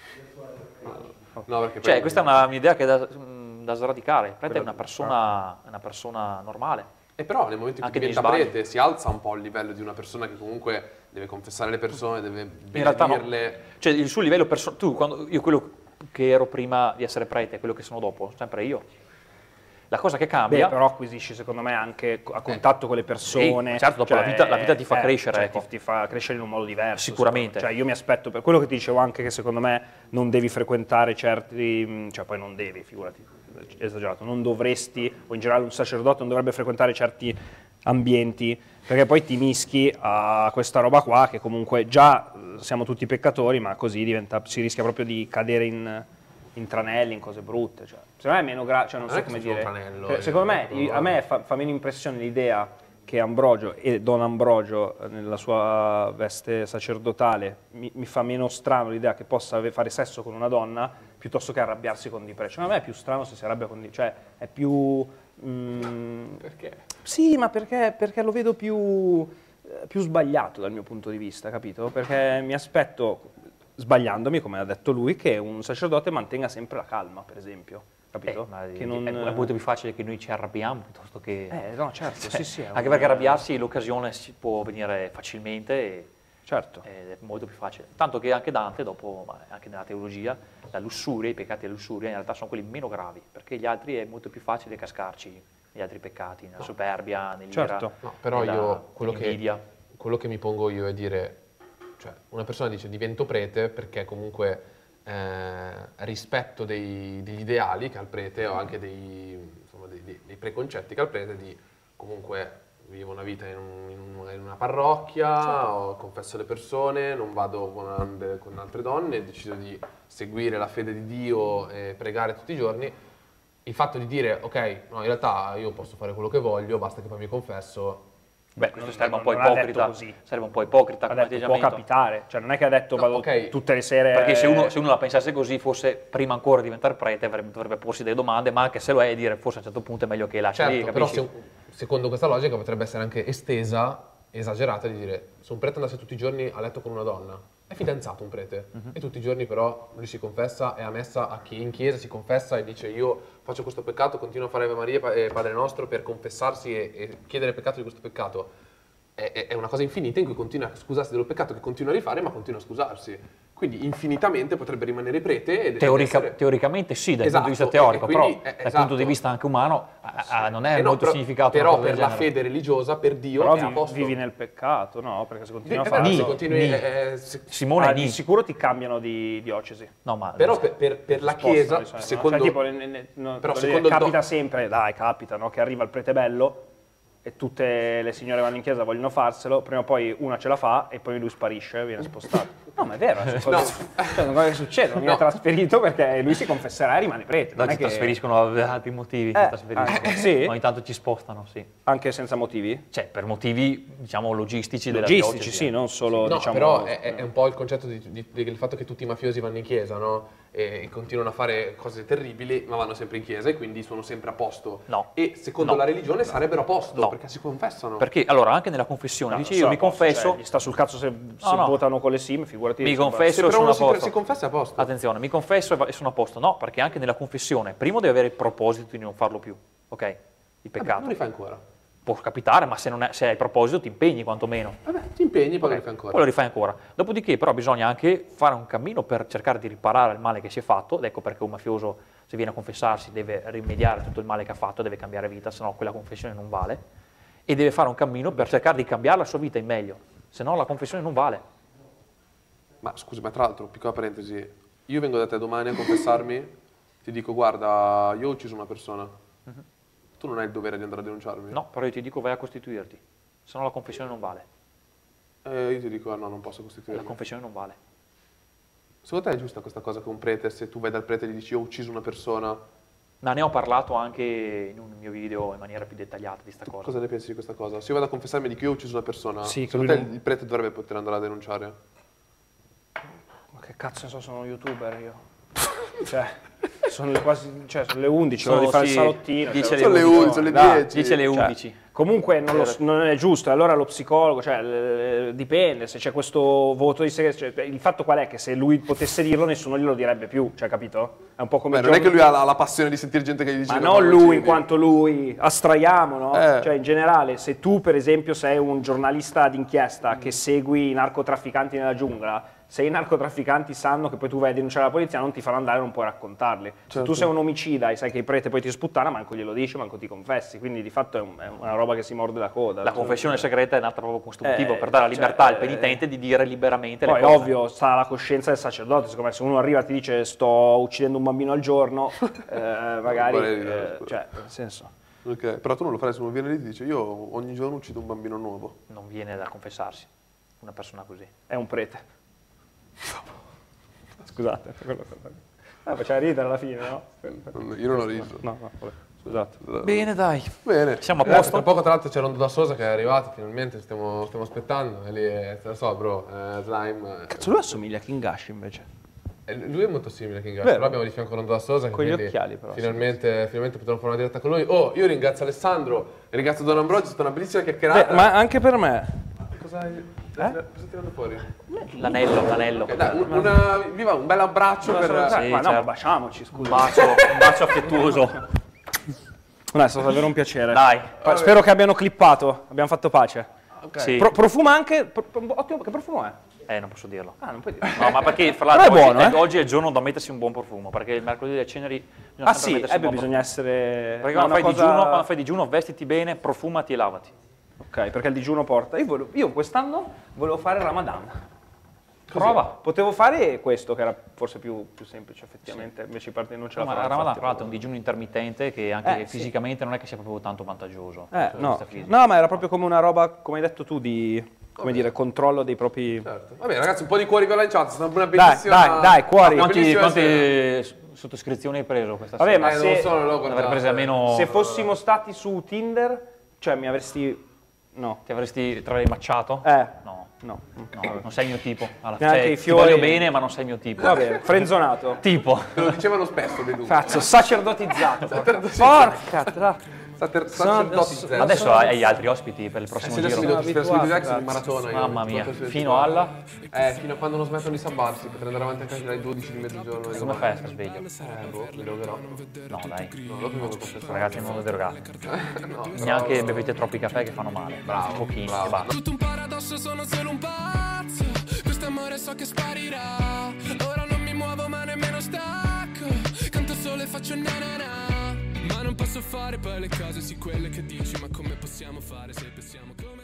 No, perché
Cioè,
poi-
questa è un'idea che è da sradicare. Il prete è una persona normale.
E però nel momento in cui
anche
diventa
degli sbagli.
prete si alza un po' il livello di una persona che comunque deve confessare le persone, deve
In realtà no.
benedirle.
Cioè, il suo livello tu, io quello che ero prima di essere prete, quello che sono dopo, sempre io. La cosa che cambia...
Beh, però acquisisci secondo me anche a contatto con le persone.
certo, dopo la vita ti fa crescere,
cioè,
ecco.
ti fa crescere in un modo diverso.
Sicuramente.
Cioè, io mi aspetto, per quello che ti dicevo anche, che secondo me non devi frequentare certi, cioè poi non devi, figurati, esagerato, non dovresti, o in generale un sacerdote non dovrebbe frequentare certi ambienti, perché poi ti mischi a questa roba qua, che comunque già siamo tutti peccatori, ma così si rischia proprio di cadere in tranelli, in cose brutte. Cioè, secondo me è meno grave, cioè, non
Non
so
è che
come
sia un
dire.
tranello,
Secondo me, a me fa meno impressione l'idea che Ambrogio e Don Ambrogio nella sua veste sacerdotale mi fa meno strano l'idea che possa fare sesso con una donna piuttosto che arrabbiarsi con Di Pre. Cioè, a me è più strano se si arrabbia con Di, cioè è più...
Perché?
Sì, ma perché lo vedo più sbagliato dal mio punto di vista, capito? Perché mi aspetto, sbagliandomi, come ha detto lui, che un sacerdote mantenga sempre la calma, per esempio, capito?
ma
Che non...
è molto più facile che noi ci arrabbiamo piuttosto che...
no, certo, sì, sì.
Anche perché arrabbiarsi l'occasione si può venire facilmente
Certo.
ed è molto più facile. Tanto che anche Dante, dopo, ma anche nella teologia, la lussuria, i peccati della lussuria in realtà sono quelli meno gravi, perché gli altri è molto più facile cascarci negli altri peccati, nella superbia, nell'ira,
Certo.
No, però io
nell'invidia.
quello che mi pongo io è dire, cioè una persona dice divento prete perché comunque rispetto degli ideali che ha il prete o anche dei preconcetti che ha il prete di comunque vivo una vita in una parrocchia, confesso le persone, non vado con altre donne, decido di seguire la fede di Dio e pregare tutti i giorni. Il fatto di dire, ok, no, in realtà io posso fare quello che voglio, basta che poi mi confesso.
Beh, questo sarebbe un po'
non ha detto
ipocrita,
così.
sarebbe un po' ipocrita
Ha
come
detto, può
atteggiamento.
capitare, cioè non è che ha detto
No,
vado
ok.
tutte le sere...
Perché se uno la pensasse così, forse prima ancora di diventare prete dovrebbe porsi delle domande, ma anche se lo è, dire forse a un certo punto è meglio che lasci lì,
Certo, però
capisci?
secondo questa logica potrebbe essere anche estesa, esagerata, di dire se un prete andasse tutti i giorni a letto con una donna, è fidanzato un prete, e tutti i giorni però lui si confessa, è a messa, a chi in chiesa si confessa e dice io faccio questo peccato, continuo a fare Ave Maria e Padre Nostro per confessarsi e chiedere peccato di questo peccato. È una cosa infinita in cui continua a scusarsi dello peccato che continua a rifare, ma continua a scusarsi. Quindi infinitamente potrebbe rimanere prete ed essere...
Teoricamente sì, dal
Esatto,
punto di vista teorico,
e quindi,
però dal
esatto.
punto di vista anche umano non è
no,
molto
però,
significato.
Però
una cosa
per
del
la
genere.
fede religiosa, per Dio,
Però
è a posto.
vivi nel peccato, no? Perché se continui a
Però
farlo...
se continui...
Simone
di
Ni.
sicuro ti cambiano di diocesi.
No, ma
Però per la
Spostano,
Chiesa,
di solito, no?
secondo...
Cioè, tipo,
però
voglio
secondo
dire,
il
capita sempre, dai, capita, no? Che arriva il prete bello e tutte le signore vanno in chiesa, vogliono farselo, prima o poi una ce la fa e poi lui sparisce, viene spostato. No, ma è vero, cioè, sono cose che succedono, viene trasferito perché lui si confesserà e rimane prete.
No,
non
ci
è che...
trasferiscono per altri motivi, ci trasferiscono.
Sì?
Ogni tanto ci spostano, sì.
Anche senza motivi?
Cioè, per motivi, diciamo, logistici della
Logistici,
diocesi.
sì, non solo,
No,
diciamo...
però è un po' il concetto del fatto che tutti i mafiosi vanno in chiesa, no? E continuano a fare cose terribili, ma vanno sempre in chiesa e quindi sono sempre a posto.
No.
E secondo
No.
la religione sarebbero a posto,
No.
perché si confessano.
Perché, allora, anche nella confessione, dice io mi confesso,
Gli sta sul cazzo se
no.
votano con le sim, figurati.
mi
se-
confesso
Se
e
però
sono
uno
a posto.
si confessa è a posto.
Attenzione, mi confesso e sono a posto. No, perché anche nella confessione, primo deve avere il proposito di non farlo più, ok? Il
Vabbè,
peccato.
non li fai ancora.
Può capitare, ma se hai il proposito ti impegni quantomeno.
Vabbè, ti impegni, poi
Ok,
lo rifai ancora.
Poi lo rifai ancora. Dopodiché però bisogna anche fare un cammino per cercare di riparare il male che si è fatto, ed ecco perché un mafioso se viene a confessarsi deve rimediare tutto il male che ha fatto, deve cambiare vita, se no quella confessione non vale, e deve fare un cammino per cercare di cambiare la sua vita in meglio, se no la confessione non vale.
Ma scusi, ma tra l'altro, piccola parentesi, io vengo da te domani a confessarmi, ti dico guarda, io ho ucciso una persona. Tu non hai il dovere di andare a denunciarmi?
No, però io ti dico vai a costituirti, se no la confessione non vale.
Io ti dico no, non posso
La
costituirmi.
confessione non vale.
Secondo te è giusta questa cosa che un prete, se tu vai dal prete e gli dici io ho ucciso una persona,
Ma ne ho parlato anche in un mio video in maniera più dettagliata di sta cosa.
cosa ne pensi di questa cosa? Se io vado a confessarmi e dico io ho ucciso una persona,
Sì, che
secondo te
lui
il prete dovrebbe poter andare a denunciare?
Ma che cazzo ne so, sono youtuber io. Cioè, sono le 11, ora di fare il salottino.
Dice
cioè,
le
Sono le 11, sono le
dai,
10.
Dice le
Cioè,
11.
comunque non è giusto, allora lo psicologo, cioè dipende, se c'è questo voto di segreto, cioè, il fatto qual è? Che se lui potesse dirlo nessuno glielo direbbe più, cioè capito? È un po' come
Beh, non è che lui ha la passione di sentire gente che gli dice
ma
che
non
lo
lui
uccidi.
in quanto lui, astraiamo, no?
Eh.
Cioè in generale, se tu per esempio sei un giornalista d'inchiesta che segui i narcotrafficanti nella giungla, se i narcotrafficanti sanno che poi tu vai a denunciare la polizia non ti faranno andare, non puoi raccontarli. Se
Certo.
tu sei un omicida e sai che il prete poi ti sputtana, manco glielo dici, manco ti confessi, quindi di fatto è una roba che si morde la coda.
La confessione segreta è nata proprio costruttivo per dare la
cioè,
libertà al penitente di dire liberamente
Poi
le cose.
ovvio sta alla coscienza del sacerdote, secondo me se uno arriva e ti dice sto uccidendo un bambino al giorno, magari,
vorrei dire,
cioè nel senso...
Ok, però tu non lo farai se uno viene lì e ti dice io ogni giorno uccido un bambino nuovo.
Non viene da confessarsi una persona così.
È un prete. Scusate, faceva ridere alla fine, no?
Io non ho riso.
No, vabbè, scusate.
Bene, dai.
Bene.
Siamo a
Ragazzi,
posto?
tra poco tra l'altro c'è Rondo da Sosa che è arrivato, finalmente stiamo aspettando. E lì, te lo so bro, Slime.
Cazzo, lui assomiglia a Kingash invece.
Lui è molto simile a King Gash,
Vero.
però abbiamo di fianco Rondo da Sosa. che
Con gli
quindi
occhiali, però,
Finalmente potremo fare una diretta con lui. Oh, io ringrazio Alessandro, ringrazio Don Ambrogio, è stata una bellissima chiacchierata.
Ma anche per me.
Cosa stai tirando fuori?
L'anello.
Ok, dai, viva, un bel abbraccio per...
Sì,
ma no,
certo.
ma baciamoci, scusa.
Un bacio affettuoso.
Dai, è stato davvero un piacere.
Dai.
Spero che abbiano clippato, abbiamo fatto pace.
Sì.
Profuma anche... ottimo, che profumo è?
Non posso dirlo.
Ah, non puoi dire.
No, ma perché fra
Però
l'altro
è buono,
oggi è il giorno da mettersi un buon profumo, perché il mercoledì delle ceneri bisogna
Ah
sempre
sì,
mettersi un buon
bisogna essere...
profumo. Perché
no,
quando fai digiuno, vestiti bene, profumati e lavati.
Ok, perché il digiuno porta. Io quest'anno volevo fare Ramadan.
Prova.
Potevo fare questo, che era forse più semplice effettivamente, invece non ce la
Ma
farò.
Ramadan,
infatti.
tra l'altro, è un digiuno intermittente che anche
sì.
fisicamente non è che sia proprio tanto vantaggioso.
No. No, ma era proprio come una roba, come hai detto tu, di come dire, controllo dei propri...
Certo. Va bene ragazzi, un po' di cuori per la chat, è stata una bellissima...
Dai, cuori.
una bellissima sera.
Quante sottoscrizioni hai preso questa
Vabbè,
sera?
ma
non
se,
sono l'ho
Avrei preso almeno...
se fossimo stati su Tinder, cioè mi avresti... No.
Ti avresti macciato?
No.
No, non sei il mio tipo.
Neanche i
Ti
fiori.
voglio bene, ma non sei il mio tipo.
Va bene, frenzonato.
Tipo.
Lo dicevano spesso dei dubbi.
Cazzo, sacerdotizzato. Porca tra...
Sacerdoti
Adesso hai altri ospiti per il prossimo
adesso mi
giro.
devo per Squid X in maratona. io.
Mamma mia,
Quanto si
fino alla...
fino a quando non smettono di sabbarsi, potrei andare avanti anche alle 12 di mezzogiorno. di
Come
domani.
fai a stare sveglio?
Mi drogherò.
No, dai.
No, dopo mi vengo a confessare.
Ragazzi, non lo drogate.
No,
Neanche bevete troppi caffè che fanno male.
Bravo,
Pochini,
bravo.
e basta.
Tutto un paradosso, sono solo un pazzo. Questo amore so che sparirà. Ora non mi muovo ma nemmeno stacco. Canto solo e faccio na na na. Ma non posso fare poi le cose sì quelle che dici. Ma come possiamo fare se pensiamo come